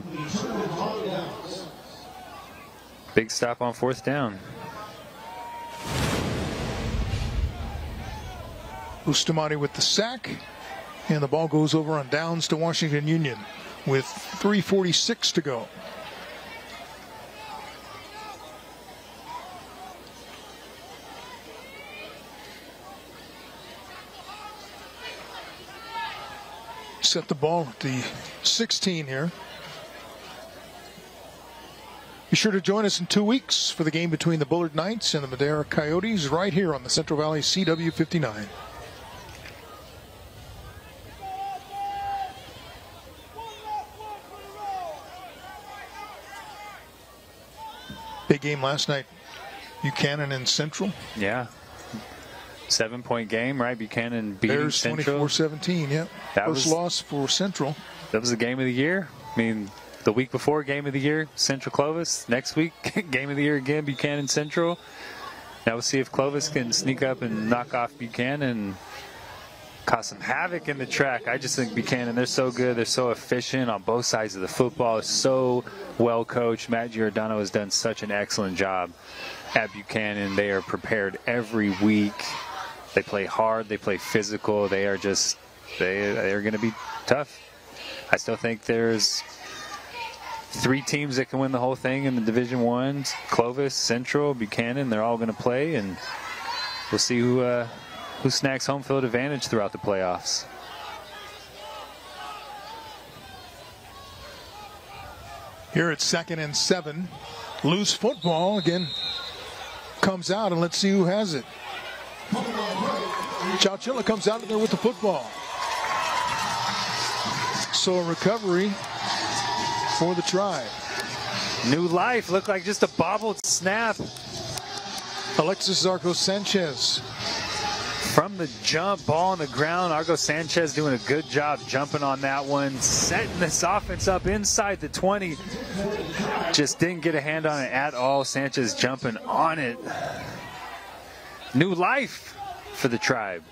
Big stop on fourth down. Bustamante with the sack. And the ball goes over on downs to Washington Union with three forty-six to go. Set the ball at the sixteen here. Be sure to join us in two weeks for the game between the Bullard Knights and the Madera Coyotes right here on the Central Valley C W fifty-nine. Big game last night, Buchanan and Central. Yeah. Seven point game, right? Buchanan beating Bears Central. twenty-four seventeen, yeah. That First was, loss for Central. That was the game of the year. I mean, the week before, game of the year, Central Clovis. Next week, game of the year again, Buchanan Central. Now we'll see if Clovis can sneak up and knock off Buchanan, cause some havoc in the track. I just think Buchanan, they're so good. They're so efficient on both sides of the football. It's so well coached. Matt Giordano has done such an excellent job at Buchanan. They are prepared every week. They play hard. They play physical. They are just, they, they are going to be tough. I still think there's three teams that can win the whole thing in the Division One. Clovis, Central, Buchanan, they're all going to play, and we'll see who uh, who snacks home field advantage throughout the playoffs. Here it's second and seven. Loose football again comes out, and let's see who has it. Chowchilla comes out of there with the football. So a recovery for the Tribe. New life, looked like just a bobbled snap. Alexis Arcos Sanchez. From the jump, ball on the ground. Argo Sanchez doing a good job jumping on that one, setting this offense up inside the twenty. Just didn't get a hand on it at all. Sanchez jumping on it. New life for the Tribe.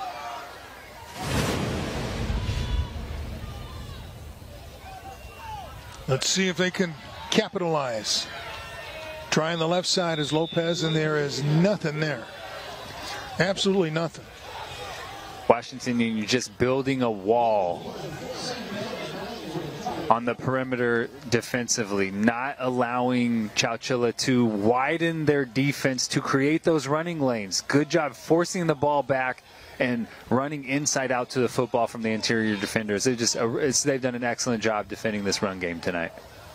Let's see if they can capitalize. Trying the left side is Lopez, and there is nothing there. Absolutely nothing. Washington Union just building a wall on the perimeter defensively, not allowing Chowchilla to widen their defense to create those running lanes. Good job forcing the ball back and running inside out to the football from the interior defenders. They just it's, they've done an excellent job defending this run game tonight.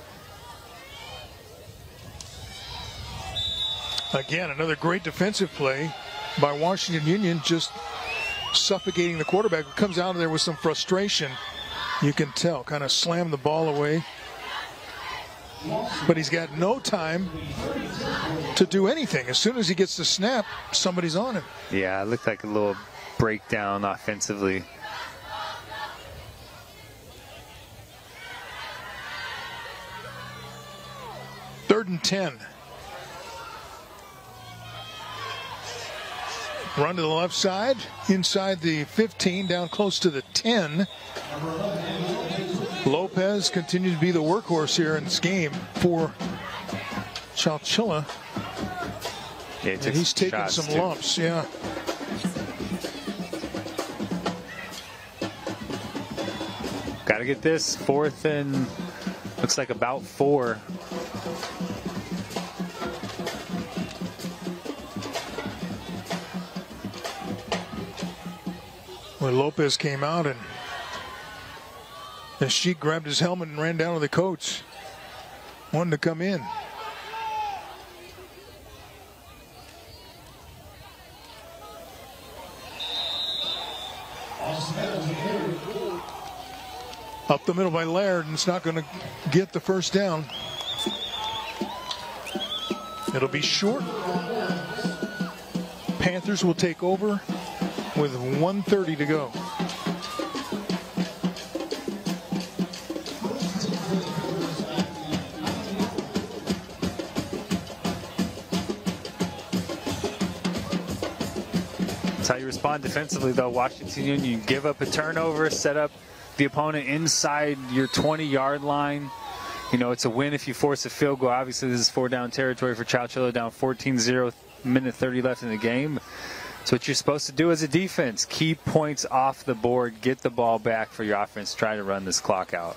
Again, another great defensive play by Washington Union, just suffocating the quarterback, who comes out of there with some frustration. You can tell, kind of slammed the ball away. but he's got no time to do anything. As soon as he gets the snap, somebody's on him. Yeah, it looked like a little breakdown offensively. Third and ten. Run to the left side, inside the fifteen, down close to the ten. Lopez continues to be the workhorse here in this game for Chowchilla. Yeah, and he's taking some too. lumps, yeah. Got to get this fourth and looks like about four. When Lopez came out and the Sheik grabbed his helmet and ran down to the coach. Wanted to come in. Up the middle by Laird, and it's not going to get the first down. It'll be short. Panthers will take over with one thirty to go. That's how you respond defensively, though. Washington Union, give up a turnover, set up the opponent inside your twenty-yard line. You know, it's a win if you force a field goal. Obviously, this is four-down territory for Chowchilla, down fourteen zero, minute thirty left in the game. So what you're supposed to do as a defense, keep points off the board, get the ball back for your offense, try to run this clock out.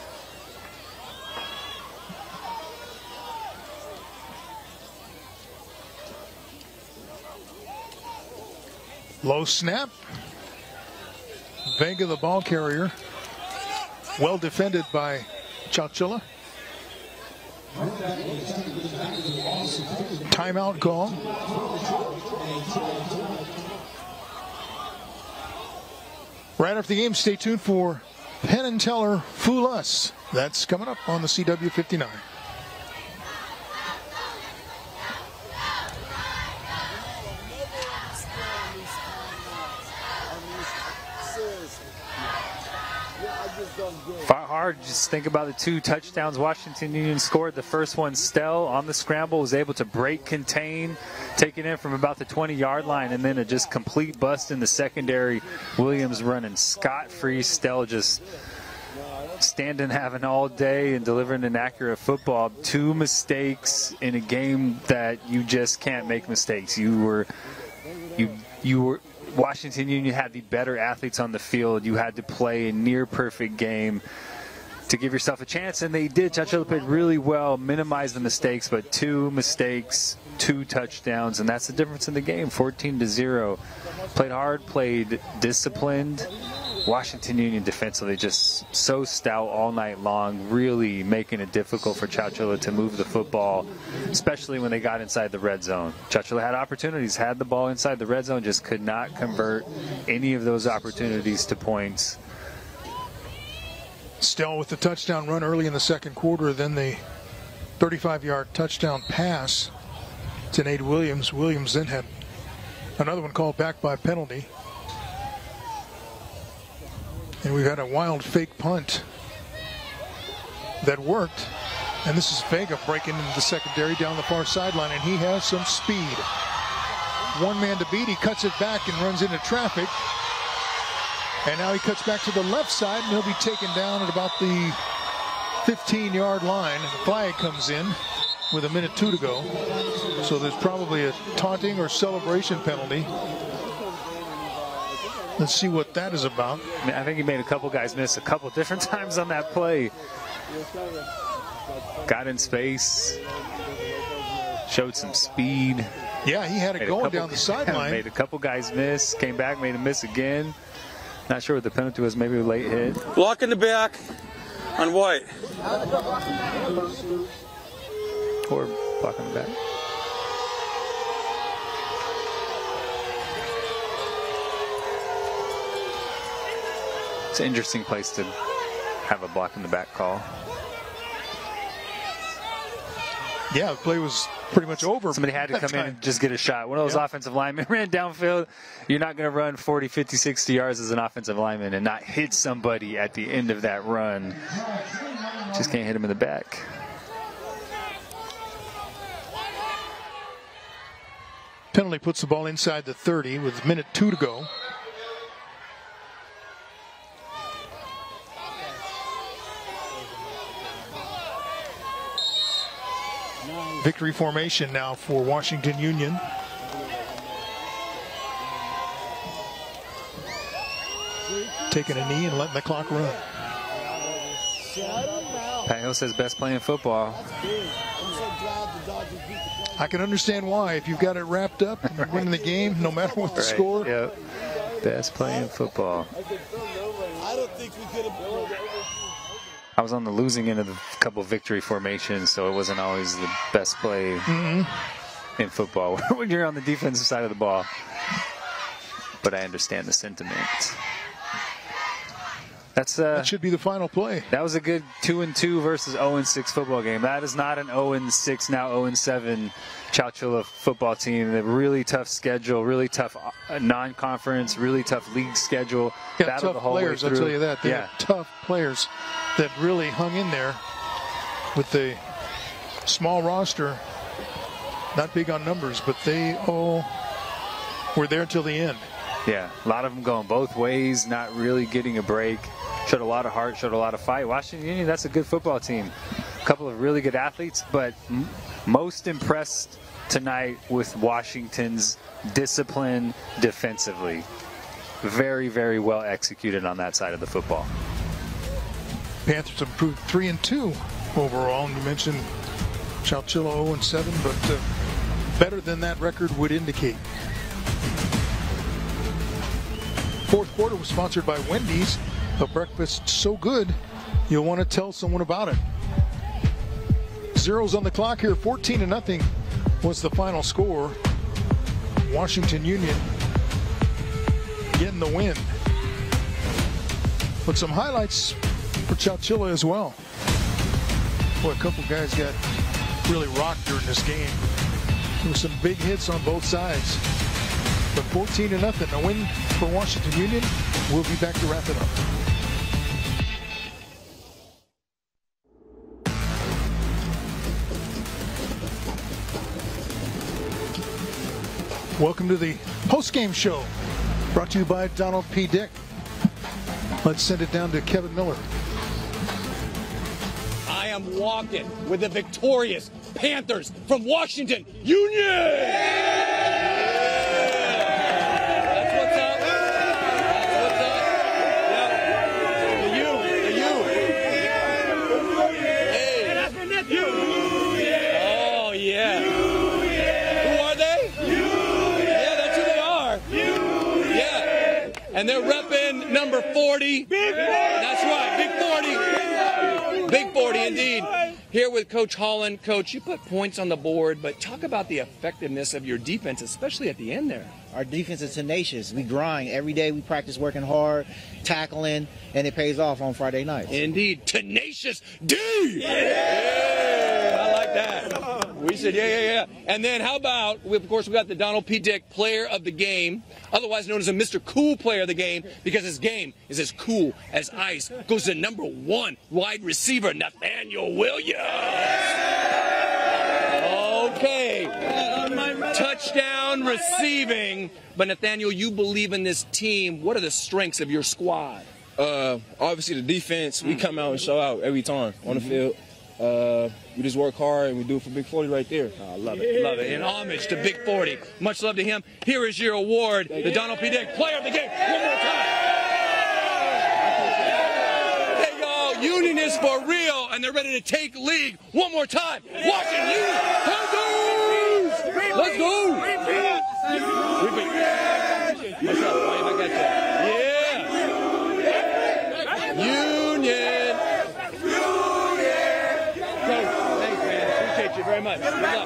Low snap. Vega, the ball carrier. Well defended by Chowchilla. Timeout call. Right after the game, stay tuned for Penn and Teller Fool Us. That's coming up on the C W fifty-nine. Fought hard. Just think about the two touchdowns Washington Union scored. The first one, Stell on the scramble was able to break, contain, take it in from about the twenty-yard line, and then a just complete bust in the secondary. Williams running scot-free. Stell just standing, having all day, and delivering an accurate football. Two mistakes in a game that you just can't make mistakes. You were, you, you were. Washington Union had the better athletes on the field. You had to play a near-perfect game to give yourself a chance, and they did. Chowchilla played really well, minimized the mistakes, but two mistakes, two touchdowns, and that's the difference in the game, fourteen to zero. Played hard, played disciplined. Washington Union defensively just so stout all night long, really making it difficult for Chowchilla to move the football, especially when they got inside the red zone. Chowchilla had opportunities, had the ball inside the red zone, just could not convert any of those opportunities to points. Still with the touchdown run early in the second quarter, then the thirty-five-yard touchdown pass to Nate Williams. Williams then had another one called back by penalty. And we've had a wild fake punt that worked. And this is Vega breaking into the secondary down the far sideline, and he has some speed. One man to beat, he cuts it back and runs into traffic. And now he cuts back to the left side, and he'll be taken down at about the fifteen-yard line. And the flag comes in with a minute two to go. So there's probably a taunting or celebration penalty. Let's see what that is about. I mean, I think he made a couple guys miss a couple different times on that play. Got in space, showed some speed. Yeah, he had it going couple, down the sideline. Made a couple guys miss, came back, made him miss again. Not sure what the penalty was, maybe a late hit. Block in the back on White. Or block in the back. It's an interesting place to have a block in the back call. Yeah, the play was pretty much over. Somebody had to come in and just get a shot. One of those yeah. offensive linemen ran downfield. You're not going to run forty, fifty, sixty yards as an offensive lineman and not hit somebody at the end of that run. Just can't hit him in the back. Penalty puts the ball inside the thirty with minute two to go. Victory formation now for Washington Union. Taking a knee and letting the clock run. Pat Hill says best play in football. I can understand why. If you've got it wrapped up and you're winning the game, no matter what the right. score. Yep. Best play in football. I don't think we could have. I was on the losing end of a couple victory formations, so it wasn't always the best play mm-hmm. in football when you're on the defensive side of the ball. But I understand the sentiment. That's uh, that should be the final play. That was a good two and two versus zero and six football game. That is not an zero and six now zero and seven Chowchilla football team. A really tough schedule, really tough non-conference, really tough league schedule. Yeah, Battled tough the whole players. way I'll through. tell you that. They yeah. have tough players that really hung in there with the small roster. Not big on numbers, but they all were there till the end. Yeah, a lot of them going both ways, not really getting a break. Showed a lot of heart, showed a lot of fight. Washington Union, that's a good football team. A couple of really good athletes, but m most impressed tonight with Washington's discipline defensively. Very, very well executed on that side of the football. Panthers improved three and two overall. And you mentioned Chowchilla zero and seven, but uh, better than that record would indicate. Fourth quarter was sponsored by Wendy's, a breakfast so good you'll want to tell someone about it. Zeros on the clock here, fourteen to nothing was the final score. Washington Union getting the win. But some highlights for Chowchilla as well. Boy, a couple guys got really rocked during this game. There were some big hits on both sides. But fourteen to nothing, a win for Washington Union. We'll be back to wrap it up. Welcome to the post-game show, brought to you by Donald P. Dick. Let's send it down to Kevin Miller. I am walking with the victorious Panthers from Washington Union! And they're repping number forty. Big forty. That's right, big forty. Big forty indeed. Here with Coach Holland. Coach, you put points on the board, but talk about the effectiveness of your defense, especially at the end there. Our defense is tenacious. We grind. Every day we practice working hard, tackling, and it pays off on Friday nights. Indeed. Tenacious D! Yeah! Yeah, I like that. We said, yeah, yeah, yeah. And then how about, we, of course, we got the Donald P. Dick Player of the Game, otherwise known as a Mister Cool Player of the Game, because his game is as cool as ice. Goes to number one wide receiver, Nathaniel Williams. Okay. Touchdown receiving. But Nathaniel, you believe in this team. What are the strengths of your squad? Uh, obviously the defense. We come out and show out every time on the field. Uh, we just work hard and we do it for Big forty right there. I love it, love it. In homage to Big forty. Much love to him. Here is your award, the Donald P. Dick Player of the Game. One more time. Hey, y'all, Union is for real, and they're ready to take league. One more time. Washington Union. Panthers! Let's go. Repeat. Repeat. What's up, Wayne? I got you. Yeah. Union. You very much. Good luck.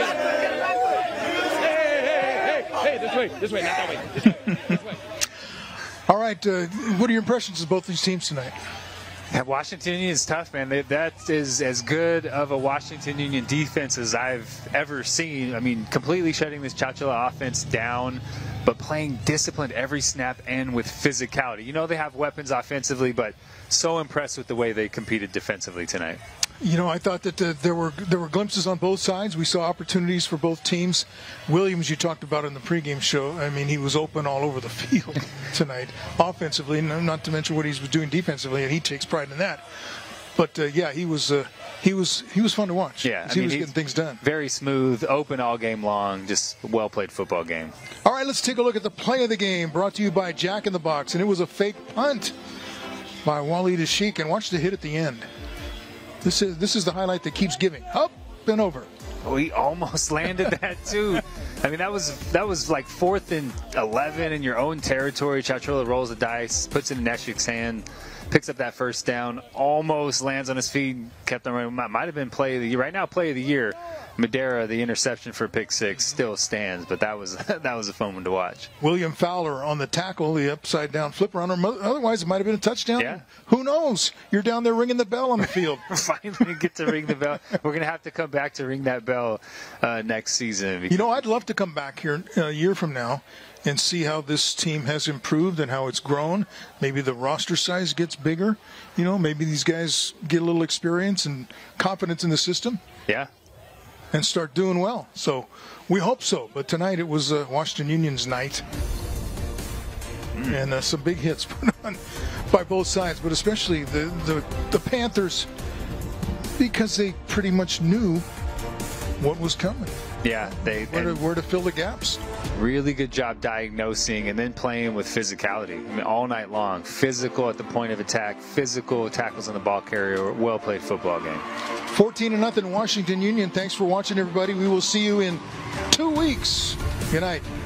Hey, hey, hey, hey, this way, this way, not that way. This way. This way. All right, uh, what are your impressions of both these teams tonight? Yeah, Washington Union is tough, man. They, that is as good of a Washington Union defense as I've ever seen. I mean, completely shutting this Chowchilla offense down, but playing disciplined every snap and with physicality. You know they have weapons offensively, but so impressed with the way they competed defensively tonight. You know, I thought that uh, there were there were glimpses on both sides. We saw opportunities for both teams. Williams, you talked about in the pregame show. I mean, he was open all over the field tonight, offensively, not to mention what he was doing defensively, and he takes pride in that. But uh, yeah, he was uh, he was he was fun to watch. Yeah, I he mean, was getting things done. Very smooth, open all game long, just well played football game. All right, let's take a look at the play of the game, brought to you by Jack in the Box, and it was a fake punt by Waleed Ashik, and watch the hit at the end. This is this is the highlight that keeps giving. Up and over. We almost landed that too. I mean, that was that was like fourth and eleven in your own territory. Chowchilla rolls the dice, puts it in Neshik's hand, picks up that first down, almost lands on his feet, kept on running. Might have been play of the year. Right now, play of the year. Madera, the interception for pick six, still stands, but that was that was a fun one to watch. William Fowler on the tackle, the upside down flip around. Otherwise, it might have been a touchdown. Yeah. Who knows? You're down there ringing the bell on the field. Finally get to ring the bell. We're going to have to come back to ring that bell uh, next season. You know, I'd love to come back here a year from now and see how this team has improved and how it's grown. Maybe the roster size gets bigger. You know, maybe these guys get a little experience and confidence in the system. Yeah. And start doing well. So we hope so. But tonight it was uh, Washington Union's night. Mm. And uh, some big hits put on by both sides, but especially the, the, the Panthers, because they pretty much knew what was coming. Yeah, they where to, where to fill the gaps. Really good job diagnosing and then playing with physicality. I mean, all night long, physical at the point of attack, physical tackles on the ball carrier. Well played football game. fourteen to nothing Washington Union. Thanks for watching, everybody. We will see you in two weeks. Good night.